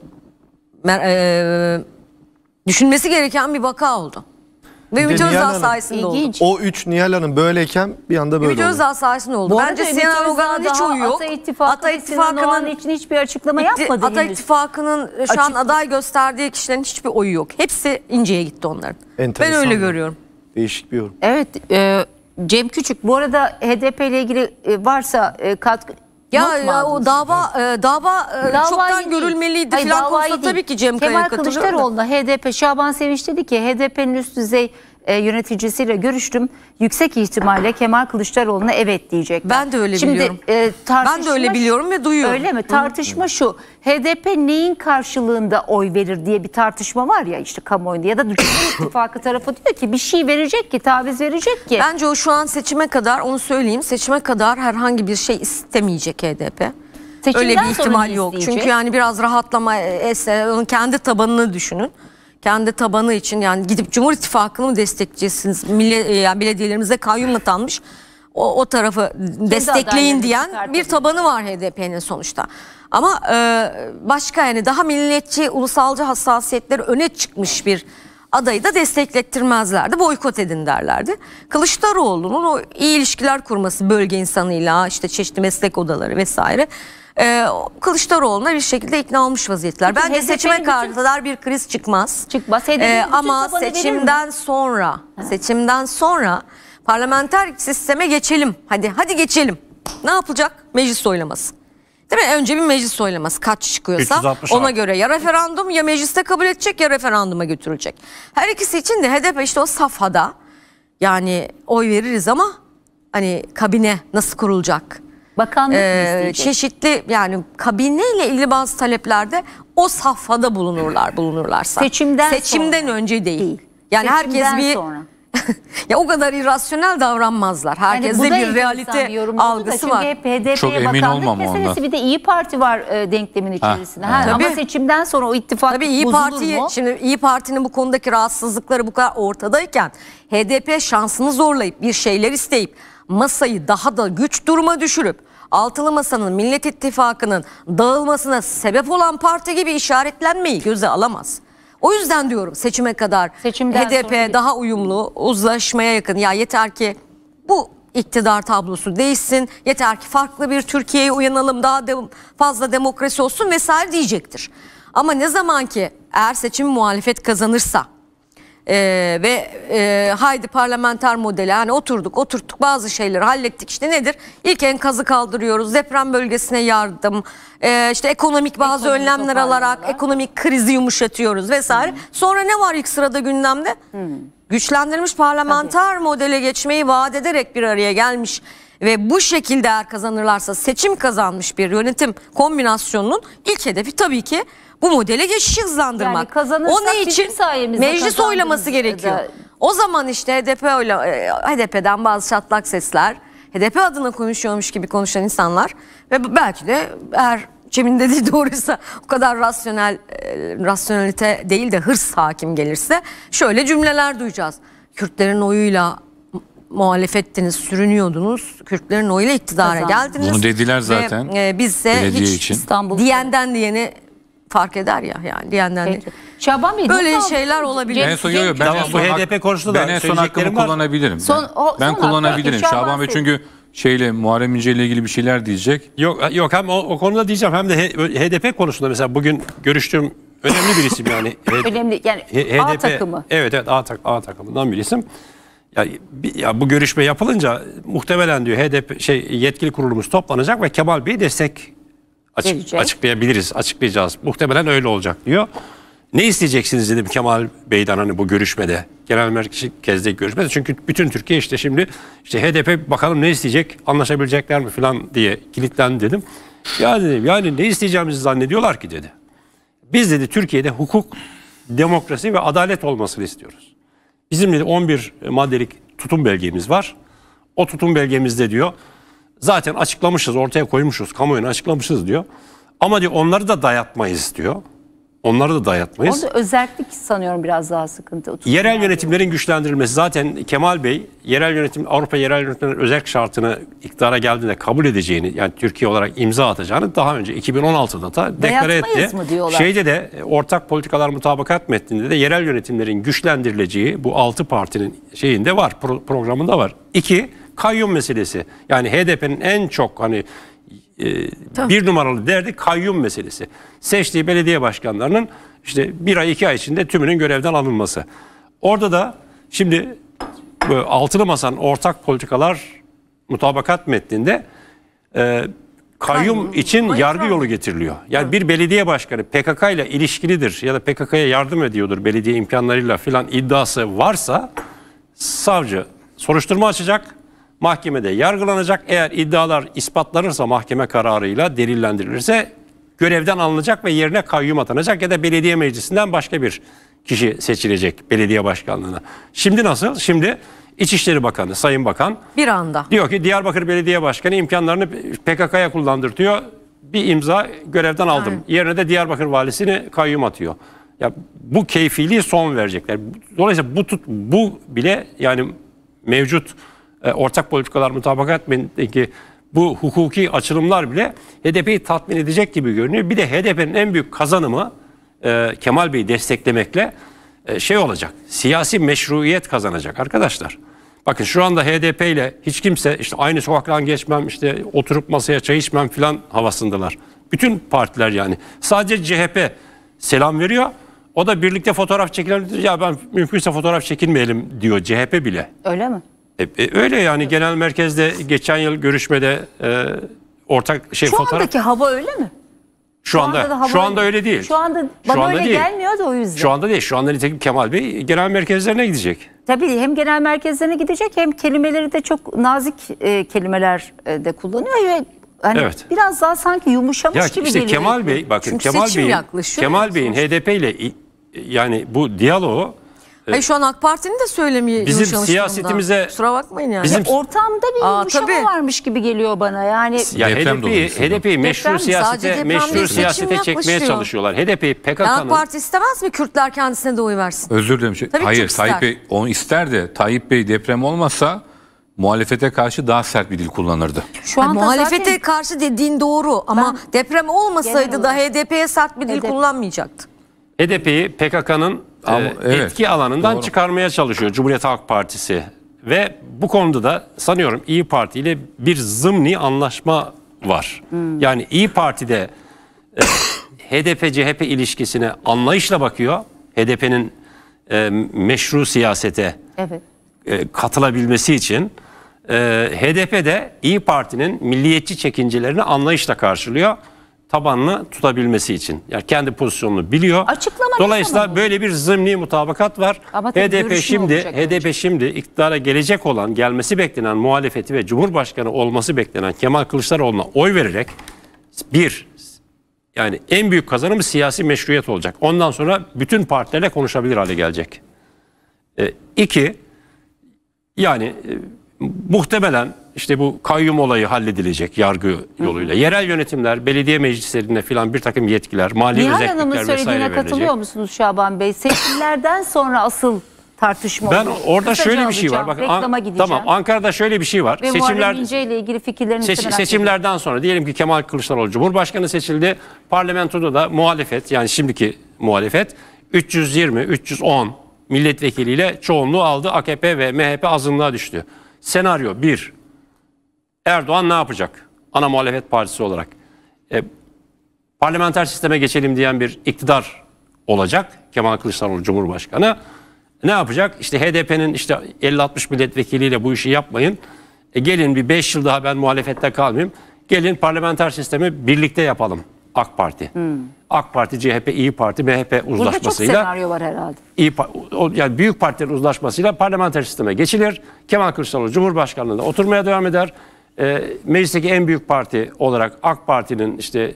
düşünmesi gereken bir vaka oldu. Ve Ümit Nihal Özdağ Hanım, sayesinde oldu. İlginç. O 3 Nihal Hanım böyleyken bir anda böyle Ümit oldu. Özdağ sayesinde oldu. Bu arada Bence Ümit Sinan Özdağ Ogan'ın hiç daha oyu yok. Ata İttifakı ve Sinan Oğan için hiçbir açıklama yapmadı Ata henüz. İttifakı'nın şu an Açık- aday gösterdiği kişilerin hiçbir oyu yok. Hepsi İnce'ye gitti onların. Enteresan Ben öyle bir- görüyorum. Değişik bir yorum. Evet, Cem Küçük bu arada HDP ile ilgili varsa katkı Ya, not mu o aldınız? dava çoktan değil. görülmeliydi Hayır, falan davayı konusunda değil. tabii ki Cem Kaya'ya Kemal katılıyorum da. Kılıçdaroğlu'na HDP Şaban Sevinç dedi ki HDP'nin üst düzey yöneticisiyle görüştüm. Yüksek ihtimalle Kemal Kılıçdaroğlu'na evet diyecek. Ben de öyle biliyorum. Ben de öyle biliyorum ve duyuyorum. Öyle mi? Tartışma şu. HDP neyin karşılığında oy verir diye bir tartışma var ya işte kamuoyunda, ya da Cumhur İttifakı tarafı diyor ki bir şey verecek ki, taviz verecek ki. Bence o şu an seçime kadar, onu söyleyeyim, seçime kadar herhangi bir şey istemeyecek HDP. Seçimden Öyle bir sonra ihtimal ne yok. isteyecek? Çünkü yani biraz rahatlama, onun kendi tabanını düşünün. Kendi tabanı için yani gidip Cumhur İttifakı'nı mı destekleyeceksiniz? Yani belediyelerimize kayyum atanmış. O tarafı destekleyin adaylarını diyen çıkartabilir. bir tabanı var HDP'nin sonuçta. Ama başka yani daha milliyetçi, ulusalcı hassasiyetleri öne çıkmış bir adayı da desteklettirmezlerdi. Boykot edin derlerdi. Kılıçdaroğlu'nun o iyi ilişkiler kurması bölge insanıyla, işte çeşitli meslek odaları vesaire, Kılıçdaroğlu'na bir şekilde ikna olmuş vaziyetler. Peki Bence HDP'nin seçime bütün- kadar bir kriz çıkmaz. Çıkmaz. HDP'nin bütün Ama tabanı verir mi? seçimden sonra parlamenter sisteme geçelim. Hadi geçelim. Ne yapılacak? Meclis oylaması. Değil mi? Önce bir meclis oylaması kaç çıkıyorsa 366. ona göre ya referandum, ya mecliste kabul edecek ya referanduma götürülecek. Her ikisi için de HDP işte o safhada, yani oy veririz ama hani kabine nasıl kurulacak? Bakanlık isteyecek. Çeşitli, yani kabineyle ilgili bazı taleplerde o safhada bulunurlarsa. Seçimden önce değil. Yani Seçimden herkes bir sonra. ya o kadar irrasyonel davranmazlar. Herkeste Yani bu da bir realite algısı var. Çünkü hep HDP'ye Çok emin bakanlık olmam meselesi, ondan. bir de İyi Parti var denklemin içerisinde. evet. Ama Tabii. seçimden sonra o ittifak Tabii İyi bozulur Parti'yi, mu? şimdi İyi Parti'nin bu konudaki rahatsızlıkları bu kadar ortadayken HDP şansını zorlayıp bir şeyler isteyip masayı daha da güç duruma düşürüp Altılı Masa'nın, Millet İttifakı'nın dağılmasına sebep olan parti gibi işaretlenmeyi göze alamaz. O yüzden diyorum seçime kadar Seçimden sonra HDP daha uyumlu, uzlaşmaya yakın. Ya yeter ki bu iktidar tablosu değişsin, yeter ki farklı bir Türkiye'ye uyanalım, daha fazla demokrasi olsun vesaire diyecektir. Ama ne zaman ki eğer seçim muhalefet kazanırsa haydi parlamenter modeli, hani oturttuk bazı şeyleri hallettik, işte nedir? İlk enkazı kaldırıyoruz, deprem bölgesine yardım, işte ekonomik bazı önlemler alarak ekonomik krizi yumuşatıyoruz vesaire. Sonra ne var ilk sırada gündemde? Güçlendirilmiş parlamenter modele geçmeyi vaat ederek bir araya gelmiş ve bu şekilde eğer kazanırlarsa seçim kazanmış bir yönetim kombinasyonunun ilk hedefi tabii ki bu modele geçişi hızlandırmak. Yani kazanırsak o ne için? bizim sayemizde Meclis oylaması gerekiyor. O zaman işte HDP'den bazı çatlak sesler, HDP adına konuşuyormuş gibi konuşan insanlar ve belki de eğer Cem'in dediği doğruysa o kadar rasyonelite değil de hırs hakim gelirse şöyle cümleler duyacağız. Kürtlerin oyuyla muhalefettiniz, sürünüyordunuz. Kürtlerin oyuyla iktidara geldiniz. Bunu dediler zaten. Ve bizse belediye hiç için. İstanbul diyenden diyeni fark eder ya, yani diyenden Peki. Şaban Bey, böyle not şeyler aldınız. olabilir. En son, ben Tamam, en bu son HDP konusunda da ben en son hakkımı söyleyeceklerim var. kullanabilirim. Son Ben kullanabilirim. hakkı. Şaban Bey çünkü Muharrem İnce ile ilgili bir şeyler diyecek. Yok hem o konuda diyeceğim, hem de HDP konusunda mesela bugün görüştüğüm önemli bir isim yani. Önemli, yani A takımı. Evet A takımından bir isim. Ya bu görüşme yapılınca muhtemelen diyor HDP yetkili kurulumuz toplanacak ve Kemal Bey'i destek açıklayacağız. Muhtemelen öyle olacak diyor. Ne isteyeceksiniz dedim Kemal Bey'den hani bu görüşmede. Genel merkezdeki görüşmede. Çünkü bütün Türkiye işte şimdi HDP bakalım ne isteyecek, anlaşabilecekler mi falan diye kilitlendi dedim. Ya dedim, yani ne isteyeceğimizi zannediyorlar ki dedi. Biz dedi Türkiye'de hukuk, demokrasi ve adalet olmasını istiyoruz. Bizim dedi 11 maddelik tutum belgemiz var. O tutum belgemizde diyor zaten açıklamışız, ortaya koymuşuz, kamuoyuna açıklamışız diyor. Ama diyor onları da dayatmayız diyor. Onları da dayatmayız. Orada özellik sanıyorum biraz daha sıkıntı. Yerel yönetimlerin güçlendirilmesi, zaten Kemal Bey Avrupa yerel yönetimlerin özel şartını iktidara geldiğinde kabul edeceğini, yani Türkiye olarak imza atacağını daha önce 2016'da da deklare etti. Mı diyorlar? Şeyde de ortak politikalar mutabakat metninde de yerel yönetimlerin güçlendirileceği bu 6 partinin şeyinde var, programında var. 2, kayyum meselesi. Yani HDP'nin en çok bir numaralı derdi kayyum meselesi. Seçtiği belediye başkanlarının işte 1 ay 2 ay içinde tümünün görevden alınması. Orada da şimdi Altılı Masa'nın ortak politikalar mutabakat metninde kayyum için yargı yolu getiriliyor. Yani bir belediye başkanı PKK ile ilişkilidir ya da PKK'ya yardım ediyordur belediye imkanlarıyla filan iddiası varsa savcı soruşturma açacak. Mahkemede yargılanacak. Eğer iddialar ispatlanırsa mahkeme kararıyla delillendirilirse görevden alınacak ve yerine kayyum atanacak ya da belediye meclisinden başka bir kişi seçilecek belediye başkanlığına. Şimdi nasıl? Şimdi İçişleri Bakanı, Sayın Bakan bir anda diyor ki Diyarbakır Belediye Başkanı imkanlarını PKK'ya kullandırtıyor. Bir imza, görevden aldım. Evet. Yerine de Diyarbakır valisini kayyum atıyor. Ya bu keyfiliği son verecekler. Dolayısıyla bu bile yani mevcut ortak politikalar mutabakat metnindeki bu hukuki açılımlar bile HDP'yi tatmin edecek gibi görünüyor. Bir de HDP'nin en büyük kazanımı Kemal Bey'i desteklemekle olacak. Siyasi meşruiyet kazanacak arkadaşlar. Bakın şu anda HDP ile hiç kimse işte aynı sokaktan geçmem, işte oturup masaya çay içmem filan havasındalar. Bütün partiler yani. Sadece CHP selam veriyor. O da birlikte fotoğraf çekilelim. Ya ben mümkünse fotoğraf çekilmeyelim diyor CHP bile. Öyle mi? Öyle yani genel merkezde geçen yıl görüşmede ortak Şu fotoğraf. andaki hava öyle mi? Şu anda da anda hava öyle değil. Şu anda bana öyle gelmiyor da o yüzden. Şu anda değil. Şu anda nitekim Kemal Bey genel merkezlerine gidecek. Tabii hem genel merkezlerine gidecek hem kelimeleri de çok nazik kelimeler de kullanıyor ve hani Evet. biraz daha sanki yumuşamış Ya gibi işte geliyor. Kemal Bey, bakın Çünkü Kemal seçim Bey'in yaklaşıyor. Kemal Bey'in HDP ile yani bu diyaloğu Hayır, şu an AK Parti'nin de söylemi bizim yumuşamış siyasetimize durumda. Kusura bakmayın yani. bizim Ortamda bir yumuşama tabii. varmış gibi geliyor bana. Yani ya Deprem dolayısıyla. HDP'yi meşru Deprem, sadece siyasete deprem meşru değil, siyasete seçim çekmeye yaklaşıyor. çalışıyorlar. HDP'yi AK PKK'nın Parti istemez mi Kürtler kendisine de oy versin? Özür dilerim. Tabii Hayır, çok ister. Tayyip Bey onu ister de Tayyip Bey deprem olmasa muhalefete karşı daha sert bir dil kullanırdı. şu Hayır, anda muhalefete zaten karşı dediğin doğru ama deprem olmasaydı Genel da olarak. HDP'ye sert bir dil HDP. kullanmayacaktı. HDP'yi PKK'nın Ama evet, etki alanından doğru. çıkarmaya çalışıyor Cumhuriyet Halk Partisi. Ve bu konuda da sanıyorum İyi Parti ile bir zımni anlaşma var. Yani İyi Parti'de HDP-CHP ilişkisine anlayışla bakıyor. HDP'nin meşru siyasete evet. katılabilmesi için. HDP'de İyi Parti'nin milliyetçi çekincelerini anlayışla karşılıyor. Tabanını tutabilmesi için. Yani kendi pozisyonunu biliyor. Açıklama ne Dolayısıyla zaman böyle bir zımni mutabakat var. Ama tabii görüşme olacak önce. HDP iktidara gelecek olan, gelmesi beklenen muhalefeti ve Cumhurbaşkanı olması beklenen Kemal Kılıçdaroğlu'na oy vererek yani en büyük kazanımı siyasi meşruiyet olacak. Ondan sonra bütün partilerle konuşabilir hale gelecek. İki, yani muhtemelen işte bu kayyum olayı halledilecek yargı yoluyla. Yerel yönetimler, belediye meclislerinde filan bir takım yetkiler, mali Nihal Hanım'ın özellikler vesaire söylediğine verilecek. katılıyor musunuz Şaban Bey? Seçimlerden sonra asıl tartışma Ben olur. orada Kısaca şöyle bir şey var. alacağım, Bakın, reklama gideceğim. tamam, Ankara'da şöyle bir şey var. Ve Muharrem İnce ile ilgili fikirlerini merak ediyorum. Seçimlerden sonra diyelim ki Kemal Kılıçdaroğlu Cumhurbaşkanı seçildi. Parlamentoda da muhalefet, yani şimdiki muhalefet 320-310 milletvekiliyle çoğunluğu aldı. AKP ve MHP azınlığa düştü. Senaryo 1. Erdoğan ne yapacak? Ana muhalefet partisi olarak. Parlamenter sisteme geçelim diyen bir iktidar olacak. Kemal Kılıçdaroğlu Cumhurbaşkanı. Ne yapacak? İşte HDP'nin işte 50-60 milletvekiliyle bu işi yapmayın. Gelin bir 5 yıl daha ben muhalefette kalmayayım. Gelin parlamenter sistemi birlikte yapalım. AK Parti. AK Parti, CHP, İyi Parti, MHP Burada çok uzlaşmasıyla. senaryo var herhalde. Yani büyük partilerin uzlaşmasıyla parlamenter sisteme geçilir. Kemal Kılıçdaroğlu Cumhurbaşkanlığında oturmaya devam eder. Meclisteki en büyük parti olarak AK Parti'nin işte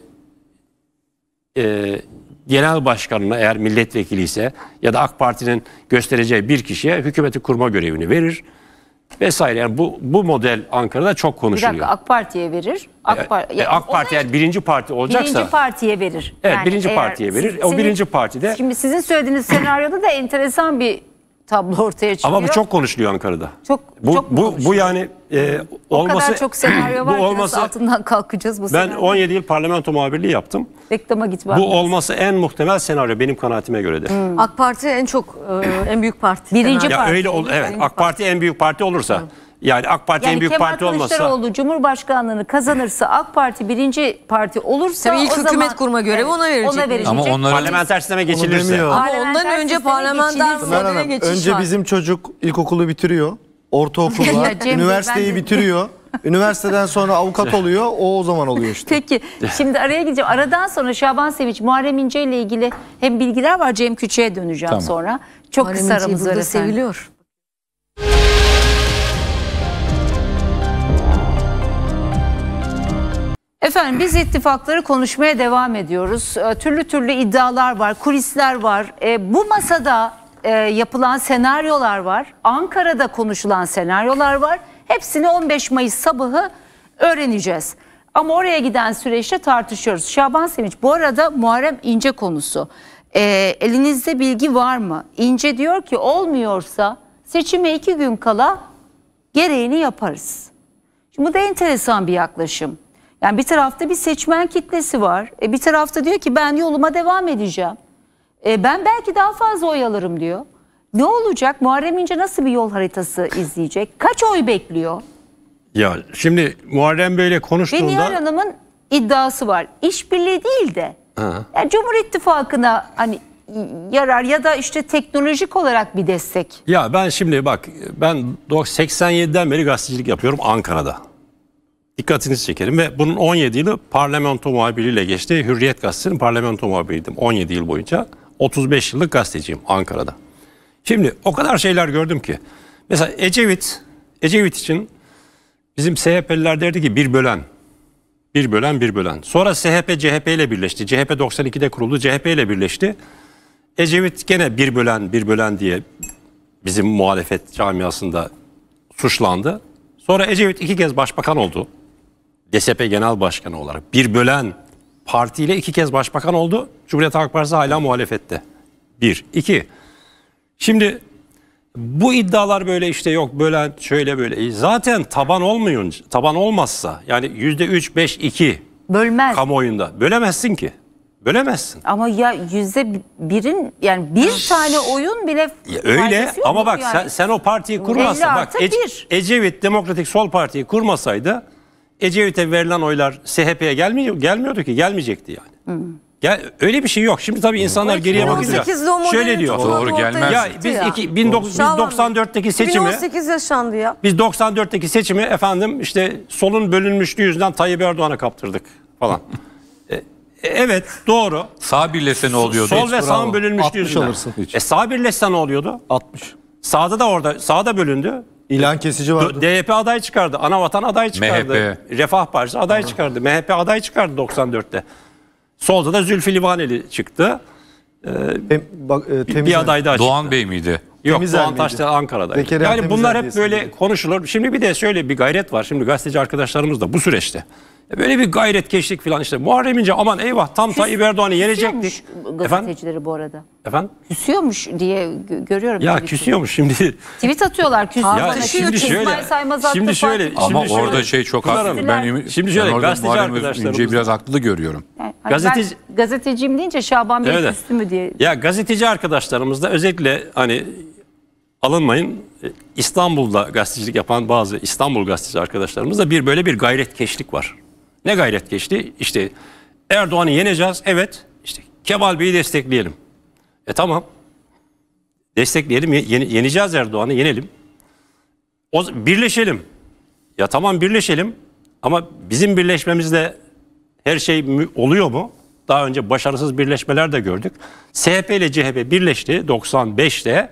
genel başkanına, eğer milletvekili ise ya da AK Parti'nin göstereceği bir kişiye hükümeti kurma görevini verir vesaire. Yani bu model Ankara'da çok Bir konuşuluyor. dakika, AK Parti'ye verir. AK Parti eğer birinci parti olacaksa, birinci partiye verir. evet, Yani birinci eğer partiye verir. O birinci partide. Şimdi sizin söylediğiniz senaryoda da enteresan bir tablo ortaya çıkıyor. Ama bu çok konuşuluyor Ankara'da. çok mu Bu konuşuluyor? yani O olması, kadar çok senaryo var bu ki olması, nasıl altından kalkacağız bu ben senaryo? 17 yıl parlamento muhabirliği yaptım. Reklama gitmem Bu lazım. olması en muhtemel senaryo benim kanaatime göredir. AK Parti en büyük parti. Birinci Ya parti. öyle evet, AK Parti en büyük parti olursa, yani AK Parti en Yani büyük Kemal parti olmasa, Kılıçdaroğlu Cumhurbaşkanlığını kazanırsa, AK Parti birinci parti olursa Tabii ilk o hükümet zaman, kurma görevi ona verecek. Ona verecek. Ama onların parlamenter sisteme geçilirse. demiyor. Ama Parlamenter ondan önce sisteme parlamenter geçilirse- Ömer modele Hanım, geçiş önce var. bizim çocuk ilkokulu bitiriyor. Ortaokul Ya var. Cem Bey, Üniversiteyi ben de- bitiriyor. Üniversiteden sonra avukat oluyor. O zaman oluyor işte. Peki şimdi araya gideceğim. Aradan sonra Şaban Sevinç, Muharrem İnce ile ilgili hem bilgiler var. Cem Küçük'e döneceğim Tamam. sonra. Çok Muharrem kısa İnce aramız var burada efendim. seviliyor. Efendim biz ittifakları konuşmaya devam ediyoruz. Türlü türlü iddialar var, kulisler var. Bu masada yapılan senaryolar var. Ankara'da konuşulan senaryolar var. Hepsini 15 Mayıs sabahı öğreneceğiz. Ama oraya giden süreçte tartışıyoruz. Şaban Sevinç, bu arada Muharrem İnce konusu. Elinizde bilgi var mı? İnce diyor ki olmuyorsa seçime 2 gün kala gereğini yaparız. Şimdi bu da enteresan bir yaklaşım. Yani bir tarafta bir seçmen kitlesi var. Bir tarafta diyor ki ben yoluma devam edeceğim. Ben belki daha fazla oy alırım diyor. Ne olacak? Muharrem İnce nasıl bir yol haritası izleyecek? Kaç oy bekliyor? Ya şimdi Muharrem Bey'le Ve konuştuğunda Nihal Hanım'ın iddiası var. İşbirliği değil de yani Cumhur İttifakı'na hani yarar ya da işte teknolojik olarak bir destek. ya ben şimdi bak, ben 87'den beri gazetecilik yapıyorum Ankara'da. dikkatinizi çekerim ve bunun 17 yılı parlamento muhabiriyle geçti. Hürriyet Gazetesi'nin parlamento muhabiriydim 17 yıl boyunca. 35 yıllık gazeteciyim Ankara'da. Şimdi o kadar şeyler gördüm ki. Mesela Ecevit için bizim CHP'liler derdi ki bir bölen. Sonra CHP ile birleşti. CHP 92'de kuruldu. CHP ile birleşti. Ecevit gene bir bölen diye bizim muhalefet camiasında suçlandı. Sonra Ecevit 2 kez başbakan oldu. DSP Genel Başkanı olarak. Bir bölen partiyle 2 kez başbakan oldu. Cumhuriyet Halk Partisi hala muhalefette. 1. 2. Şimdi bu iddialar böyle işte yok bölen şöyle böyle. Zaten taban olmazsa yani %3, 5, 2 Bölmez. kamuoyunda bölemezsin ki. Bölemezsin. Ama ya %1'in yani bir tane oyun bile Ya öyle faydası yok ama mu bak yani? sen o partiyi kurmazsan bak 50+1. Ecevit Demokratik Sol Parti'yi kurmasaydı Ecevit'e verilen oylar SHP'ye gelmiyordu ki gelmeyecekti yani. Öyle bir şey yok. Şimdi tabii insanlar geriye bakınca 2018'de o modelin şöyle diyor. tutulması Doğru, ortaya gelmez. Ya çıktı biz ya. 1994'teki seçimi 2018 yaşandı ya. biz 94'teki seçimi efendim işte solun bölünmüşlüğü yüzünden Tayyip Erdoğan'a kaptırdık falan. Evet doğru. Sağ birleşse ne oluyordu? Sol ve bravo. sağın bölünmüşlüğü 60 yüzünden. alırsın. Sağ birleşse ne oluyordu? 60. Sağda bölündü. İlan kesici vardı. DYP aday çıkardı. Anavatan aday çıkardı. MHP. Refah Partisi aday çıkardı. MHP aday çıkardı 94'te. Solda da Zülfü Livaneli çıktı. Bir aday daha çıktı. Doğan Bey miydi? Yok Temizel Doğan miydi? Taşdelen Ankara'daydı. Zekeriya Yani Temizel bunlar diye hep böyle söylüyor. konuşulur. Şimdi bir de şöyle bir gayret var. Şimdi gazeteci arkadaşlarımız da bu süreçte. Böyle bir gayretkeşlik falan işte. Muharrem İnce aman eyvah tam Tayyip Erdoğan'ı yenecektik. Küsüyormuş gazetecileri bu arada. Efendim? Küsüyormuş diye görüyorum. Ya Twitter. küsüyormuş şimdi. Tweet atıyorlar Ya küsüyor. şimdi şöyle. Şimdi şöyle. Ama şimdi orada şöyle- çok Pınar haklı. Hanım, Ben şimdi şöyle, ben orada gazeteci Muharrem arkadaşlarımız- İnce'yi biraz haklı görüyorum. Gazeteci- Gazeteciyim deyince Şaban Bey Evet. küstü mü diye. Ya gazeteci arkadaşlarımız da özellikle hani alınmayın İstanbul'da gazetecilik yapan bazı İstanbul gazeteci arkadaşlarımızda böyle bir gayretkeşlik var. Ne gayretkeşliği? İşte Erdoğan'ı yeneceğiz. Evet. İşte Kemal Bey'i destekleyelim. Tamam. Destekleyelim. Yeneceğiz Erdoğan'ı. Yenelim. Birleşelim. Ya tamam birleşelim. Ama bizim birleşmemizde her şey oluyor mu? Daha önce başarısız birleşmeler de gördük. CHP ile CHP birleşti 95'te.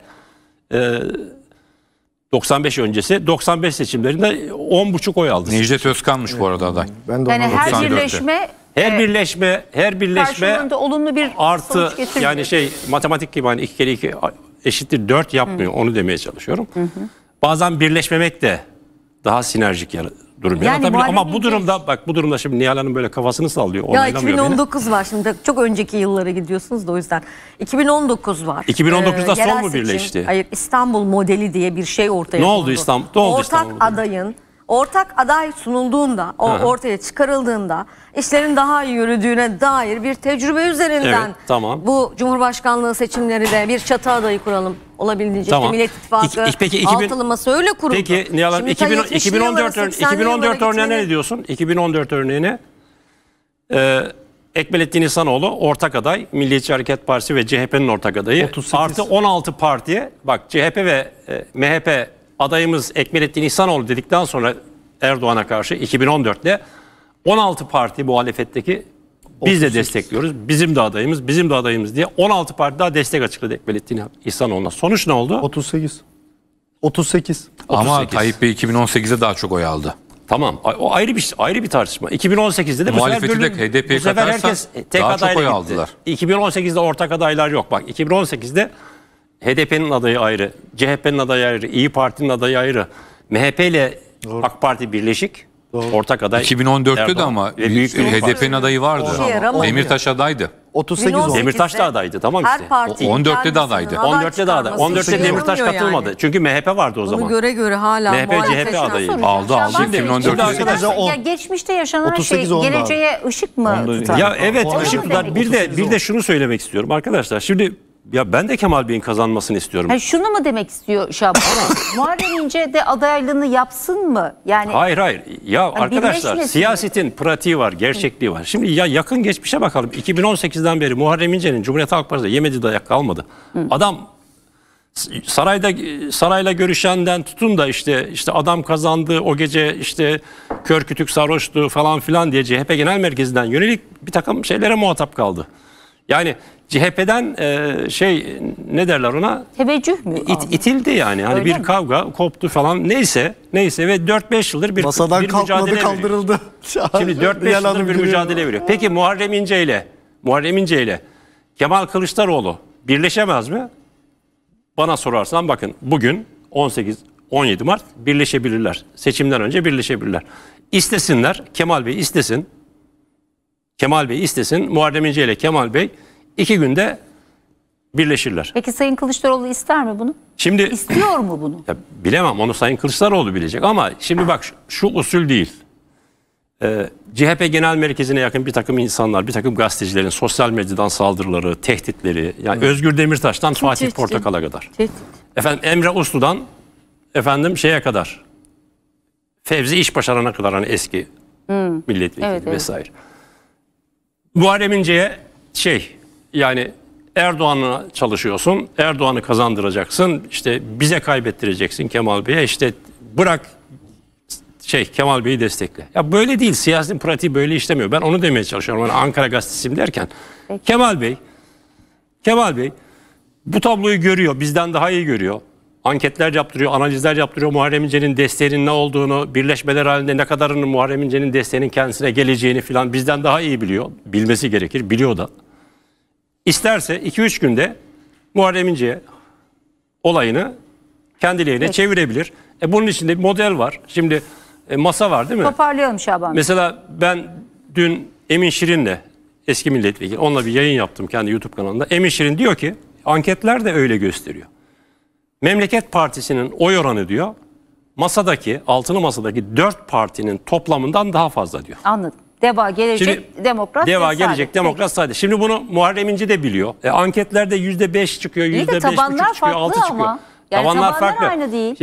95 öncesi 95 seçimlerinde 10,5 oy aldı. Necdet Özkan'mış bu arada aday. Ben de Yani ona her 94'te. birleşme Her birleşme karşılığında olumlu bir artı sonuç getirmiyor. yani matematik gibi hani 2 kere 2 eşittir 4 yapmıyor. Onu demeye çalışıyorum. Bazen birleşmemek de daha sinerjik durum Yani yaratabilir. Ama Muharrem bu İnce- durumda şimdi Nihal Hanım böyle kafasını sallıyor. Ya onaylamıyor beni. 2019 var şimdi çok önceki yıllara gidiyorsunuz da o yüzden. 2019 var. 2019'da sol Yerel mu seçim, birleşti? Hayır İstanbul modeli diye bir şey ortaya Ne oldu kondu. İstanbul? Ne oldu Ortak İstanbul'da? ortak aday sunulduğunda, ortaya çıkarıldığında işlerin daha iyi yürüdüğüne dair bir tecrübe üzerinden Evet, tamam. bu Cumhurbaşkanlığı seçimleri de bir çatı adayı kuralım. Olabildiğince Tamam. İşte Millet İttifakı, Peki, altılı masa öyle kuruldu. Peki Nihal Hanım Şimdi ta 70'li yıllara, 80'li 2014 yıllara örneğine ne diyorsun? 2014 örneğine Ekmelettin İhsanoğlu ortak aday, Milliyetçi Hareket Partisi ve CHP'nin ortak adayı. 38. Artı 16 partiye bak CHP ve MHP adayımız Ekmelettin İhsanoğlu dedikten sonra Erdoğan'a karşı 2014'te 16 parti muhalefetteki biz de destekliyoruz. Bizim de adayımız diye 16 parti daha destek açıkladı Ekmelettin İhsanoğlu'na. Sonuç ne oldu? 38. 38. Ama 38. Tayyip Bey 2018'de daha çok oy aldı. Tamam. O ayrı bir tartışma. 2018'de de bu Muhalefeti sefer de HDP'ye bu sefer katarsan herkes tek daha çok adayla oy gitti. aldılar. 2018'de ortak adaylar yok. Bak 2018'de HDP'nin adayı ayrı, CHP'nin adayı ayrı, İyi Parti'nin adayı ayrı, MHP ile AK Parti birleşik. Ortak aday. 2014'te de Erdoğan ama ve Büyük Birlik Partisi. HDP'nin adayı vardı. İşe yaramadı. Demirtaş adaydı. 38 2018 oldu. Demirtaş da adaydı, tamam işte. Her parti 14'te de adaydı. 14'te de aday. 14'te Demirtaş katılmadı. Çünkü MHP vardı o Bunu zaman. göre hala MHP, muhalefetten CHP adayı. sonra- Aldı aldı. Şaban Bey, 2014'te. arkadaşlar, Ya geçmişte yaşanan 38 şey oldu abi. geleceğe ışık mı tutar? Ya evet Onu ışık tutar. demek Bir de şunu söylemek istiyorum arkadaşlar. Şimdi ya ben de Kemal Bey'in kazanmasını istiyorum. Yani şunu mu demek istiyor Şaban? Muharrem İnce de adaylığını yapsın mı? Yani Hayır. Ya arkadaşlar birleşmesin. siyasetin pratiği var, gerçekliği var. Şimdi ya yakın geçmişe bakalım. 2018'den beri Muharrem İnce'nin Cumhuriyet Halk Partisi'nde yemediği dayak kalmadı. Adam sarayla görüşenden tutun da işte adam kazandı o gece, işte kör kütük sarhoştu falan filan diye CHP Genel Merkezi'nden yönelik bir takım şeylere muhatap kaldı. Yani CHP'den ne derler ona? Teveccüh mü? İtildi yani. Hani Öyle bir mi? kavga koptu falan. Neyse ve 4-5 yıldır bir Masadan bir kalkmadı, mücadele veriyor. kaldırıldı. Şimdi 4-5 yıldır bir mücadele veriyor. Peki Muharrem İnce ile Kemal Kılıçdaroğlu birleşemez mi? Bana sorarsan bakın bugün 18-17 Mart birleşebilirler. Seçimden önce birleşebilirler. İstesinler, Kemal Bey istesin, Muharrem İnce ile Kemal Bey 2 günde birleşirler. Peki Sayın Kılıçdaroğlu ister mi bunu? Şimdi İstiyor mu bunu? ya bilemem, onu Sayın Kılıçdaroğlu bilecek ama şimdi bak şu usul değil. CHP Genel Merkezi'ne yakın bir takım insanlar, bir takım gazetecilerin sosyal medyadan saldırıları, tehditleri, yani Özgür Demirtaş'tan Fatih tehdit? Portakal'a kadar. Tehdit. Efendim Emre Uslu'dan şeye kadar, Fevzi İşbaşaran'a kadar, hani eski milletvekili Evet, evet. vesaire. Muharrem İnce'ye yani Erdoğan'la çalışıyorsun, Erdoğan'ı kazandıracaksın, işte bize kaybettireceksin Kemal Bey'e, işte bırak Kemal Bey'i destekle. Ya böyle değil, siyasetin pratiği böyle işlemiyor. Ben onu demeye çalışıyorum. Yani Ankara Gazetesi'yim derken. Peki. Kemal Bey bu tabloyu görüyor, bizden daha iyi görüyor. Anketler yaptırıyor, analizler yaptırıyor. Muharrem İnce'nin desteğinin ne olduğunu, birleşmeler halinde ne kadarının Muharrem İnce'nin desteğinin kendisine geleceğini filan bizden daha iyi biliyor. Bilmesi gerekir, biliyor da. İsterse 2-3 günde Muharrem İnce olayını kendi lehine çevirebilir. Bunun için de bir model var. Şimdi masa var değil mi? Toparlayalım Şaban Bey. Mesela ben dün Emin Şirin'le, eski milletvekili, onunla bir yayın yaptım kendi YouTube kanalında. Emin Şirin diyor ki anketler de öyle gösteriyor. Memleket Partisi'nin oy oranı diyor altılı masadaki 4 partinin toplamından daha fazla diyor. Anladım. Deva, Gelecek, Demokrat, Gelecek, Demokrat, Saadet. Şimdi bunu Muharrem İnce de biliyor. Anketlerde %5 çıkıyor, İyi de %5,5 tabanlar çıkıyor, farklı 6 çıkıyor. ama. Yani tabanlar aynı değil.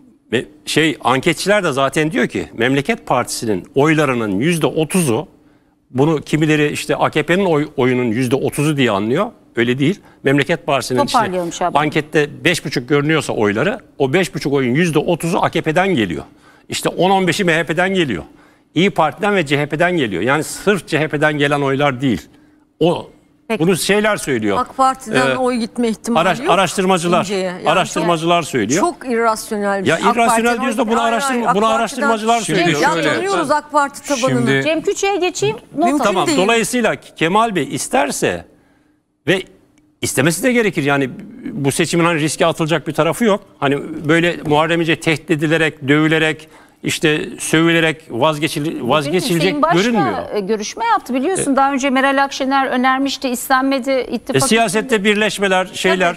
Şimdi anketçiler de zaten diyor ki Memleket Partisi'nin oylarının %30'u, bunu kimileri işte AKP'nin oyunun %30'u diye anlıyor. Öyle değil. Memleket Partisi'nin ankette 5,5 görünüyorsa oyları, o 5,5 oyun %30'u AKP'den geliyor. İşte 10-15'i MHP'den geliyor. İYİ Parti'den ve CHP'den geliyor. Yani sırf CHP'den gelen oylar değil. Bunu şeyler söylüyor. AK Parti'den oy gitme ihtimali yok. Araştırmacılar söylüyor. Çok irrasyonel bir şey. Ya irrasyonel diyoruz da bunu araştırmacılar söylüyor. Ya tanıyoruz AK Parti tabanını. Cem Küçük'e geçeyim. Tamam. değil. Dolayısıyla Kemal Bey isterse ve istemesi de gerekir. Yani bu seçimin hani riske atılacak bir tarafı yok. Hani böyle Muharrem İnce tehdit edilerek, dövülerek, işte sövülerek vazgeçilecek görünmüyor. Görüşme yaptı biliyorsun. Daha önce Meral Akşener önermişti, istenmedi. İttifak siyasette birleşmeler,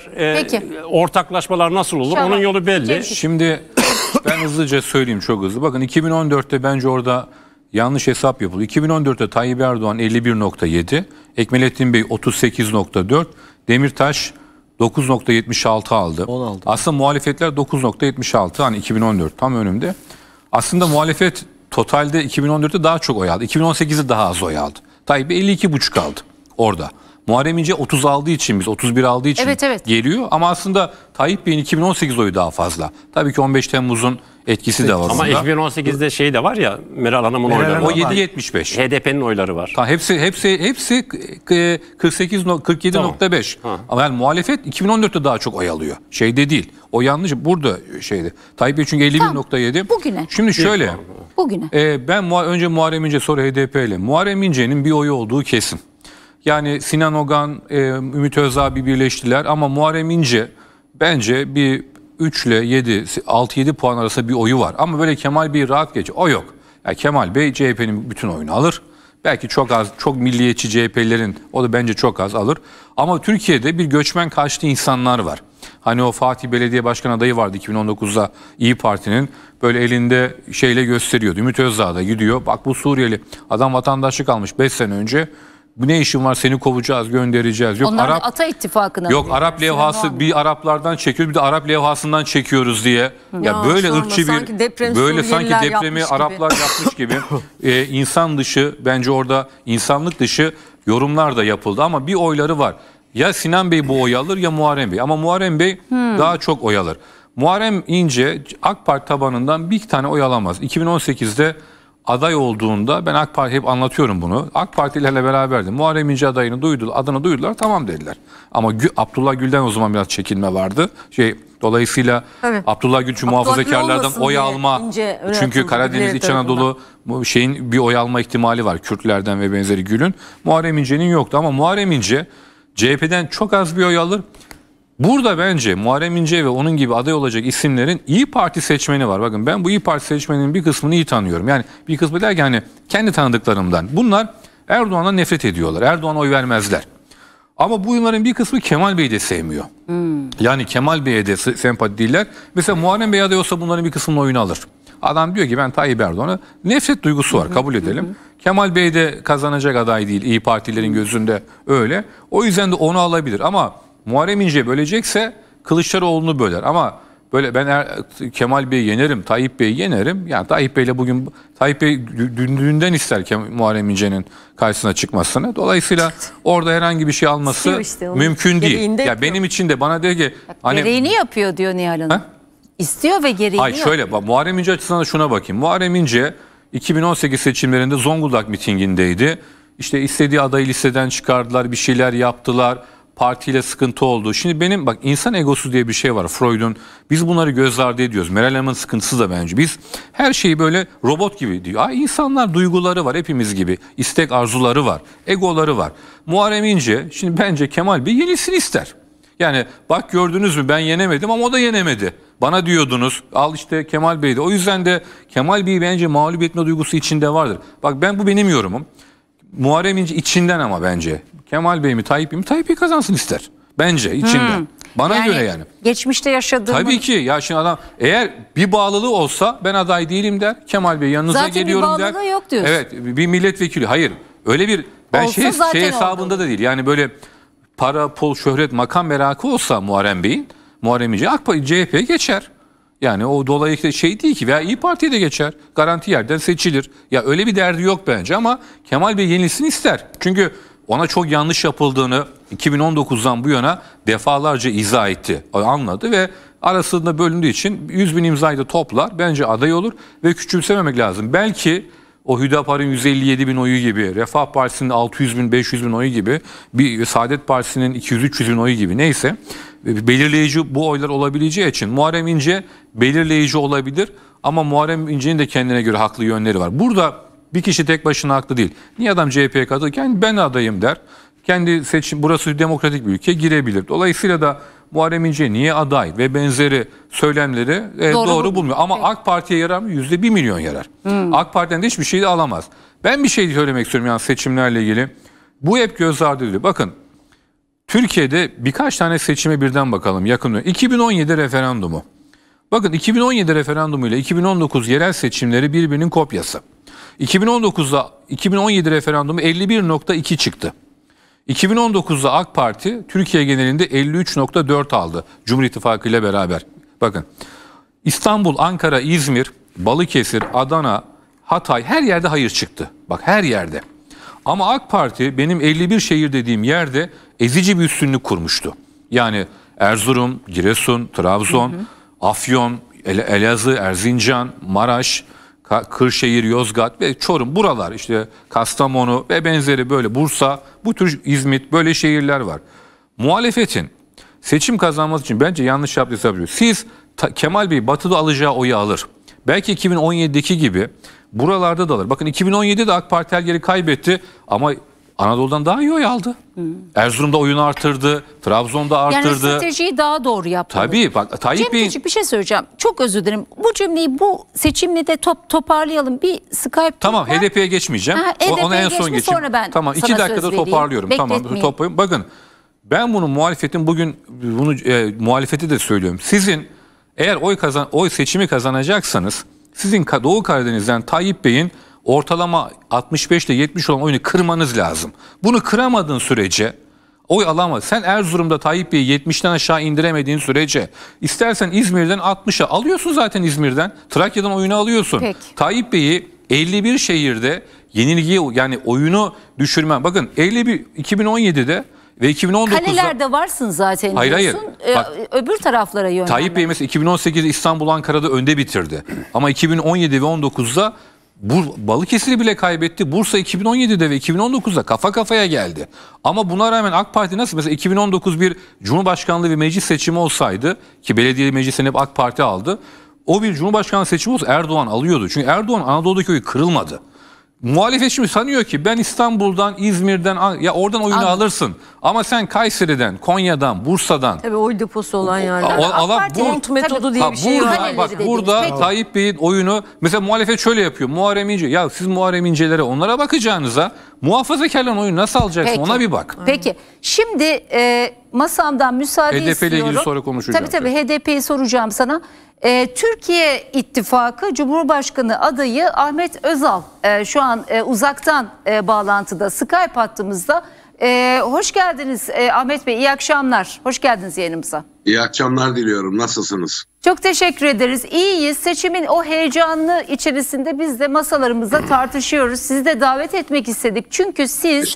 ortaklaşmalar nasıl olur? Onun yolu belli. Şimdi ben hızlıca söyleyeyim, çok hızlı. Bakın 2014'te bence orada yanlış hesap yapıldı. 2014'te Tayyip Erdoğan 51,7, Ekmelettin Bey 38,4, Demirtaş 9,76 aldı. 16. Aslında muhalefetler 9,76, hani 2014 tam önümde. Aslında muhalefet totalde 2014'te daha çok oy aldı. 2018'de daha az oy aldı. Tayyip 52,5 aldı orada. Muharrem İnce 30 aldığı için, biz 31 aldığı için geliyor. Ama aslında Tayyip Bey'in 2018 oyu daha fazla. Tabii ki 15 Temmuz'un etkisi de var. Ama 2018'de de var ya, Meral Hanım'ın oyları. O 7,75. HDP'nin oyları var. Tamam, hepsi 47,5. Ama yani muhalefet 2014'te daha çok oy alıyor. Değil. O yanlış. Burada Tayyip Bey çünkü 51,7. Bugüne. Şimdi şöyle. Bugüne. Ben önce Muharrem İnce, sonra HDP ile. Muharrem İnce'nin bir oyu olduğu kesin. Yani Sinan Ogan, Ümit Özdağ birleştiler ama Muharrem İnce bence bir 3 ile 6-7 puan arasında bir oyu var. Ama böyle Kemal Bey rahat geçiyor. O yok. Yani Kemal Bey CHP'nin bütün oyunu alır. Belki çok az, çok milliyetçi CHP'lerin, o da bence çok az alır. Ama Türkiye'de bir göçmen karşıtı insanlar var. Hani o Fatih Belediye Başkan adayı vardı 2019'da İYİ Parti'nin, böyle elinde gösteriyordu. Ümit Özdağ da gidiyor. Bak bu Suriyeli adam vatandaşlık almış 5 sene önce. Bu ne işin var, seni kovacağız, göndereceğiz. Yok onlar Ata İttifakı'na. Yok Arap levhası, bir Araplardan çekiyoruz, bir de Arap levhasından çekiyoruz diye. Ya böyle ırkçı böyle sanki depremi Araplar yapmış gibi insan dışı, bence orada insanlık dışı yorumlar da yapıldı ama bir oyları var. Ya Sinan Bey bu oy alır ya Muharrem Bey. Ama Muharrem Bey daha çok oy alır. Muharrem İnce AK Parti tabanından bir tane oy alamaz. 2018'de aday olduğunda ben AK Parti hep anlatıyorum bunu. AK Partilerle beraberdi. Muharrem İnce adayını duydular, adını duydular, tamam dediler. Ama Abdullah Gül'den o zaman biraz çekinme vardı. Dolayısıyla Evet. Abdullah Gül çünkü Abdullah Gül muhafazakarlardan olmasın oy diye alma. İnce öne Çünkü atıldı Karadeniz, birileri İç Anadolu şeyin bir oy alma ihtimali var Kürtlerden ve benzeri Gül'ün. Muharrem İnce'nin yoktu ama Muharrem İnce CHP'den çok az bir oy alır. Burada bence Muharrem İnce ve onun gibi aday olacak isimlerin İYİ Parti seçmeni var. Bakın ben bu İYİ Parti seçmeninin bir kısmını iyi tanıyorum. Yani bir kısmı derken hani kendi tanıdıklarımdan. Bunlar Erdoğan'dan nefret ediyorlar. Erdoğan'a oy vermezler. Ama bunların bir kısmı Kemal Bey'i de sevmiyor. Yani Kemal Bey'e de sempati değiller. Mesela Muharrem Bey aday olsa bunların bir kısmının oyunu alır. Adam diyor ki ben Tayyip Erdoğan'a nefret duygusu var, kabul edelim. Kemal Bey de kazanacak aday değil, İYİ Partilerin gözünde öyle. O yüzden de onu alabilir ama Muharrem İnce bölecekse Kılıçdaroğlu'nu böler. Ama böyle ben Kemal Bey'i yenerim, Tayyip Bey'i yenerim. Yani Tayyip Bey'le bugün Tayyip Bey dünden ister Muharrem İnce'nin karşısına çıkmasını. Dolayısıyla orada herhangi bir şey alması işte, mümkün değil. Ya yapıyor. benim için de bana diyor ki hani Gereğini yapıyor diyor Nihal Hanım. Ha? İstiyor ve gereğini Hayır şöyle yapıyor. bak, Muharrem İnce açısından da şuna bakayım. Muharrem İnce 2018 seçimlerinde Zonguldak mitingindeydi. İşte istediği adayı listeden çıkardılar, bir şeyler yaptılar. Partiyle sıkıntı oldu. Şimdi benim bak insan egosu diye bir şey var Freud'un. Biz bunları göz ardı ediyoruz. Meral Hanım'ın sıkıntısı da bence. Biz her şeyi böyle robot gibi diyor. İnsanlar duyguları var hepimiz gibi. İstek arzuları var. Egoları var. Muharrem İnce şimdi bence Kemal Bey yenisini ister. Yani bak gördünüz mü ben yenemedim ama o da yenemedi. Bana diyordunuz al işte Kemal Bey'de. O yüzden de Kemal Bey bence mağlup etme duygusu içinde vardır. Bak bu benim yorumum. Muharrem İnce içinden ama bence. Kemal Bey mi Tayyip Bey mi? Tayyip Bey kazansın ister. Bence içinden. Bana göre yani. Geçmişte yaşadığımız... Tabii ki ya şimdi adam eğer bir bağlılığı olsa ben aday değilim der. Kemal Bey yanınıza Zaten geliyorum der. bir bağlılığı yok diyorsun. Evet bir milletvekili. Hayır öyle bir ben Olsa zaten şey hesabında da değil. Yani böyle para, pul, şöhret, makam merakı olsa Muharrem Bey'in Muharrem İnce AK Parti CHP'ye geçer. Yani o dolayısıyla şey değil ki veya İYİ Parti'ye de geçer. Garanti yerden seçilir. Ya öyle bir derdi yok bence ama Kemal Bey yenisini ister. Çünkü ona çok yanlış yapıldığını 2019'dan bu yana defalarca izah etti. Anladı ve arasında bölündüğü için 100.000 imzayı da toplar. Bence aday olur ve küçümsememek lazım. Belki o Hüdapar'ın 157.000 oyu gibi, Refah Partisi'nin 600.000, 500.000 oyu gibi, bir Saadet Partisi'nin 200-300.000 oyu gibi neyse belirleyici bu oylar olabileceği için Muharrem İnce belirleyici olabilir ama Muharrem İnce'nin de kendine göre haklı yönleri var. Burada bir kişi tek başına haklı değil. Niye adam CHP'ye katılırken ben adayım der. Kendi seçim burası demokratik bir ülke girebilir. Dolayısıyla da Muharrem İnce niye aday ve benzeri söylemleri doğru bulmuyor. Ama AK Parti'ye yarar mı? %1 milyon yarar. AK Parti'den de hiçbir şey de alamaz. Ben bir şey söylemek istiyorum yani seçimlerle ilgili. Bu hep göz ardı ediliyor. Bakın Türkiye'de birkaç tane seçime birden bakalım yakın. 2017 referandumu. Bakın 2017 referandumu ile 2019 yerel seçimleri birbirinin kopyası. 2019'da 2017 referandumu 51.2 çıktı. 2019'da AK Parti Türkiye genelinde 53.4 aldı Cumhur İttifakı ile beraber. Bakın İstanbul, Ankara, İzmir, Balıkesir, Adana, Hatay her yerde hayır çıktı. Bak her yerde. Ama AK Parti benim 51 şehir dediğim yerde ezici bir üstünlük kurmuştu. Yani Erzurum, Giresun, Trabzon, Afyon, Elazığ, Erzincan, Maraş, Kırşehir, Yozgat ve Çorum buralar işte Kastamonu ve benzeri böyle Bursa, bu tür İzmit böyle şehirler var. Muhalefetin seçim kazanması için bence yanlış yaptıysa biliyor. Siz Kemal Bey batıda alacağı oyu alır. Belki 2017'deki gibi buralarda da alır. Bakın 2017'de AK Parti her yeri kaybetti ama Anadolu'dan daha iyi oy aldı. Erzurum'da oyunu artırdı, Trabzon'da arttırdı. Yani stratejiyi daha doğru yaptı. Tabii bak Tayyip Bey'in... Cem bir şey söyleyeceğim. Çok özür dilerim. Bu cümleyi bu seçimle de toparlayalım. Bir Skype. Tamam HDP'ye geçmeyeceğim. Ona en son geçeyim. Sonra ben tamam 2 dakikada toparlıyorum. Tamam toplayayım. Bakın ben bunu muhalefetin bugün bunu muhalefeti de söylüyorum. Sizin eğer oy seçimi kazanacaksanız sizin Doğu Karadeniz'den Tayyip Bey'in ortalama 65 ile 70 olan oyunu kırmanız lazım. Bunu kıramadığın sürece oy alamaz. Sen Erzurum'da Tayyip Bey'i 70'ten aşağı indiremediğin sürece istersen İzmir'den 60'a alıyorsun zaten İzmir'den. Trakya'dan oyunu alıyorsun. Peki. Tayyip Bey'i 51 şehirde yenilgiye yani oyunu düşürmen. Bakın 2017'de Ve 2019'da Kalelerde varsın zaten Hayır, diyorsun. Bak, Öbür taraflara yönlenme. Tayyip Bey mesela 2018'de İstanbul, Ankara'da önde bitirdi. Ama 2017 ve 19'da Balıkesir'i bile kaybetti. Bursa 2017'de ve 2019'da kafa kafaya geldi. Ama buna rağmen AK Parti nasıl? Mesela 2019 bir Cumhurbaşkanlığı ve meclis seçimi olsaydı, ki belediye meclisini hep AK Parti aldı. O bir Cumhurbaşkanlığı seçimi olsa Erdoğan alıyordu. Çünkü Erdoğan Anadolu'daki oyu kırılmadı. Muhalefet şimdi sanıyor ki ben İstanbul'dan, İzmir'den, ya oradan oyunu alırsın. Ama sen Kayseri'den, Konya'dan, Bursa'dan. Tabii oy deposu olan yerler. Mont metodu diye bir şey burada, var. bak burada Tayyip Bey'in oyunu mesela muhalefet şöyle yapıyor. Muharrem İnce, ya siz Muharrem İnce'lere, onlara bakacağınıza muhafazakarların oyunu nasıl alacaksın, ona bir bak. Peki şimdi masamdan müsaade HDP ile istiyorum. ilgili sonra konuşacağım. Tabii HDP'yi soracağım sana. Türkiye İttifakı Cumhurbaşkanı adayı Ahmet Özal şu an uzaktan bağlantıda, Skype hattımızda. Hoş geldiniz Ahmet Bey, iyi akşamlar. Hoş geldiniz yayınımıza. İyi akşamlar diliyorum. Nasılsınız? Çok teşekkür ederiz. İyiyiz. Seçimin o heyecanlı içerisinde biz de masalarımızda tartışıyoruz. Sizi de davet etmek istedik. Çünkü siz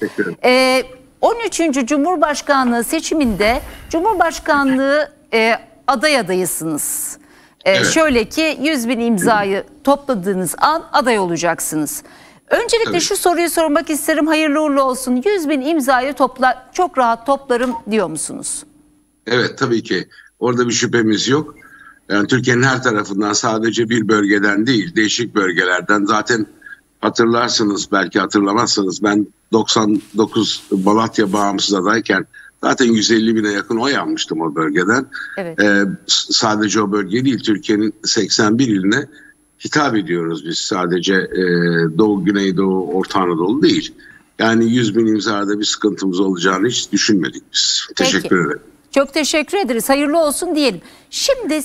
13. Cumhurbaşkanlığı seçiminde Cumhurbaşkanlığı aday adayısınız. Evet. Şöyle ki 100.000 imzayı topladığınız an aday olacaksınız. Öncelikle şu soruyu sormak isterim. Hayırlı uğurlu olsun. 100.000 imzayı çok rahat toplarım diyor musunuz? Evet, tabii ki. Orada bir şüphemiz yok. Yani Türkiye'nin her tarafından, sadece bir bölgeden değil, değişik bölgelerden. Zaten hatırlarsınız, belki hatırlamazsınız, ben 99 Malatya bağımsız adayken zaten 150.000'e yakın oy almıştım o bölgeden. Evet. Sadece o bölge değil, Türkiye'nin 81 iline hitap ediyoruz biz. Sadece Doğu, Güneydoğu, Orta Anadolu değil. Yani 100.000 imzada bir sıkıntımız olacağını hiç düşünmedik biz. Peki. Teşekkür ederim. Çok teşekkür ederiz. Hayırlı olsun diyelim. Şimdi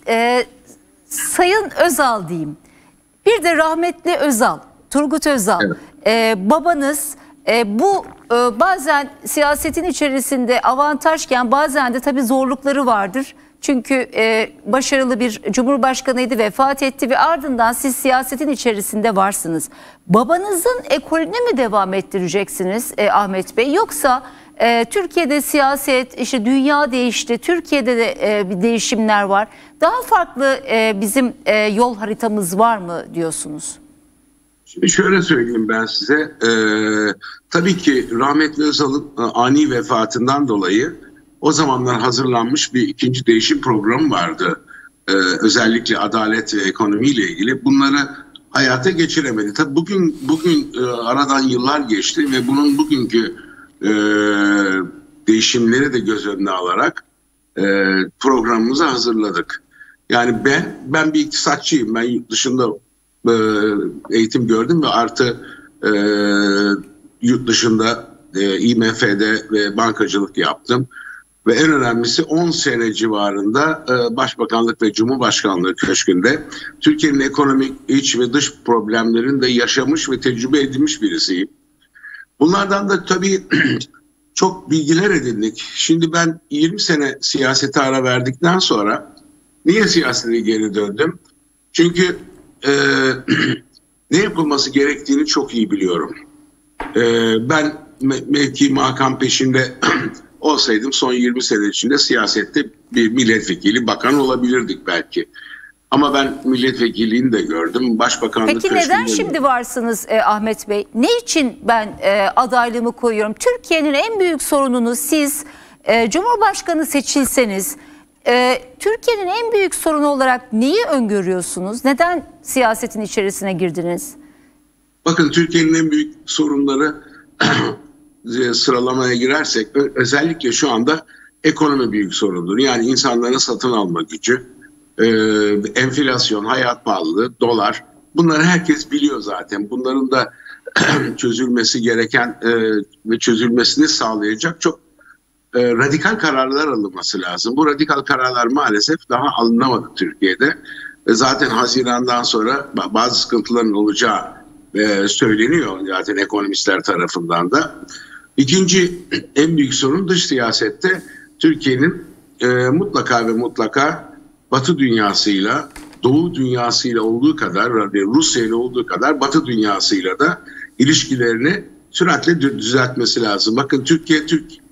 Sayın Özal diyeyim. Bir de rahmetli Özal, Turgut Özal. Evet. Babanız bu bazen siyasetin içerisinde avantajken bazen de tabii zorlukları vardır. Çünkü başarılı bir cumhurbaşkanıydı, vefat etti ve ardından siz siyasetin içerisinde varsınız. Babanızın ekolünü mü devam ettireceksiniz Ahmet Bey? Yoksa Türkiye'de siyaset, işte dünya değişti, Türkiye'de de bir değişimler var. Daha farklı bizim yol haritamız var mı diyorsunuz? Şimdi şöyle söyleyeyim ben size. Tabii ki rahmetli Özal'ın ani vefatından dolayı o zamanlar hazırlanmış bir ikinci değişim programı vardı. Özellikle adalet ve ekonomiyle ilgili. Bunları hayata geçiremedi. Tabii bugün aradan yıllar geçti ve bunun bugünkü değişimleri de göz önüne alarak programımızı hazırladık. Yani ben bir iktisatçıyım. Ben yurt dışında eğitim gördüm ve artı yurt dışında IMF'de ve bankacılık yaptım. Ve en önemlisi 10 sene civarında Başbakanlık ve Cumhurbaşkanlığı köşkünde Türkiye'nin ekonomik iç ve dış problemlerini de yaşamış ve tecrübe edilmiş birisiyim. Bunlardan da tabii çok bilgiler edindik. Şimdi ben 20 sene siyasete ara verdikten sonra niye siyasete geri döndüm? Çünkü ne yapılması gerektiğini çok iyi biliyorum. Ben mevki makam peşinde olsaydım son 20 sene içinde siyasette bir milletvekili, bakan olabilirdik belki. Ama ben milletvekilliğini de gördüm. Başbakanlık. Peki neden şimdi varsınız Ahmet Bey? Ne için ben adaylığımı koyuyorum? Türkiye'nin en büyük sorununu siz Cumhurbaşkanı seçilseniz Türkiye'nin en büyük sorunu olarak neyi öngörüyorsunuz? Neden siyasetin içerisine girdiniz? Bakın, Türkiye'nin en büyük sorunları sıralamaya girersek özellikle şu anda ekonomi büyük sorundur. Yani insanların satın alma gücü, enflasyon, hayat pahalılığı, dolar, bunları herkes biliyor zaten. Bunların da çözülmesi gereken ve çözülmesini sağlayacak çok radikal kararlar alınması lazım. Bu radikal kararlar maalesef daha alınamadı Türkiye'de. Zaten Haziran'dan sonra bazı sıkıntıların olacağı söyleniyor zaten ekonomistler tarafından da. İkinci en büyük sorun dış siyasette Türkiye'nin mutlaka ve mutlaka Batı dünyasıyla, Doğu dünyasıyla olduğu kadar, Rusya ile olduğu kadar Batı dünyasıyla da ilişkilerini süratle düzeltmesi lazım. Bakın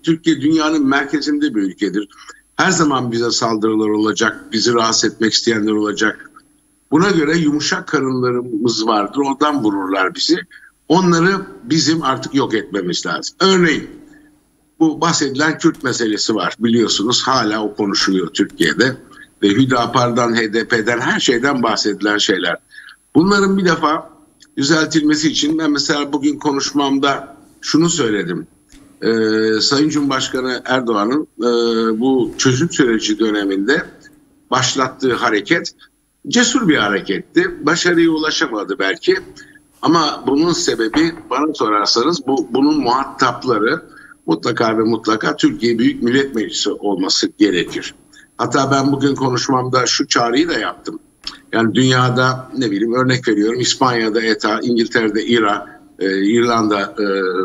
Türkiye dünyanın merkezinde bir ülkedir. Her zaman bize saldırılar olacak, bizi rahatsız etmek isteyenler olacak. Buna göre yumuşak karınlarımız vardır, oradan vururlar bizi. Onları bizim artık yok etmemiz lazım. Örneğin bu bahsedilen Kürt meselesi var, biliyorsunuz hala o konuşuluyor Türkiye'de. Ve Hüdapar'dan, HDP'den, her şeyden bahsedilen şeyler. Bunların bir defa düzeltilmesi için ben mesela bugün konuşmamda şunu söyledim. Sayın Cumhurbaşkanı Erdoğan'ın bu çözüm süreci döneminde başlattığı hareket cesur bir hareketti. Başarıya ulaşamadı belki. Ama bunun sebebi, bana sorarsanız, bunun muhatapları mutlaka ve mutlaka Türkiye Büyük Millet Meclisi olması gerekir. Hatta ben bugün konuşmamda şu çağrıyı da yaptım. Yani dünyada, ne bileyim, örnek veriyorum, İspanya'da ETA, İngiltere'de İRA, İrlanda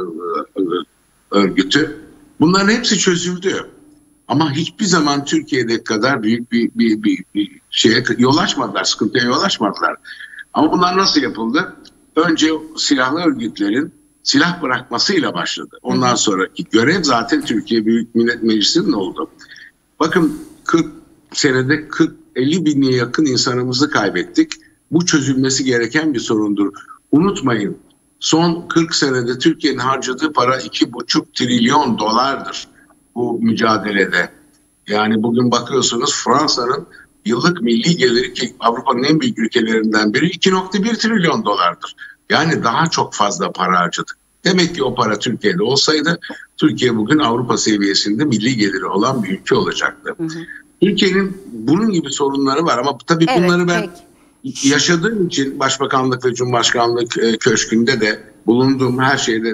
örgütü. Bunların hepsi çözüldü. Ama hiçbir zaman Türkiye'deki kadar büyük bir şeye yol açmadılar, sıkıntıya yol açmadılar. Ama bunlar nasıl yapıldı? Önce silahlı örgütlerin silah bırakmasıyla başladı. Ondan sonraki görev zaten Türkiye Büyük Millet Meclisi'nin oldu. Bakın 40 senede 40-50 bine yakın insanımızı kaybettik. Bu çözülmesi gereken bir sorundur. Unutmayın, son 40 senede Türkiye'nin harcadığı para 2,5 trilyon dolardır bu mücadelede. Yani bugün bakıyorsunuz Fransa'nın yıllık milli geliri, ki Avrupa'nın en büyük ülkelerinden biri, 2,1 trilyon dolardır. Yani daha çok fazla para harcadık. Demek ki o para Türkiye'de olsaydı Türkiye bugün Avrupa seviyesinde milli geliri olan bir ülke olacaktı. Türkiye'nin bunun gibi sorunları var ama tabii bunları ben yaşadığım için Başbakanlık ve Cumhurbaşkanlık köşkünde de bulunduğum her şeyde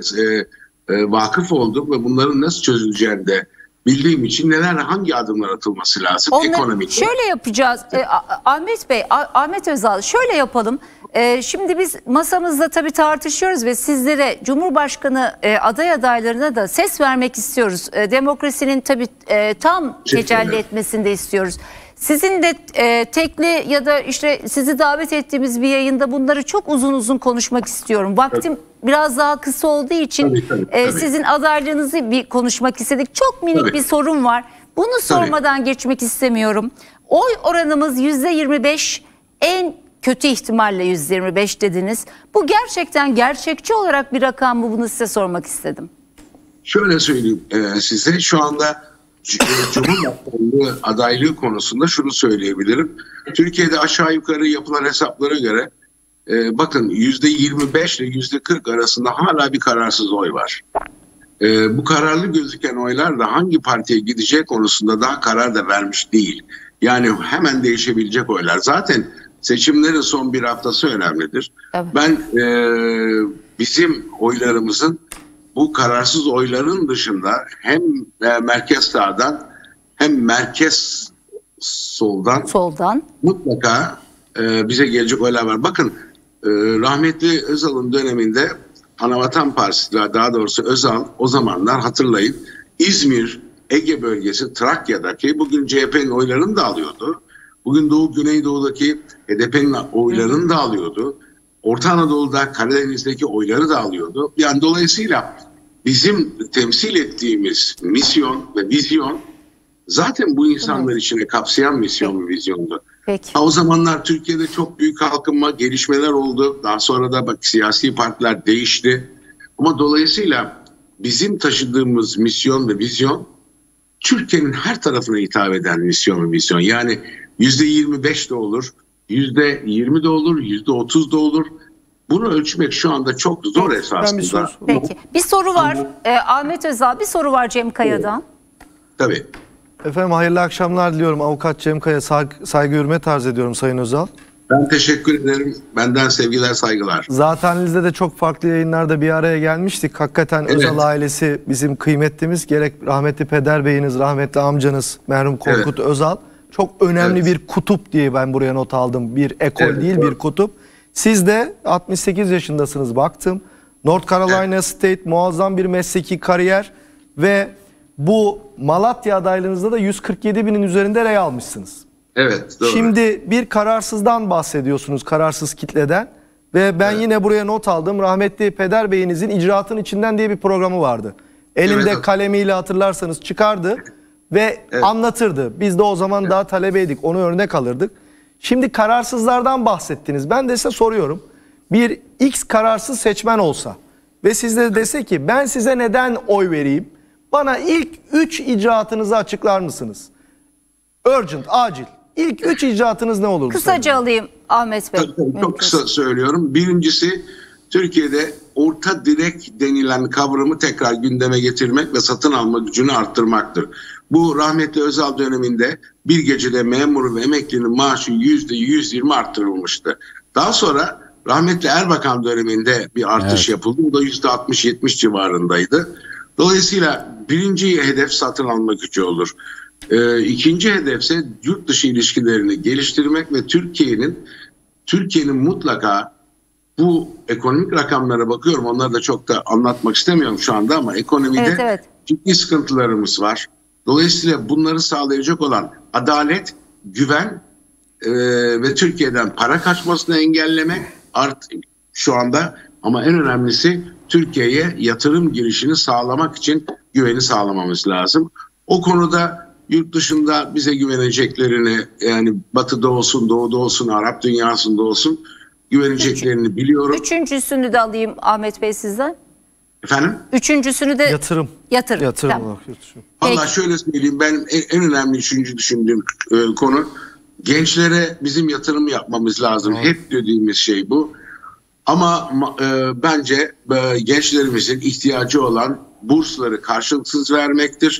vakıf oldum ve bunların nasıl çözüleceğini de bildiğim için hangi adımlar atılması lazım ekonomik. Şöyle yapacağız Ahmet Bey, Ahmet Özal, şöyle yapalım. Şimdi biz masamızda tabii tartışıyoruz ve sizlere, Cumhurbaşkanı aday adaylarına da ses vermek istiyoruz. Demokrasinin tabii tam tecelli etmesini de istiyoruz. Sizin de tekli ya da işte sizi davet ettiğimiz bir yayında bunları çok uzun uzun konuşmak istiyorum. Vaktim biraz daha kısa olduğu için tabii. Sizin adaylığınızı bir konuşmak istedik. Çok minik bir sorun var. Bunu sormadan geçmek istemiyorum. Oy oranımız %25, en kötü ihtimalle %25 dediniz. Bu gerçekten gerçekçi olarak bir rakam mı? Bunu size sormak istedim. Şöyle söyleyeyim size, şu anda Cumhurbaşkanlığı adaylığı konusunda şunu söyleyebilirim. Türkiye'de aşağı yukarı yapılan hesaplara göre bakın %25 ile %40 arasında hala bir kararsız oy var. Bu kararlı gözüken oylar da hangi partiye gideceği konusunda daha karar da vermiş değil. Yani hemen değişebilecek oylar. Zaten seçimlerin son bir haftası önemlidir. Evet. Ben bizim oylarımızın bu kararsız oyların dışında hem merkez sağdan hem merkez soldan mutlaka bize gelecek oylar var. Bakın rahmetli Özal'ın döneminde Anavatan Partisi, daha doğrusu Özal, o zamanlar hatırlayın, İzmir, Ege bölgesi, Trakya'daki bugün CHP'nin oylarını da alıyordu. Bugün Doğu Güneydoğu'daki HDP'nin oylarını da alıyordu. Orta Anadolu'da, Karadeniz'deki oyları da alıyordu. Yani dolayısıyla bizim temsil ettiğimiz misyon ve vizyon zaten bu insanlar içine kapsayan misyon ve vizyondu. O zamanlar Türkiye'de çok büyük kalkınma, gelişmeler oldu. Daha sonra da siyasi partiler değişti. Ama dolayısıyla bizim taşıdığımız misyon ve vizyon Türkiye'nin her tarafına hitap eden misyon ve vizyon. Yani %25 de olur, %20 de olur, %30 da olur. Bunu ölçmek şu anda çok zor esasında. Peki. Bir soru var Ahmet Özal, bir soru var Cem Kaya'dan. Tabii. Efendim hayırlı akşamlar diliyorum. Avukat Cem Kaya, saygı hürmet arz ediyorum Sayın Özal. Ben teşekkür ederim. Benden sevgiler, saygılar. Zaten Analiz'de de çok farklı yayınlarda bir araya gelmiştik. Hakikaten Özal ailesi bizim kıymetlimiz. Gerek rahmetli peder beyiniz, rahmetli amcanız merhum Korkut Özal. Çok önemli bir kutup diye ben buraya not aldım. Bir ekol değil, bir kutup. Siz de 68 yaşındasınız baktım. North Carolina State, muazzam bir mesleki kariyer ve bu Malatya adaylığınızda da 147 binin üzerinde rey almışsınız. Evet, doğru. Şimdi bir kararsızdan bahsediyorsunuz, kararsız kitleden. Ve ben yine buraya not aldım. Rahmetli peder beyinizin İcraatın İçinden diye bir programı vardı. Elinde Evet. kalemiyle hatırlarsanız çıkardı ve anlatırdı. Biz de o zaman daha talebeydik. Onu örnek alırdık. Şimdi kararsızlardan bahsettiniz. Ben de size soruyorum. Bir X kararsız seçmen olsa ve sizde dese ki ben size neden oy vereyim? Bana ilk 3 icraatınızı açıklar mısınız? Urgent, acil. İlk 3 icraatınız ne olurdu? Kısaca alayım Ahmet Bey. Çok kısa söylüyorum. Birincisi, Türkiye'de orta direk denilen kavramı tekrar gündeme getirmek ve satın alma gücünü arttırmaktır. Bu rahmetli Özal döneminde bir gecede memur ve emeklinin maaşı %120 arttırılmıştı. Daha sonra rahmetli Erbakan döneminde bir artış yapıldı. Bu da %60-70 civarındaydı. Dolayısıyla birinci hedef satın alma gücü olur. İkinci hedef ise yurt dışı ilişkilerini geliştirmek ve Türkiye'nin mutlaka bu ekonomik rakamlara bakıyorum. Onları da çok da anlatmak istemiyorum şu anda ama ekonomide ciddi sıkıntılarımız var. Dolayısıyla bunları sağlayacak olan adalet, güven ve Türkiye'den para kaçmasını engellemek şu anda, ama en önemlisi Türkiye'ye yatırım girişini sağlamak için güveni sağlamamız lazım. O konuda yurt dışında bize güveneceklerini, yani batıda olsun, doğuda olsun, Arap dünyasında olsun güveneceklerini biliyorum. Üçüncüsünü de alayım Ahmet Bey sizden. Efendim? Üçüncüsünü de Yatırım. Yatırım. Tamam. Vallahi şöyle söyleyeyim, benim en önemli üçüncü düşündüğüm konu, gençlere bizim yatırım yapmamız lazım. Hep dediğimiz şey bu. Ama bence gençlerimizin ihtiyacı olan bursları karşılıksız vermektir.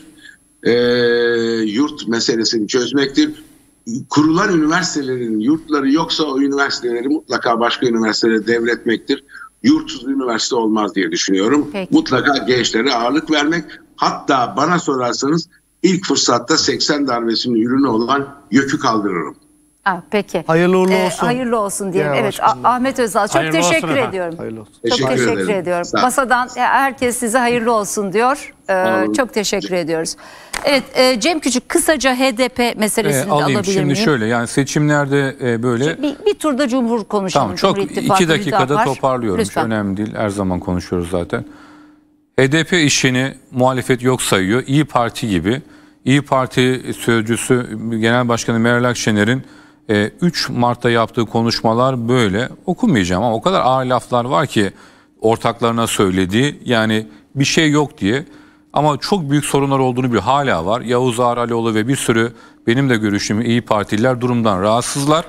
Yurt meselesini çözmektir. Kurulan üniversitelerin yurtları yoksa o üniversiteleri mutlaka başka üniversitelere devretmektir. Yurtsuz üniversite olmaz diye düşünüyorum. Peki. Mutlaka gençlere ağırlık vermek. Hatta bana sorarsanız ilk fırsatta 80 darbesinin ürünü olan YÖK'ü kaldırırım. Peki. Hayırlı uğurlu olsun. Hayırlı olsun diyelim. Genel Evet, Başkanım. Ahmet Özal çok Hayırlı olsun teşekkür efendim. ediyorum. Hayırlı olsun. Çok Teşekkür teşekkür ederim. ediyorum. Sağ olun. Masadan herkes size hayırlı olsun diyor. Çok teşekkür ediyoruz. Evet, Cem Küçük kısaca HDP meselesini de Alayım alabilir şimdi miyim? şöyle, yani seçimlerde böyle Bir turda Cumhur konuşalım. tamam, çok Cumhur İttifakı, 2 dakikada Hüdapar. toparlıyorum. Hiç Lütfen. önemli değil, her zaman konuşuyoruz zaten. HDP işini muhalefet yok sayıyor. İyi Parti gibi. İyi Parti sözcüsü Genel Başkanı Meral Akşener'in 3 Mart'ta yaptığı konuşmalar böyle. Okumayacağım ama o kadar ağır laflar var ki ortaklarına söylediği, yani bir şey yok diye. Ama çok büyük sorunlar olduğunu bir hala var. Yavuz Ağar Alioğlu ve bir sürü benim de görüşüm İyi Partililer durumdan rahatsızlar.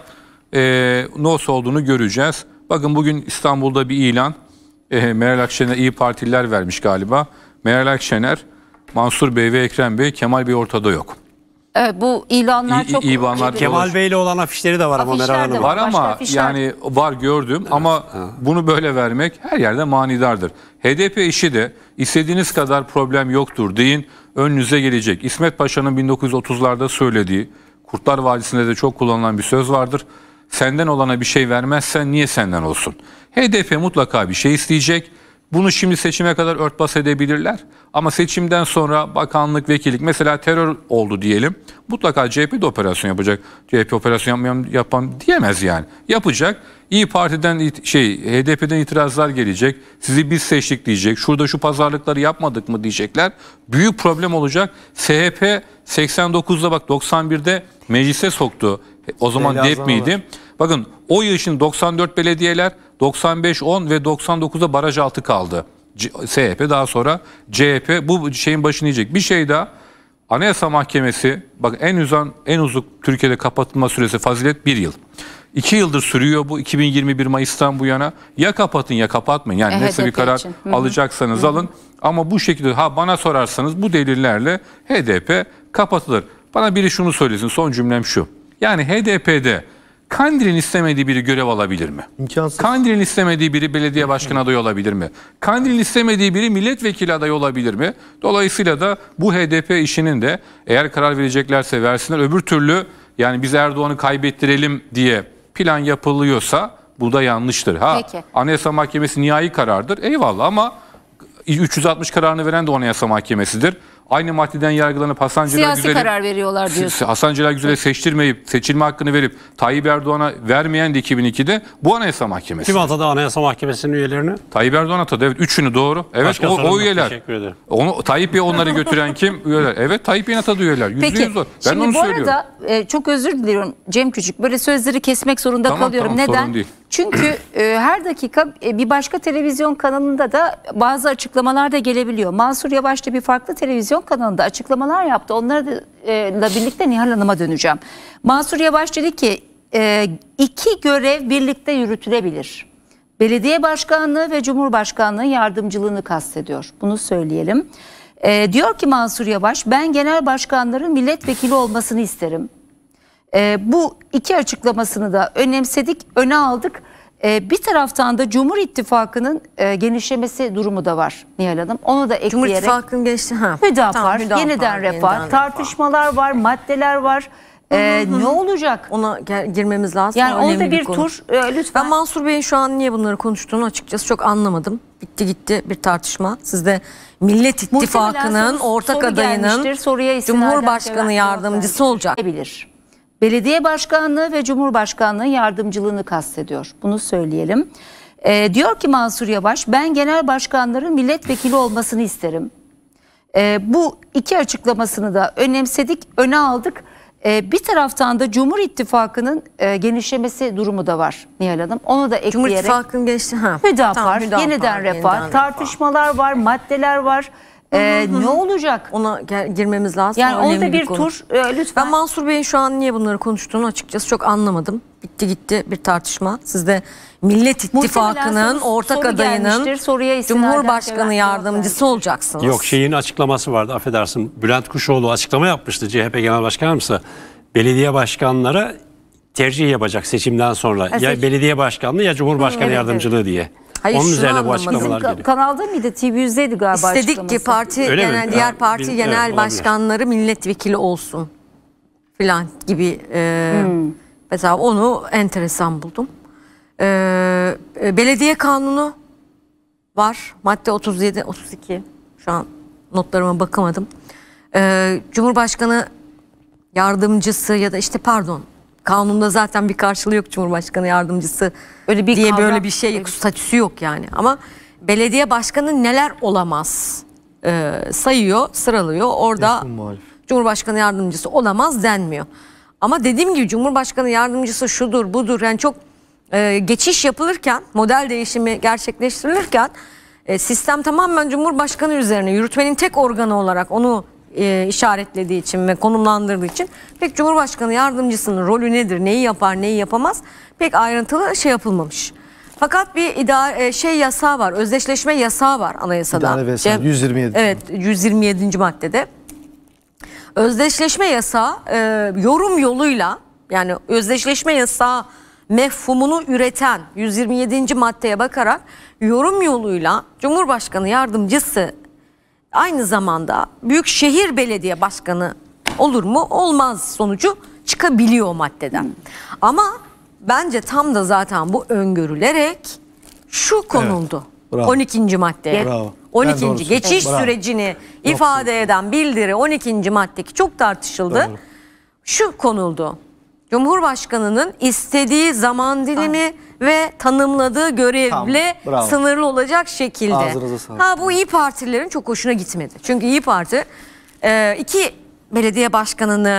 Nasıl olduğunu göreceğiz. Bakın bugün İstanbul'da bir ilan. Meral Akşener İyi Partililer vermiş galiba. Meral Akşener, Mansur Bey ve Ekrem Bey, Kemal Bey ortada yok. Evet, bu ilanlar çok... Kemal Bey'le olan afişleri de var ama Afişler Meral de Hanım. Var Başka ama afişler- yani var, gördüm ama bunu böyle vermek her yerde manidardır. HDP işi de istediğiniz kadar problem yoktur deyin, önünüze gelecek. İsmet Paşa'nın 1930'larda söylediği, Kurtlar Vadisi'nde de çok kullanılan bir söz vardır. Senden olana bir şey vermezsen niye senden olsun? HDP mutlaka bir şey isteyecek. Bunu şimdi seçime kadar örtbas edebilirler. Ama seçimden sonra bakanlık, vekillik, mesela terör oldu diyelim. Mutlaka CHP de operasyon yapacak. CHP operasyon yapan diyemez yani. Yapacak. İyi Parti'den HDP'den itirazlar gelecek. Sizi biz seçtik diyecek. Şurada şu pazarlıkları yapmadık mı diyecekler. Büyük problem olacak. SHP 89'da bak 91'de meclise soktu. O zaman DEP miydi? Bakın o yıl için 94 belediyeler, 95, 10 ve 99'da baraj altı kaldı. SHP, daha sonra CHP bu şeyin başını yiyecek. Bir şey daha, Anayasa Mahkemesi, bak en uzun Türkiye'de kapatılma süresi fazilet 1 yıl. 2 yıldır sürüyor bu, 2021 Mayıs'tan bu yana. Ya kapatın ya kapatmayın. Yani nasıl bir karar alacaksanız alın. Ama bu şekilde, bana sorarsanız bu delillerle HDP kapatılır. Bana biri şunu söylesin, son cümlem şu. Yani HDP'de Kandil'in istemediği biri görev alabilir mi? İmkansız. Kandil'in istemediği biri belediye başkanı adayı olabilir mi? Kandil'in istemediği biri milletvekili adayı olabilir mi? Dolayısıyla da bu HDP işinin de eğer karar vereceklerse versinler. Öbür türlü yani biz Erdoğan'ı kaybettirelim diye plan yapılıyorsa bu da yanlıştır. Peki. Anayasa Mahkemesi nihai karardır. Eyvallah ama 360 kararını veren de Anayasa Mahkemesi'dir. aynı maddeden yargılanıp Hasan Celal Siyasi Güzel'i karar veriyorlar diyorsun. Hasan Celal Güzel'i seçtirmeyip seçilme hakkını verip Tayyip Erdoğan'a vermeyen de 2002'de bu Anayasa Mahkemesi. Kim atadı Anayasa Mahkemesi'nin üyelerini? Tayyip Erdoğan atadı. Evet, üçünü doğru. Evet, Başka sorun o yok. üyeler. Teşekkür ederim. Tayyip Bey onları götüren kim? Üyeler. Evet, Tayyip Bey'in atadığı üyeler. Peki %100 o. Ben şimdi onu bu söylüyorum. arada çok özür diliyorum Cem Küçük, böyle sözleri kesmek zorunda Tamam, kalıyorum. tamam, sorun Neden? değil. Çünkü her dakika bir başka televizyon kanalında da bazı açıklamalar da gelebiliyor. Mansur Yavaş da bir farklı televizyon kanalında açıklamalar yaptı. Onlarla birlikte Nihal Hanım'a döneceğim. Mansur Yavaş dedi ki 2 görev birlikte yürütülebilir. Belediye başkanlığı ve Cumhurbaşkanlığı yardımcılığını kastediyor. Bunu söyleyelim. Diyor ki Mansur Yavaş, ben genel başkanların milletvekili olmasını isterim. Bu iki açıklamasını da önemsedik, öne aldık. Bir taraftan da Cumhur İttifakı'nın genişlemesi durumu da var Nihal Hanım. Onu da ekleyerek. Cumhur İttifakı'nın genişti. Hüdapar, yeniden refah, tartışmalar var, maddeler var. Ne olacak? Ona girmemiz lazım. Yani onu da bir konu. tur lütfen. Ben Mansur Bey'in şu an niye bunları konuştuğunu açıkçası çok anlamadım. Bitti gitti bir tartışma. Siz de Millet İttifakı'nın ortak adayının Cumhurbaşkanı yardımcısı olacak. Belediye başkanlığı ve Cumhurbaşkanlığı yardımcılığını kastediyor. Bunu söyleyelim. Diyor ki Mansur Yavaş, ben genel başkanların milletvekili olmasını isterim. Bu iki açıklamasını da önemsedik, öne aldık. Bir taraftan da Cumhur İttifakı'nın genişlemesi durumu da var Nihal Hanım. Onu da ekleyerek. Cumhur İttifakı'nın genişti. Hüdapar, yeniden refah, tartışmalar var, maddeler var. Ne olacak? Ona girmemiz lazım. Yani onu da bir konu. tur lütfen. Ben Mansur Bey'in şu an niye bunları konuştuğunu açıkçası çok anlamadım. Bitti gitti bir tartışma. Siz de Millet İttifakı'nın ortak adayının Cumhurbaşkanı yardımcısı olacaksınız. Yok, şeyin açıklaması vardı, affedersin. Bülent Kuşoğlu açıklama yapmıştı, CHP Genel Başkan Yardımcısı. Belediye başkanları tercih yapacak seçimden sonra. Ya belediye başkanlığı ya Cumhurbaşkanı yardımcılığı diye. Hayır, onun üzerine bu anlamadım. açıklamalar geliyor. Kanalda mıydı? TV100'deydi galiba İstedik ki parti diğer parti genel başkanları milletvekili olsun filan gibi. Mesela onu enteresan buldum. Belediye kanunu var. Madde 37, 32. Şu an notlarıma bakamadım. Cumhurbaşkanı yardımcısı ya da işte kanunda zaten bir karşılığı yok Cumhurbaşkanı yardımcısı öyle bir diye böyle bir şey statüsü yok yani. Ama belediye başkanı neler olamaz sayıyor, sıralıyor. Orada Cumhurbaşkanı yardımcısı olamaz denmiyor. Ama dediğim gibi Cumhurbaşkanı yardımcısı şudur budur yani çok geçiş yapılırken, model değişimi gerçekleştirilirken sistem tamamen Cumhurbaşkanı üzerine yürütmenin tek organı olarak onu işaretlediği için ve konumlandırdığı için pek Cumhurbaşkanı yardımcısının rolü nedir, neyi yapar, neyi yapamaz pek ayrıntılı şey yapılmamış. Fakat bir yasağı var, özdeşleşme yasağı var anayasada. İdare ve yasağı, 127. Evet, 127. maddede. Özdeşleşme yasağı yorum yoluyla, yani özdeşleşme yasağı mefhumunu üreten 127. maddeye bakarak yorum yoluyla Cumhurbaşkanı yardımcısı aynı zamanda Büyükşehir Belediye Başkanı olur mu olmaz sonucu çıkabiliyor o maddeden. Ama bence tam da zaten bu öngörülerek şu konuldu. Evet, 12. madde. Bravo. 12. geçiş sürecini ifade eden bildiri 12. maddeki çok tartışıldı. Doğru. Şu konuldu. Cumhurbaşkanının istediği zaman dilimi ve tanımladığı görevle sınırlı olacak şekilde. Bu İYİ Partilerin çok hoşuna gitmedi. Çünkü İYİ Parti iki belediye başkanını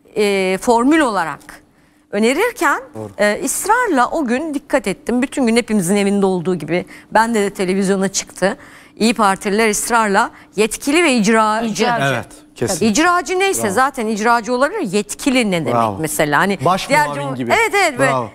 formül olarak önerirken ısrarla o gün dikkat ettim. Bütün gün hepimizin evinde olduğu gibi bende de televizyona çıktı. İYİ Partililer ısrarla yetkili ve icracı. Evet, kesin. İcracı neyse zaten icracı olabilir. Yetkili ne demek mesela? Hani baş muavin gibi. Evet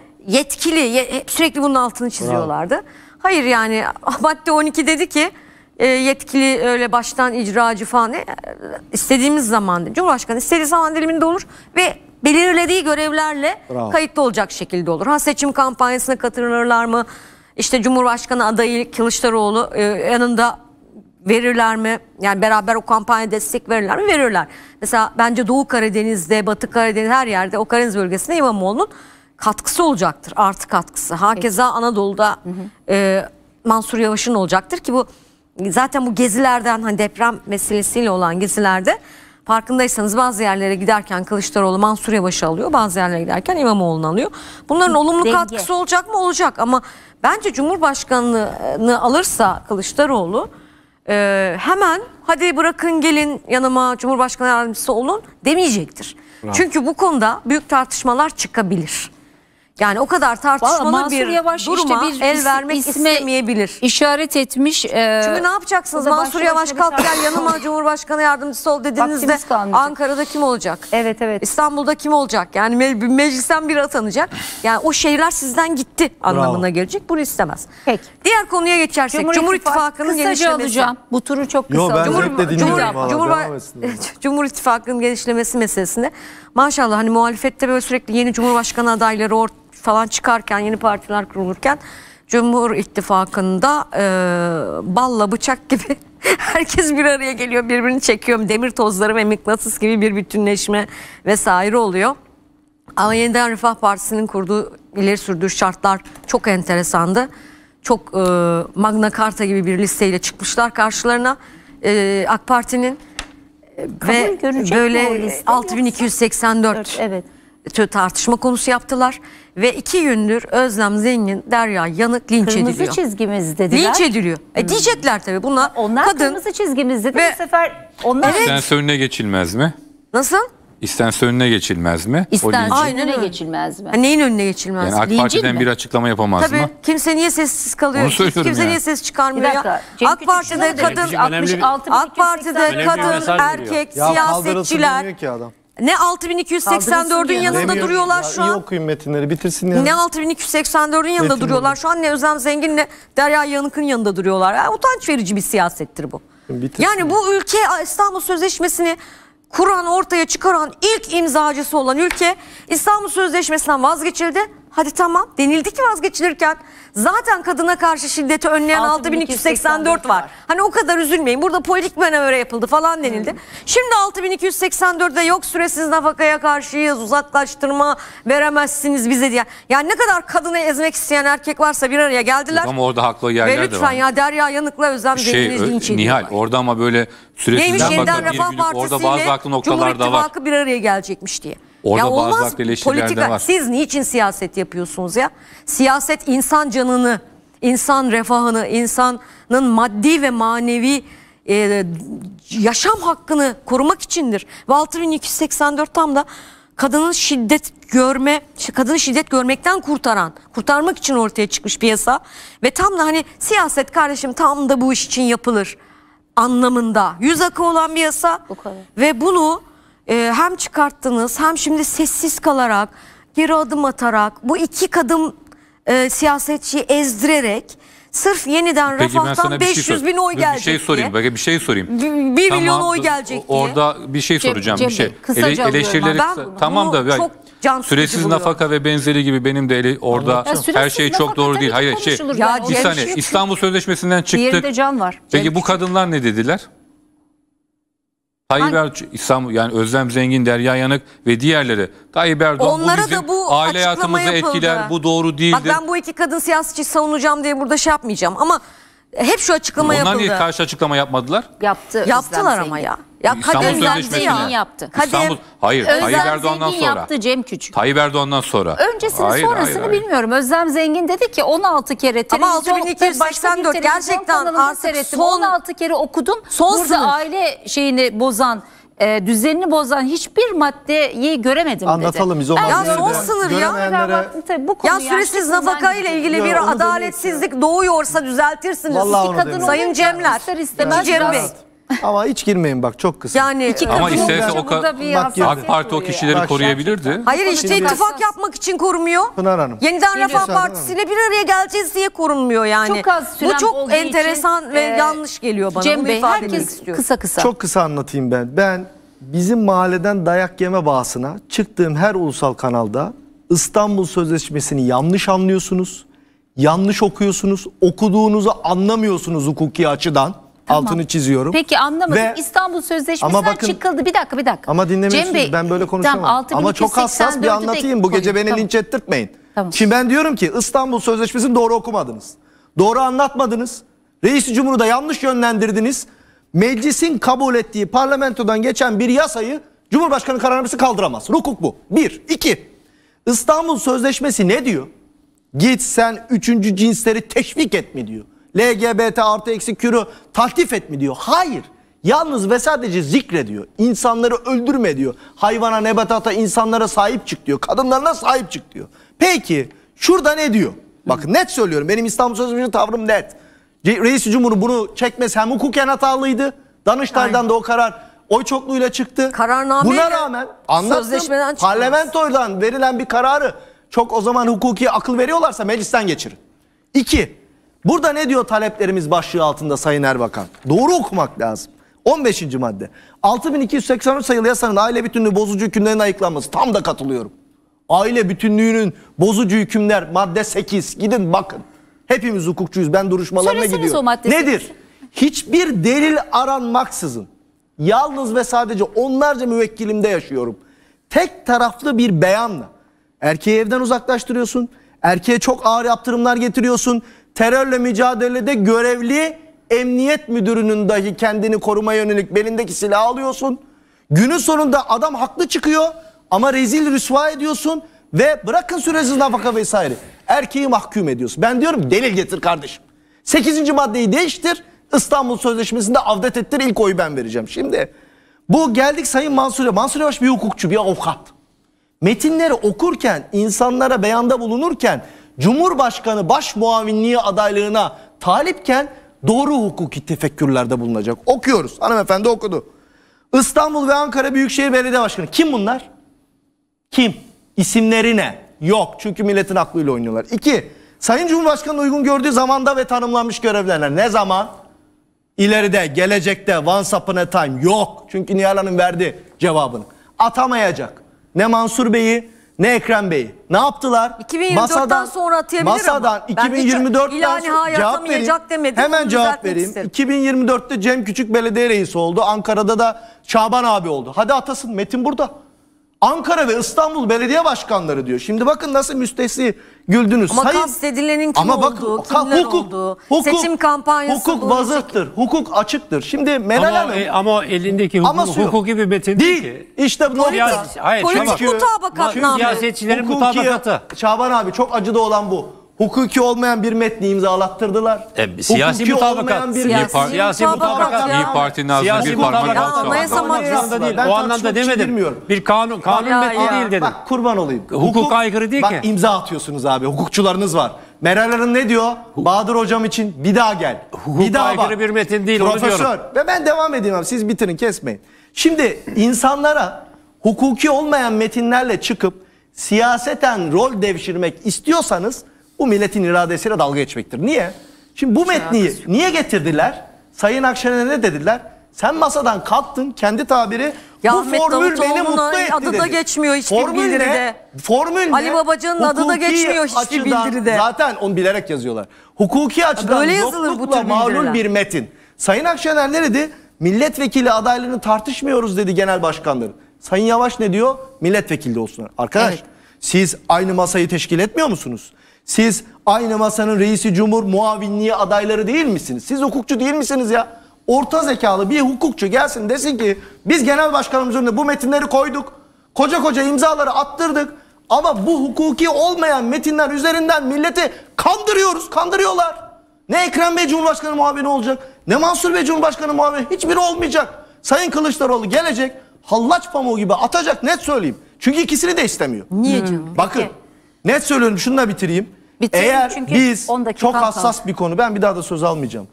yetkili sürekli bunun altını çiziyorlardı. Hayır yani madde 12 dedi ki yetkili öyle baştan icracı falan istediğimiz zaman Cumhurbaşkanı istediği zaman diliminde olur ve belirlediği görevlerle kayıtlı olacak şekilde olur. Seçim kampanyasına katılırlar mı? İşte Cumhurbaşkanı adayı Kılıçdaroğlu yanında verirler mi? Yani beraber o kampanya destek verirler mi? Verirler. Mesela bence Doğu Karadeniz'de, Batı Karadeniz her yerde o Karadeniz bölgesinde İmamoğlu'nun katkısı olacaktır. Artı katkısı. Hakeza Anadolu'da Mansur Yavaş'ın olacaktır ki bu zaten bu gezilerden, hani deprem meselesiyle olan gezilerde farkındaysanız bazı yerlere giderken Kılıçdaroğlu Mansur Yavaş'ı alıyor, bazı yerlere giderken İmamoğlu'nu alıyor. Bunların olumlu katkısı olacak mı? Olacak, ama bence Cumhurbaşkanlığını alırsa Kılıçdaroğlu hemen hadi bırakın gelin yanıma Cumhurbaşkanı yardımcısı olun demeyecektir. Çünkü bu konuda büyük tartışmalar çıkabilir. Yani o kadar tartışmalı bir duruma işte el vermek istemeyebilir. İşaret etmiş. Çünkü ne yapacaksınız? Mansur Yavaş kalk gel yanıma Cumhurbaşkanı yardımcısı ol dediğinizde Ankara'da kim olacak? Evet, evet. İstanbul'da kim olacak? Yani meclisten biri atanacak. Yani o şeyler sizden gitti anlamına gelecek. Bunu istemez. Peki. Diğer konuya geçersek Cumhur İttifakı'nın genişlemesi. Alacağım. Bu turu çok kısa alacağım. Cumhur İttifakı'nın genişlemesi meselesinde maşallah hani muhalefette böyle sürekli yeni Cumhurbaşkanı adayları falan çıkarken, yeni partiler kurulurken Cumhur İttifakı'nda balla bıçak gibi herkes bir araya geliyor, birbirini çekiyor. Demir tozları ve mıknatıs gibi bir bütünleşme vesaire oluyor. Ama Yeniden Refah Partisi'nin kurduğu, ileri sürdüğü şartlar çok enteresandı. Çok Magna Carta gibi bir listeyle çıkmışlar karşılarına AK Parti'nin ve böyle 6284 tartışma konusu yaptılar. Ve 2 gündür Özlem Zengin, Derya Yanık linç ediliyor. Kırmızı çizgimiz dediler. Linç ediliyor. Diyecekler tabii bunlar. Onlar kadın, kırmızı çizgimiz dedi. Bu sefer onlar... İstense önüne geçilmez mi? Nasıl? İstense önüne geçilmez mi? İstense önüne geçilmez mi? Neyin önüne geçilmez? Yani AK Parti'den bir açıklama yapamaz tabii, mı? Kimse niye sessiz kalıyor? Kimse niye ses çıkarmıyor ya? AK Parti'de kadın, AK Parti'de kadın, erkek, siyasetçiler... Ne 6284'ün yanında duruyorlar şu an. İyi okuyun metinleri, bitirsin ya. Ne 6284'ün yanında duruyorlar şu an, ne Özlem Zengin'le Derya Yanık'ın yanında duruyorlar. Yani utanç verici bir siyasettir bu. Yani bu ülke İstanbul Sözleşmesi'ni kuran, ortaya çıkaran ilk imzacısı olan ülke İstanbul Sözleşmesi'nden vazgeçildi. Hadi tamam denildi ki vazgeçilirken zaten kadına karşı şiddeti önleyen 6284 var. Hani o kadar üzülmeyin, burada politik manevra yapıldı falan denildi. Şimdi 6284'de yok süresiz nafakaya karşıyız, uzaklaştırma veremezsiniz bize diye. Yani ne kadar kadını ezmek isteyen erkek varsa bir araya geldiler. Yok ama orada haklı yerler de var. Ve lütfen ya Derya Yanık'la Özlem Zengin'i linç ediyorlar. Nihal orada ama böyle süresiz nafaka bir günlük orada bazı haklı noktalar da var. Cumhur İttifakı bir araya gelecekmiş diye. Orada ya olmaz bazı eleştiriler de var. Siz niçin siyaset yapıyorsunuz ya? Siyaset insan canını, insan refahını, insanın maddi ve manevi yaşam hakkını korumak içindir. Ve 6284 tam da kadının kadını şiddet görmekten kurtarmak için ortaya çıkmış bir yasa. Ve tam da hani siyaset kardeşim tam da bu iş için yapılır anlamında yüz akı olan bir yasa. Ve bunu hem çıkarttınız hem şimdi sessiz kalarak, geri adım atarak, bu iki kadın siyasetçiyi ezdirerek sırf yeniden Refah'tan 500 bin oy gelecek diye. Bir şey sorayım. 1 milyon oy gelecek diye. Orada bir şey soracağım. Eleştirileri tamam da süresiz nafaka ve benzeri gibi benim de orada her şey çok doğru değil. Hayır bir saniye İstanbul Sözleşmesi'nden çıktık. Diğerinde can var. Peki bu kadınlar ne dediler? İstanbul yani Özlem Zengin, Derya Yanık ve diğerleri Tayyip Erdoğan onlara bu bizim da bu aile hayatımızı etkiler, bu doğru değildir. Bak ben bu iki kadın siyasetçi savunacağım diye burada şey yapmayacağım ama hep şu açıklama yapıldı. Onlar niye karşı açıklama yapmadılar? Yaptılar ama ya. Ya Kadim Zengin yaptı. Hayır, Tayyip Erdoğan'dan sonra. Yaptı Cem Küçük. Tayyip Erdoğan'dan sonra. Öncesini sonrasını bilmiyorum. Özlem Zengin dedi ki 16 kere televizyonda gerçekten artık son 16 kere okudum. Burada aile şeyini bozan, düzenini bozan hiçbir maddeyi göremedim Anlatalım biz o maddeleri. Ya son sınır ya. Ya süresiz nafaka ile ilgili bir adaletsizlik doğuyorsa düzeltirsiniz. Sayın Cemler. Cem Bey. Ama hiç girmeyin bak çok kısa. Yani ama isterse AK Parti o kişileri koruyabilirdi. Hayır işte ittifak yapmak için korumuyor. Pınar Hanım. Yeniden Refah Partisi'yle bir araya geleceğiz diye korunmuyor yani. Bu çok enteresan ve yanlış geliyor bana. Cem Bey herkes kısa. Çok kısa anlatayım ben. Ben bizim mahalleden dayak yeme bahasına çıktığım her ulusal kanalda İstanbul Sözleşmesi'ni yanlış anlıyorsunuz. Yanlış okuyorsunuz. Okuduğunuzu anlamıyorsunuz hukuki açıdan. Tamam. Altını çiziyorum. Peki anlamadım. İstanbul Sözleşmesi'nden çıkıldı. Bir dakika. Ama dinlemiyorsunuz. Ben böyle konuşamam. Ama çok hassas bir anlatayım. Bu gece beni linç ettirtmeyin. Tamam. Şimdi ben diyorum ki İstanbul Sözleşmesi'ni doğru okumadınız. Doğru anlatmadınız. Reis-i Cumhur'u da yanlış yönlendirdiniz. Meclisin kabul ettiği parlamentodan geçen bir yasayı Cumhurbaşkanı kararnamesi kaldıramaz. Hukuk bu. 1. 2. İstanbul Sözleşmesi ne diyor? Git sen 3. cinsleri teşvik et mi diyor. LGBT artı eksi kürü taltif et mi diyor. Hayır. Yalnız ve sadece zikrediyor. İnsanları öldürme diyor. Hayvana, nebatata, insanlara sahip çık diyor. Kadınlarına sahip çık diyor. Peki şurada ne diyor? Bakın net söylüyorum. Benim İstanbul Sözleşmesi tavrım net. Reis-i Cumhur bunu çekmesi hem hukuken hatalıydı. Danıştay'dan da o karar oy çokluğuyla çıktı. Kararnameyle Buna rağmen anlattım, sözleşmeden çıkmaz. parlamentoyla verilen bir kararı çok o zaman hukuki akıl veriyorlarsa meclisten geçirin. 2. Burada ne diyor taleplerimiz başlığı altında Sayın Erbakan? Doğru okumak lazım. 15. madde. 6283 sayılı yasanın aile bütünlüğü bozucu hükümlerin ayıklanması. Tam da katılıyorum. Aile bütünlüğünün bozucu hükümler madde 8. Gidin bakın. Hepimiz hukukçuyuz. Ben duruşmalarına Söyleseniz gidiyorum. o maddesi. Nedir? Hiçbir delil aranmaksızın yalnız ve sadece onlarca müvekkilimde yaşıyorum. Tek taraflı bir beyanla erkeği evden uzaklaştırıyorsun. Erkeğe çok ağır yaptırımlar getiriyorsun. Terörle mücadelede görevli emniyet müdürünün dahi kendini korumaya yönelik belindeki silahı alıyorsun. Günün sonunda adam haklı çıkıyor ama rezil rüsva ediyorsun ve bırakın süresiz nafaka vesaire. Erkeği mahkum ediyorsun. Ben diyorum delil getir kardeşim. 8. maddeyi değiştir. İstanbul Sözleşmesi'nde avdet ettir. İlk oyu ben vereceğim. Şimdi bu geldik Sayın Mansur Yavaş. Mansur Yavaş bir hukukçu, bir avukat. Metinleri okurken, insanlara beyanda bulunurken, Cumhurbaşkanı baş muavinliği adaylığına talipken doğru hukuki tefekkürlerde bulunacak. Okuyoruz. Hanımefendi okudu. İstanbul ve Ankara Büyükşehir Belediye Başkanı. Kim bunlar? Kim? İsimleri ne? Yok. Çünkü milletin aklıyla oynuyorlar. 2. Sayın Cumhurbaşkanı uygun gördüğü zamanda ve tanımlanmış görevlerine. Ne zaman? İleride, gelecekte, once upon a time. Yok. Çünkü Nihal Hanım verdi cevabını. Atamayacak. Ne Mansur Bey'i ne Ekrem Bey'i. Ne yaptılar? 2024'ten sonra atayabilir masadan, ama. Ben hiç 2024'ten ila nihayet cevap atamayacak vereyim. demedim. Hemen Bunu cevap düzeltmek vereyim. isterim. 2024'te Cem Küçük belediye reisi oldu. Ankara'da da Şaban abi oldu. Hadi atasın. Metin burada. Ankara ve İstanbul belediye başkanları diyor. Şimdi bakın nasıl müstesni güldünüz. Ama Sayın, kastedilenin kim ama bakın, olduğu, kimler olduğu, seçim kampanyası hukuk bu. vazıhtır. Hukuk açıktır. Şimdi Meral Hanım Ama elindeki hukuki bir metin değil ki. İşte bu nokta. Hayır, Politik mutabakatname. siyasetçilerin Hukuki- mutabakatı. Şaban abi çok acıda olan bu. Hukuki olmayan bir metni imzalattırdılar. Siyasi Hukuki mutabakat. olmayan bir Siyasi mutabakat. ya. İyi Parti'nin ağzına Siyasi bir parmak mutabakat. bastı. Anayasa O maddesi anlamda değil. Ben O anlamda tartışmak için demedim. girmiyorum. Bir kanun Ya, metni ya. değil dedim. Bak kurban olayım. Hukuk aykırı değil bak, ki. imza atıyorsunuz abi. Hukukçularınız var. Meral Hanım ne diyor? Bahadır hocam için bir daha gel. Bir daha aykırı bak. bir metin değil, onu Profesör. diyorum. Ve ben devam edeyim abi. Siz bitirin, kesmeyin. Şimdi insanlara hukuki olmayan metinlerle çıkıp siyaseten rol devşirmek istiyorsanız bu milletin iradesiyle dalga geçmektir. Niye? Şimdi bu metni niye getirdiler? Sayın Akşener'e ne dediler? Sen masadan kalktın, kendi tabiri Ya bu Ahmet formül beni Davutoğlu'nun mutlu etti adı dedi. da geçmiyor hiçbir Formül ne? bildiride. Formül Ali ne? Babacan'ın adı da Hukuki geçmiyor hiçbir açıdan- bildiride. Zaten onu bilerek yazıyorlar. Hukuki açıdan Böyle yazılır bu yoklukla tür malul bildiriler. bir metin. Sayın Akşener ne dedi? Milletvekili adaylığını tartışmıyoruz dedi genel başkanları. Sayın Yavaş ne diyor? Milletvekili de olsunlar. Arkadaş Evet. siz aynı masayı teşkil etmiyor musunuz? Siz aynı masanın reisi cumhur muavinliği adayları değil misiniz? Siz hukukçu değil misiniz ya? Orta zekalı bir hukukçu gelsin desin ki biz genel başkanımız önünde bu metinleri koyduk. Koca koca imzaları attırdık. Ama bu hukuki olmayan metinler üzerinden milleti kandırıyoruz. Kandırıyorlar. Ne Ekrem Bey Cumhurbaşkanı muavini olacak, ne Mansur Bey Cumhurbaşkanı muavini, hiçbiri olmayacak. Sayın Kılıçdaroğlu gelecek, hallaç pamuğu gibi atacak, net söyleyeyim. Çünkü ikisini de istemiyor. Niye canım? Bakın, net söylüyorum, şunu da bitireyim. Bitirelim Eğer çünkü biz 10 dakika çok kaldı. hassas bir konu, ben bir daha da söz almayacağım.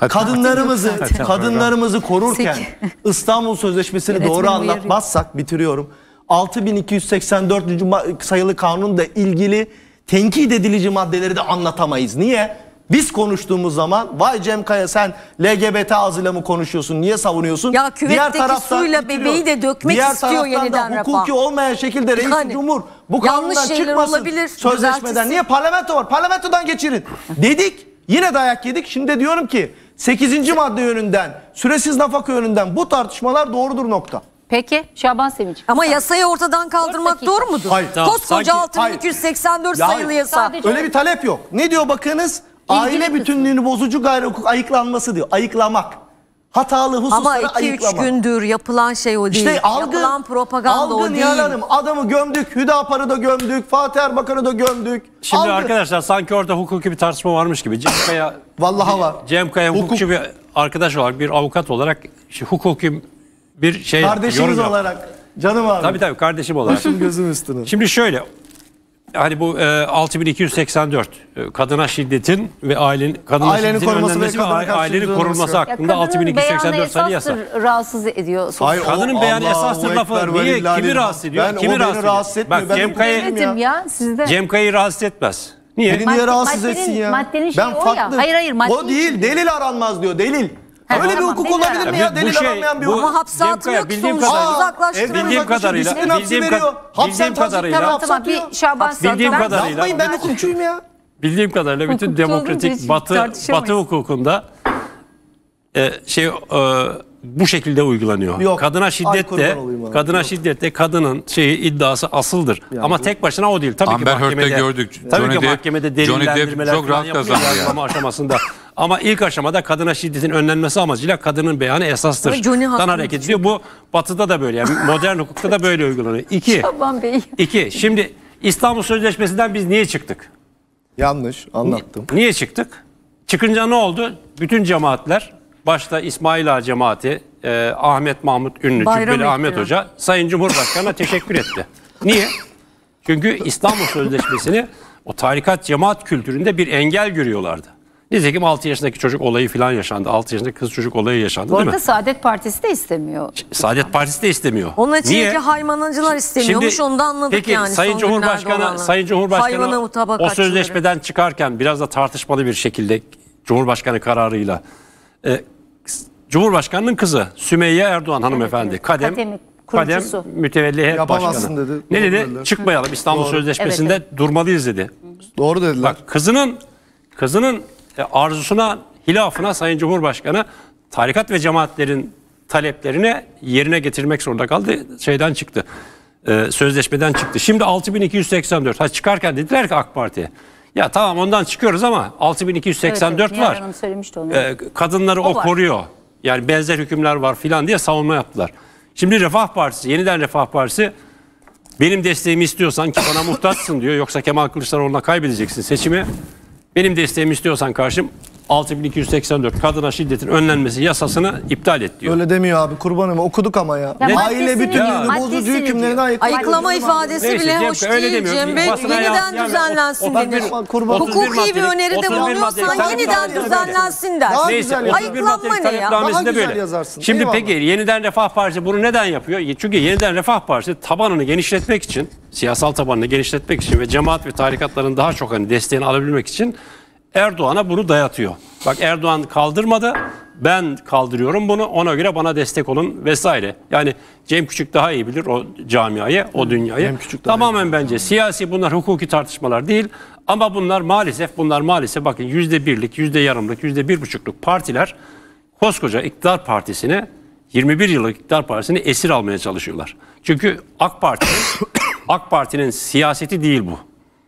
Kadınlarımızı korurken İstanbul Sözleşmesi'ni Yönetmenim doğru uyarıyor. anlatmazsak bitiriyorum. 6284. sayılı kanunla ilgili tenkit edilici maddeleri de anlatamayız. Niye? Biz konuştuğumuz zaman vay Cem Kaya sen LGBT ağzıyla mı konuşuyorsun? Niye savunuyorsun? Ya küvetteki suyla bitiriyor. bebeği de dökmek Diğer istiyor taraftan da yeniden refah. hukuki olmayan şekilde reis Yani, cumhur bu yanlış kanundan şeyler çıkmasın olabilir, sözleşmeden. düzeltilsin. Niye? Parlamento var. Parlamentodan geçirin. Dedik. Yine dayak yedik. Şimdi de diyorum ki 8. madde yönünden, süresiz nafaka yönünden bu tartışmalar doğrudur nokta. Peki Şaban Sevinç. Ama yasayı ortadan kaldırmak dakika. doğru mudur? Hayır. Tamam, Koskoca sanki- 6284 Hayır. sayılı yasa. Sadece- Öyle bir talep yok. Ne diyor bakınız? Aile kısmı. bütünlüğünü bozucu gayrihukuk ayıklanması diyor. Ayıklamak. Hatalı Ama hususları 2-3 ayıklamak. gündür yapılan şey o değil. İşte algı, Yapılan propaganda o algı değil. Nihal Hanım. Adamı gömdük, Hüdapar'ı da gömdük, Fatih Erbakan'ı da gömdük. Şimdi Algı. arkadaşlar sanki orada hukuki bir tartışma varmış gibi. Vallahi var. Cem Kaya hukukçu bir arkadaş olarak, bir avukat olarak hukuki bir şey Kardeşiniz yorum yaptı. olarak. Canım abi. Tabii kardeşim olarak. Başım gözüm üstüne. Şimdi şöyle, hani bu 6284 kadına şiddetin ve ailenin Ailenin koruması ve kadına karşı ailenin uygulaması. korunması Ya hakkında kadının 6284 sayılı beyanı yasa. esastır, rahatsız ediyor. sosyal- Hayır, Kadının beyanı esastır lafı niye, kimi rahatsız ediyor? Ben, kimi o beni rahatsız etmiyor. Bak Ben Cem Kaya, Devletim ya sizde. Cem Kaya'yı rahatsız etmez. Niye? Beni niye rahatsız maddenin- etsin ya? maddenin şeyi Ben o farklı. ya. Hayır, madde O değil, için. delil aranmaz diyor, delil. Öyle bir tamam, hukuk delil olabilir mi aranmaz. ya? Bu Delil şey, aranmayan bir bu- hukuk. Ama hapse Cem atmıyor Kaya ki bildiğim sonuçta kadarıyla- uzaklaştırıyor. Evden Bildiğim kadarıyla- disiplin hapsi bildiğim veriyor. kad- Hapsen bildiğim kadarıyla- tazikten hapse Tamam, atıyor. bir Şaban Bildiğim Saat- kadarıyla- Yapmayın, ben hukukçuyum ya. Bildiğim kadarıyla bütün Hukukçu olunca demokratik hiç Batı tartışamayız. hukukunda bu şekilde uygulanıyor. Yok, Kadına ay şiddetle kurban olayım abi. kadına Yok. şiddetle kadının iddiası asıldır. Ama tek başına o değil. Tabii Amber ki Heard'de mahkemede gördük. Tabii Johnny ki Depp- mahkemede Johnny Depp delillendirmeler çok falan rahat yapılıyor kazandı ya. yargılama aşamasında. Ama ilk aşamada kadına şiddetin önlenmesi amacıyla kadının beyanı esastır. Ama Johnny haklı. hareket ediyor. Bu Batı'da da böyle. Yani modern hukukta da böyle uygulanıyor. Şaban Bey. Şimdi İstanbul Sözleşmesi'nden biz niye çıktık? Yanlış anlattım. Niye çıktık? Çıkınca ne oldu? Bütün cemaatler, başta İsmail Ağa cemaati, Ahmet Mahmut Ünlü, Bayram Cübbeli Ahmet ettiler. Hoca, Sayın Cumhurbaşkanı'na teşekkür etti. Niye? Çünkü İstanbul Sözleşmesi'ni o tarikat cemaat kültüründe bir engel görüyorlardı. Nitekim 6 yaşındaki çocuk olayı falan yaşandı. 6 yaşındaki kız çocuk olayı yaşandı Bu değil mi? arada Saadet Partisi de istemiyor. Saadet Partisi de istemiyor. Onun içindeki Niye? hayvancılar istemiyormuş, Şimdi- onu da anladık peki, yani. Sayın son günlerde Cumhurbaşkanı, olanı. Sayın Cumhurbaşkanı Hayvanı o mutabakatçıları. sözleşmeden çıkarken biraz da tartışmalı bir şekilde Cumhurbaşkanı kararıyla Cumhurbaşkanının kızı Sümeyye Erdoğan hanımefendi, Kadem kurucusu. Mütevelli Heyet Yapamazsın Başkanı. dedi. Ne Doğru dedi? dediler. Çıkmayalım İstanbul Doğru. Sözleşmesi'nde durmalıyız dedi. Doğru dediler. Bak kızının arzusuna, hilafına Sayın Cumhurbaşkanı tarikat ve cemaatlerin taleplerini yerine getirmek zorunda kaldı. Şeyden çıktı. Sözleşmeden çıktı. Şimdi 6284. Çıkarken dediler ki AK Parti'ye, ya tamam ondan çıkıyoruz ama 6284 Nihal var. Hanım söylemişti onu. Kadınları O o var. koruyor. Yani benzer hükümler var filan diye savunma yaptılar. Şimdi Refah Partisi, yeniden Refah Partisi, benim desteğimi istiyorsan ki bana muhtaçsın diyor. Yoksa Kemal Kılıçdaroğlu'na kaybedeceksin seçimi. Benim desteğimi istiyorsan karşım 6284 kadına şiddetin önlenmesi yasasını iptal et diyor. Öyle demiyor abi, kurbanım, okuduk ama ya. Ya Aile maddesini bütünlüğünü diyor, bozucu maddesini hükümlerini diyor. Ayıklama ifadesi Neyse, bile Cem hoş öyle değil demiyor. Cem Bey. Basına Yeniden yani düzenlensin denir. Kurban. Hukuki bir öneride 31 bulunuyorsan maddelik yeniden talepname düzenlensin der. Daha Neyse, güzel 31 Ayıklanma maddelik ne ya? talepnamesinde Daha güzel böyle. yazarsın. Şimdi Eyvallah. peki Yeniden Refah Partisi bunu neden yapıyor? Çünkü Yeniden Refah Partisi tabanını genişletmek için, siyasal tabanını genişletmek için ve cemaat ve tarikatların daha çok desteğini alabilmek için Erdoğan'a bunu dayatıyor. Bak Erdoğan kaldırmadı, ben kaldırıyorum bunu, ona göre bana destek olun vesaire. Yani Cem Küçük daha iyi bilir o camiayı, o dünyayı. Cem Küçük daha Tamamen bence siyasi, bunlar hukuki tartışmalar değil. Ama bunlar maalesef bakın %1'lik, %yarımlık, %1,5'luk partiler koskoca iktidar partisini, 21 yıllık iktidar partisini esir almaya çalışıyorlar. Çünkü AK Parti'nin siyaseti değil bu.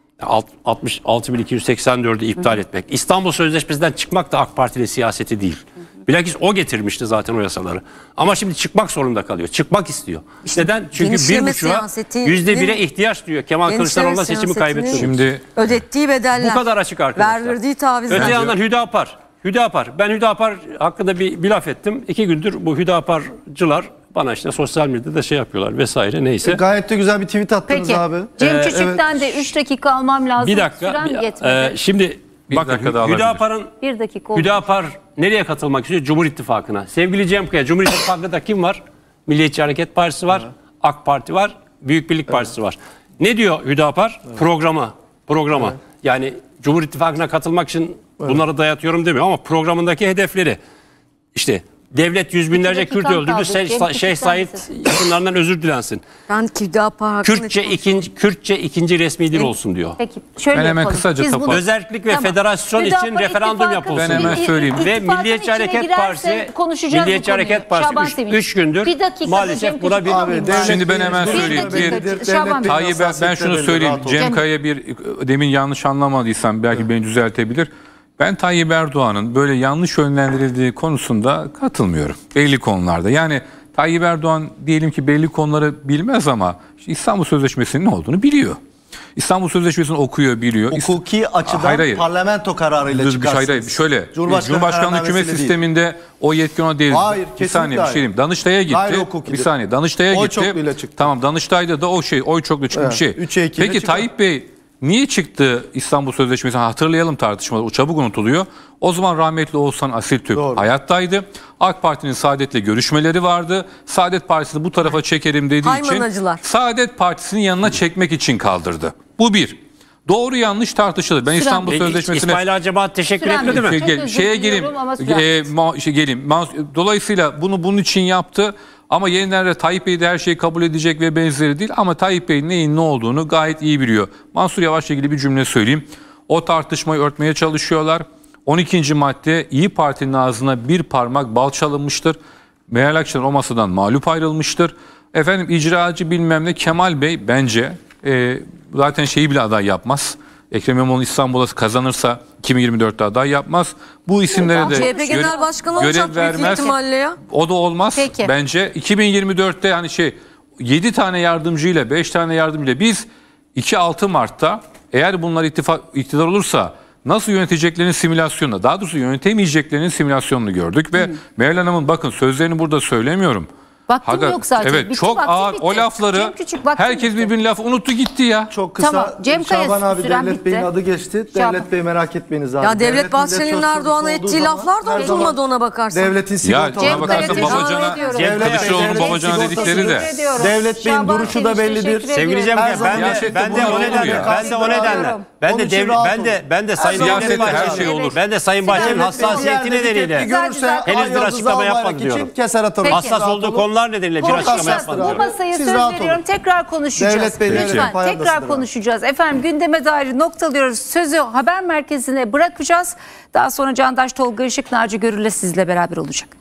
6284'ü iptal etmek. İstanbul Sözleşmesi'nden çıkmak da AK Parti'nin siyaseti değil. Bilakis o getirmişti zaten o yasaları. Ama şimdi çıkmak zorunda kalıyor. Çıkmak istiyor. Neden? Çünkü genişleme %1,5'a siyaseti, %1'e ihtiyaç duyuyor. Kemal Genişleme Kılıçdaroğlu'na seçimi siyasetini- kaybetti. Şimdi Ödettiği bedeller. Bu kadar açık arkadaşlar. Verdirdiği tavizler. Öte yandan Hüdapar. Ben Hüdapar hakkında bir laf ettim. 2 gündür bu Hüdaparcılar bana işte sosyal medyada şey yapıyorlar vesaire neyse. Gayet de güzel bir tweet attınız Peki abi. Cem Küçük'ten de 3 dakika almam lazım. Bir dakika. Süren yetmedi. Şimdi Bir bakın dakika daha alabilir. Hüdapar'ın 1 dakika oldu. Hüdapar nereye katılmak istiyor? Cumhur İttifakı'na. Sevgili Cem Kaya, Cumhur İttifakı'nda kim var? Milliyetçi Hareket Partisi var, AK Parti var, Büyük Birlik Partisi var. Ne diyor Hüdapar? Programı. Yani Cumhur İttifakı'na katılmak için bunları dayatıyorum demiyor ama programındaki hedefleri işte devlet yüz binlerce İki Kürt dakikam öldürdü. kaldı. Cem Şeyh Küçük'ten Said misin? yakınlarından özür dilensin. Ben Hüdapar hakkında Kürtçe ikinci resmi dil olsun diyor. Peki şöyle Ben hemen yapalım. kısaca Biz bunu- toparlayayım. Özellik ve Tamam. federasyon için Hüdapar referandum ittifakı- yapılsın. Ben hemen söyleyeyim. Ve İttifakın Milliyetçi içine Hareket girerse Partisi, konuşacağız Milliyetçi bu konuyu. Hareket Şaban Partisi Sevinç. 3 gündür Bir dakika, Cem maalesef buna Küçük bir... alayım ben. Şimdi ben hemen Bir söyleyeyim. dakika, Şaban Bey. Tayyip ben şunu söyleyeyim. Cem Kaya bir demin yanlış anlamadıysam belki beni düzeltebilir. Ben Tayyip Erdoğan'ın böyle yanlış yönlendirildiği konusunda katılmıyorum. Belli konularda. Yani Tayyip Erdoğan diyelim ki belli konuları bilmez ama işte İstanbul Sözleşmesi'nin ne olduğunu biliyor. İstanbul Sözleşmesi'ni okuyor, biliyor. Hukuki açıdan Hayır. parlamento kararıyla çıkarsınız. Hayır, şöyle. Cumhurbaşkanlığı hükümet kararnamesiyle sisteminde o yetki ona değil. Hayır, bir kesinlikle saniye bir şey diyeyim. Danıştay'a gitti. Gayri hukukidir. Bir saniye. Danıştay'a Oy gitti. çokluğuyla çıktı. Tamam, Danıştay'da da o şey oy çokluğu çıktı bir şey. 3'e 2 ile Peki çıkar. Tayyip Bey niye çıktı İstanbul Sözleşmesi? Hatırlayalım tartışmaları. O çabuk unutuluyor. O zaman rahmetli Oğuzhan Asiltürk Doğru. hayattaydı. AK Parti'nin Saadet'le görüşmeleri vardı. Saadet Partisi'ni bu tarafa çekerim dediği için Haymanacılar. Saadet Partisi'nin yanına çekmek için kaldırdı. Bu bir. Doğru yanlış tartışılır. Ben İstanbul Peki, Sözleşmesi'ne İsmail Acaba teşekkür Süren etmedi mi? bitti. Çok özür şeye geleyim. diliyorum ama süren Geleyim. Dolayısıyla bunu bunun için yaptı. Ama yeniden de Tayyip Bey de her şeyi kabul edecek ve benzeri değil. Ama Tayyip Bey neyin ne olduğunu gayet iyi biliyor. Mansur Yavaş'la ilgili bir cümle söyleyeyim. O tartışmayı örtmeye çalışıyorlar. 12. madde İyi Parti'nin ağzına bir parmak bal çalınmıştır. Meral Akşener o masadan mağlup ayrılmıştır. Efendim icracı bilmem ne Kemal Bey bence zaten şeyi bile aday yapmaz. Ekrem İmamoğlu İstanbul'a kazanırsa 2024'te aday yapmaz. Bu isimlere de CHP Genel Başkanı olacak büyük ihtimalle ya. O da olmaz. Peki. Bence 2024'te hani 7 tane yardımcıyla 5 tane yardımcıyla biz 2-6 Mart'ta eğer bunlar iktidar olursa nasıl yöneteceklerinin simülasyonunu, daha doğrusu yönetemeyeceklerinin simülasyonunu gördük ve Meral Hanım'ın bakın sözlerini burada söylemiyorum. Vaktim yok zaten. Evet, Bitti, çok vaktim ağır bitti. o lafları Cem Küçük, vaktim herkes bitti. birbirinin lafı unuttu gitti ya. Çok kısa. Tamam, Cem Kaya Şaban abi süren Devlet bitti. Bey'in adı geçti. Şaban. Devlet Bey merak etmeyiniz abi. Ya Devlet Bahçeli'nin millet söz Erdoğan'a konusu olduğu ettiği zaman laflar da her zaman unutulmadı ona bakarsan. Devletin Ya sigortaları Cem Kaya bakarsan teşekkür babacana, ediyorum. Kılıçdaroğlu'nun babacana sigortası dedikleri de. Teşekkür ediyorum. Devlet Bey'in Şaban duruşu da Sevinç, bellidir. teşekkür Sevgili Cem ediyorum. Kaya, Siyasette ben de bunlar o olur nedenle, ya. ben de o nedenle, ben Onun de için devlet, rahat ben de Sayın Siyasette Devlet her Bahçeli, şey olur. ben de Sayın Bahçeli'nin Devlet hassasiyeti nedeniyle Güzel. henüz bir açıklama yapmadı diyorum. Keser atarım. Peki. Hassas olduğu konular nedeniyle bir açıklama Konuşacağız. yapmadı Bu diyorum. masaya Siz söz rahat veriyorum. olun. Tekrar konuşacağız. Devlet Bey, Lütfen devlet tekrar payındasıdır. konuşacağız. Efendim gündeme dair noktalıyoruz. Sözü haber merkezine bırakacağız. Daha sonra Candaş Tolga Işık, Naci Görür'le sizle beraber olacak.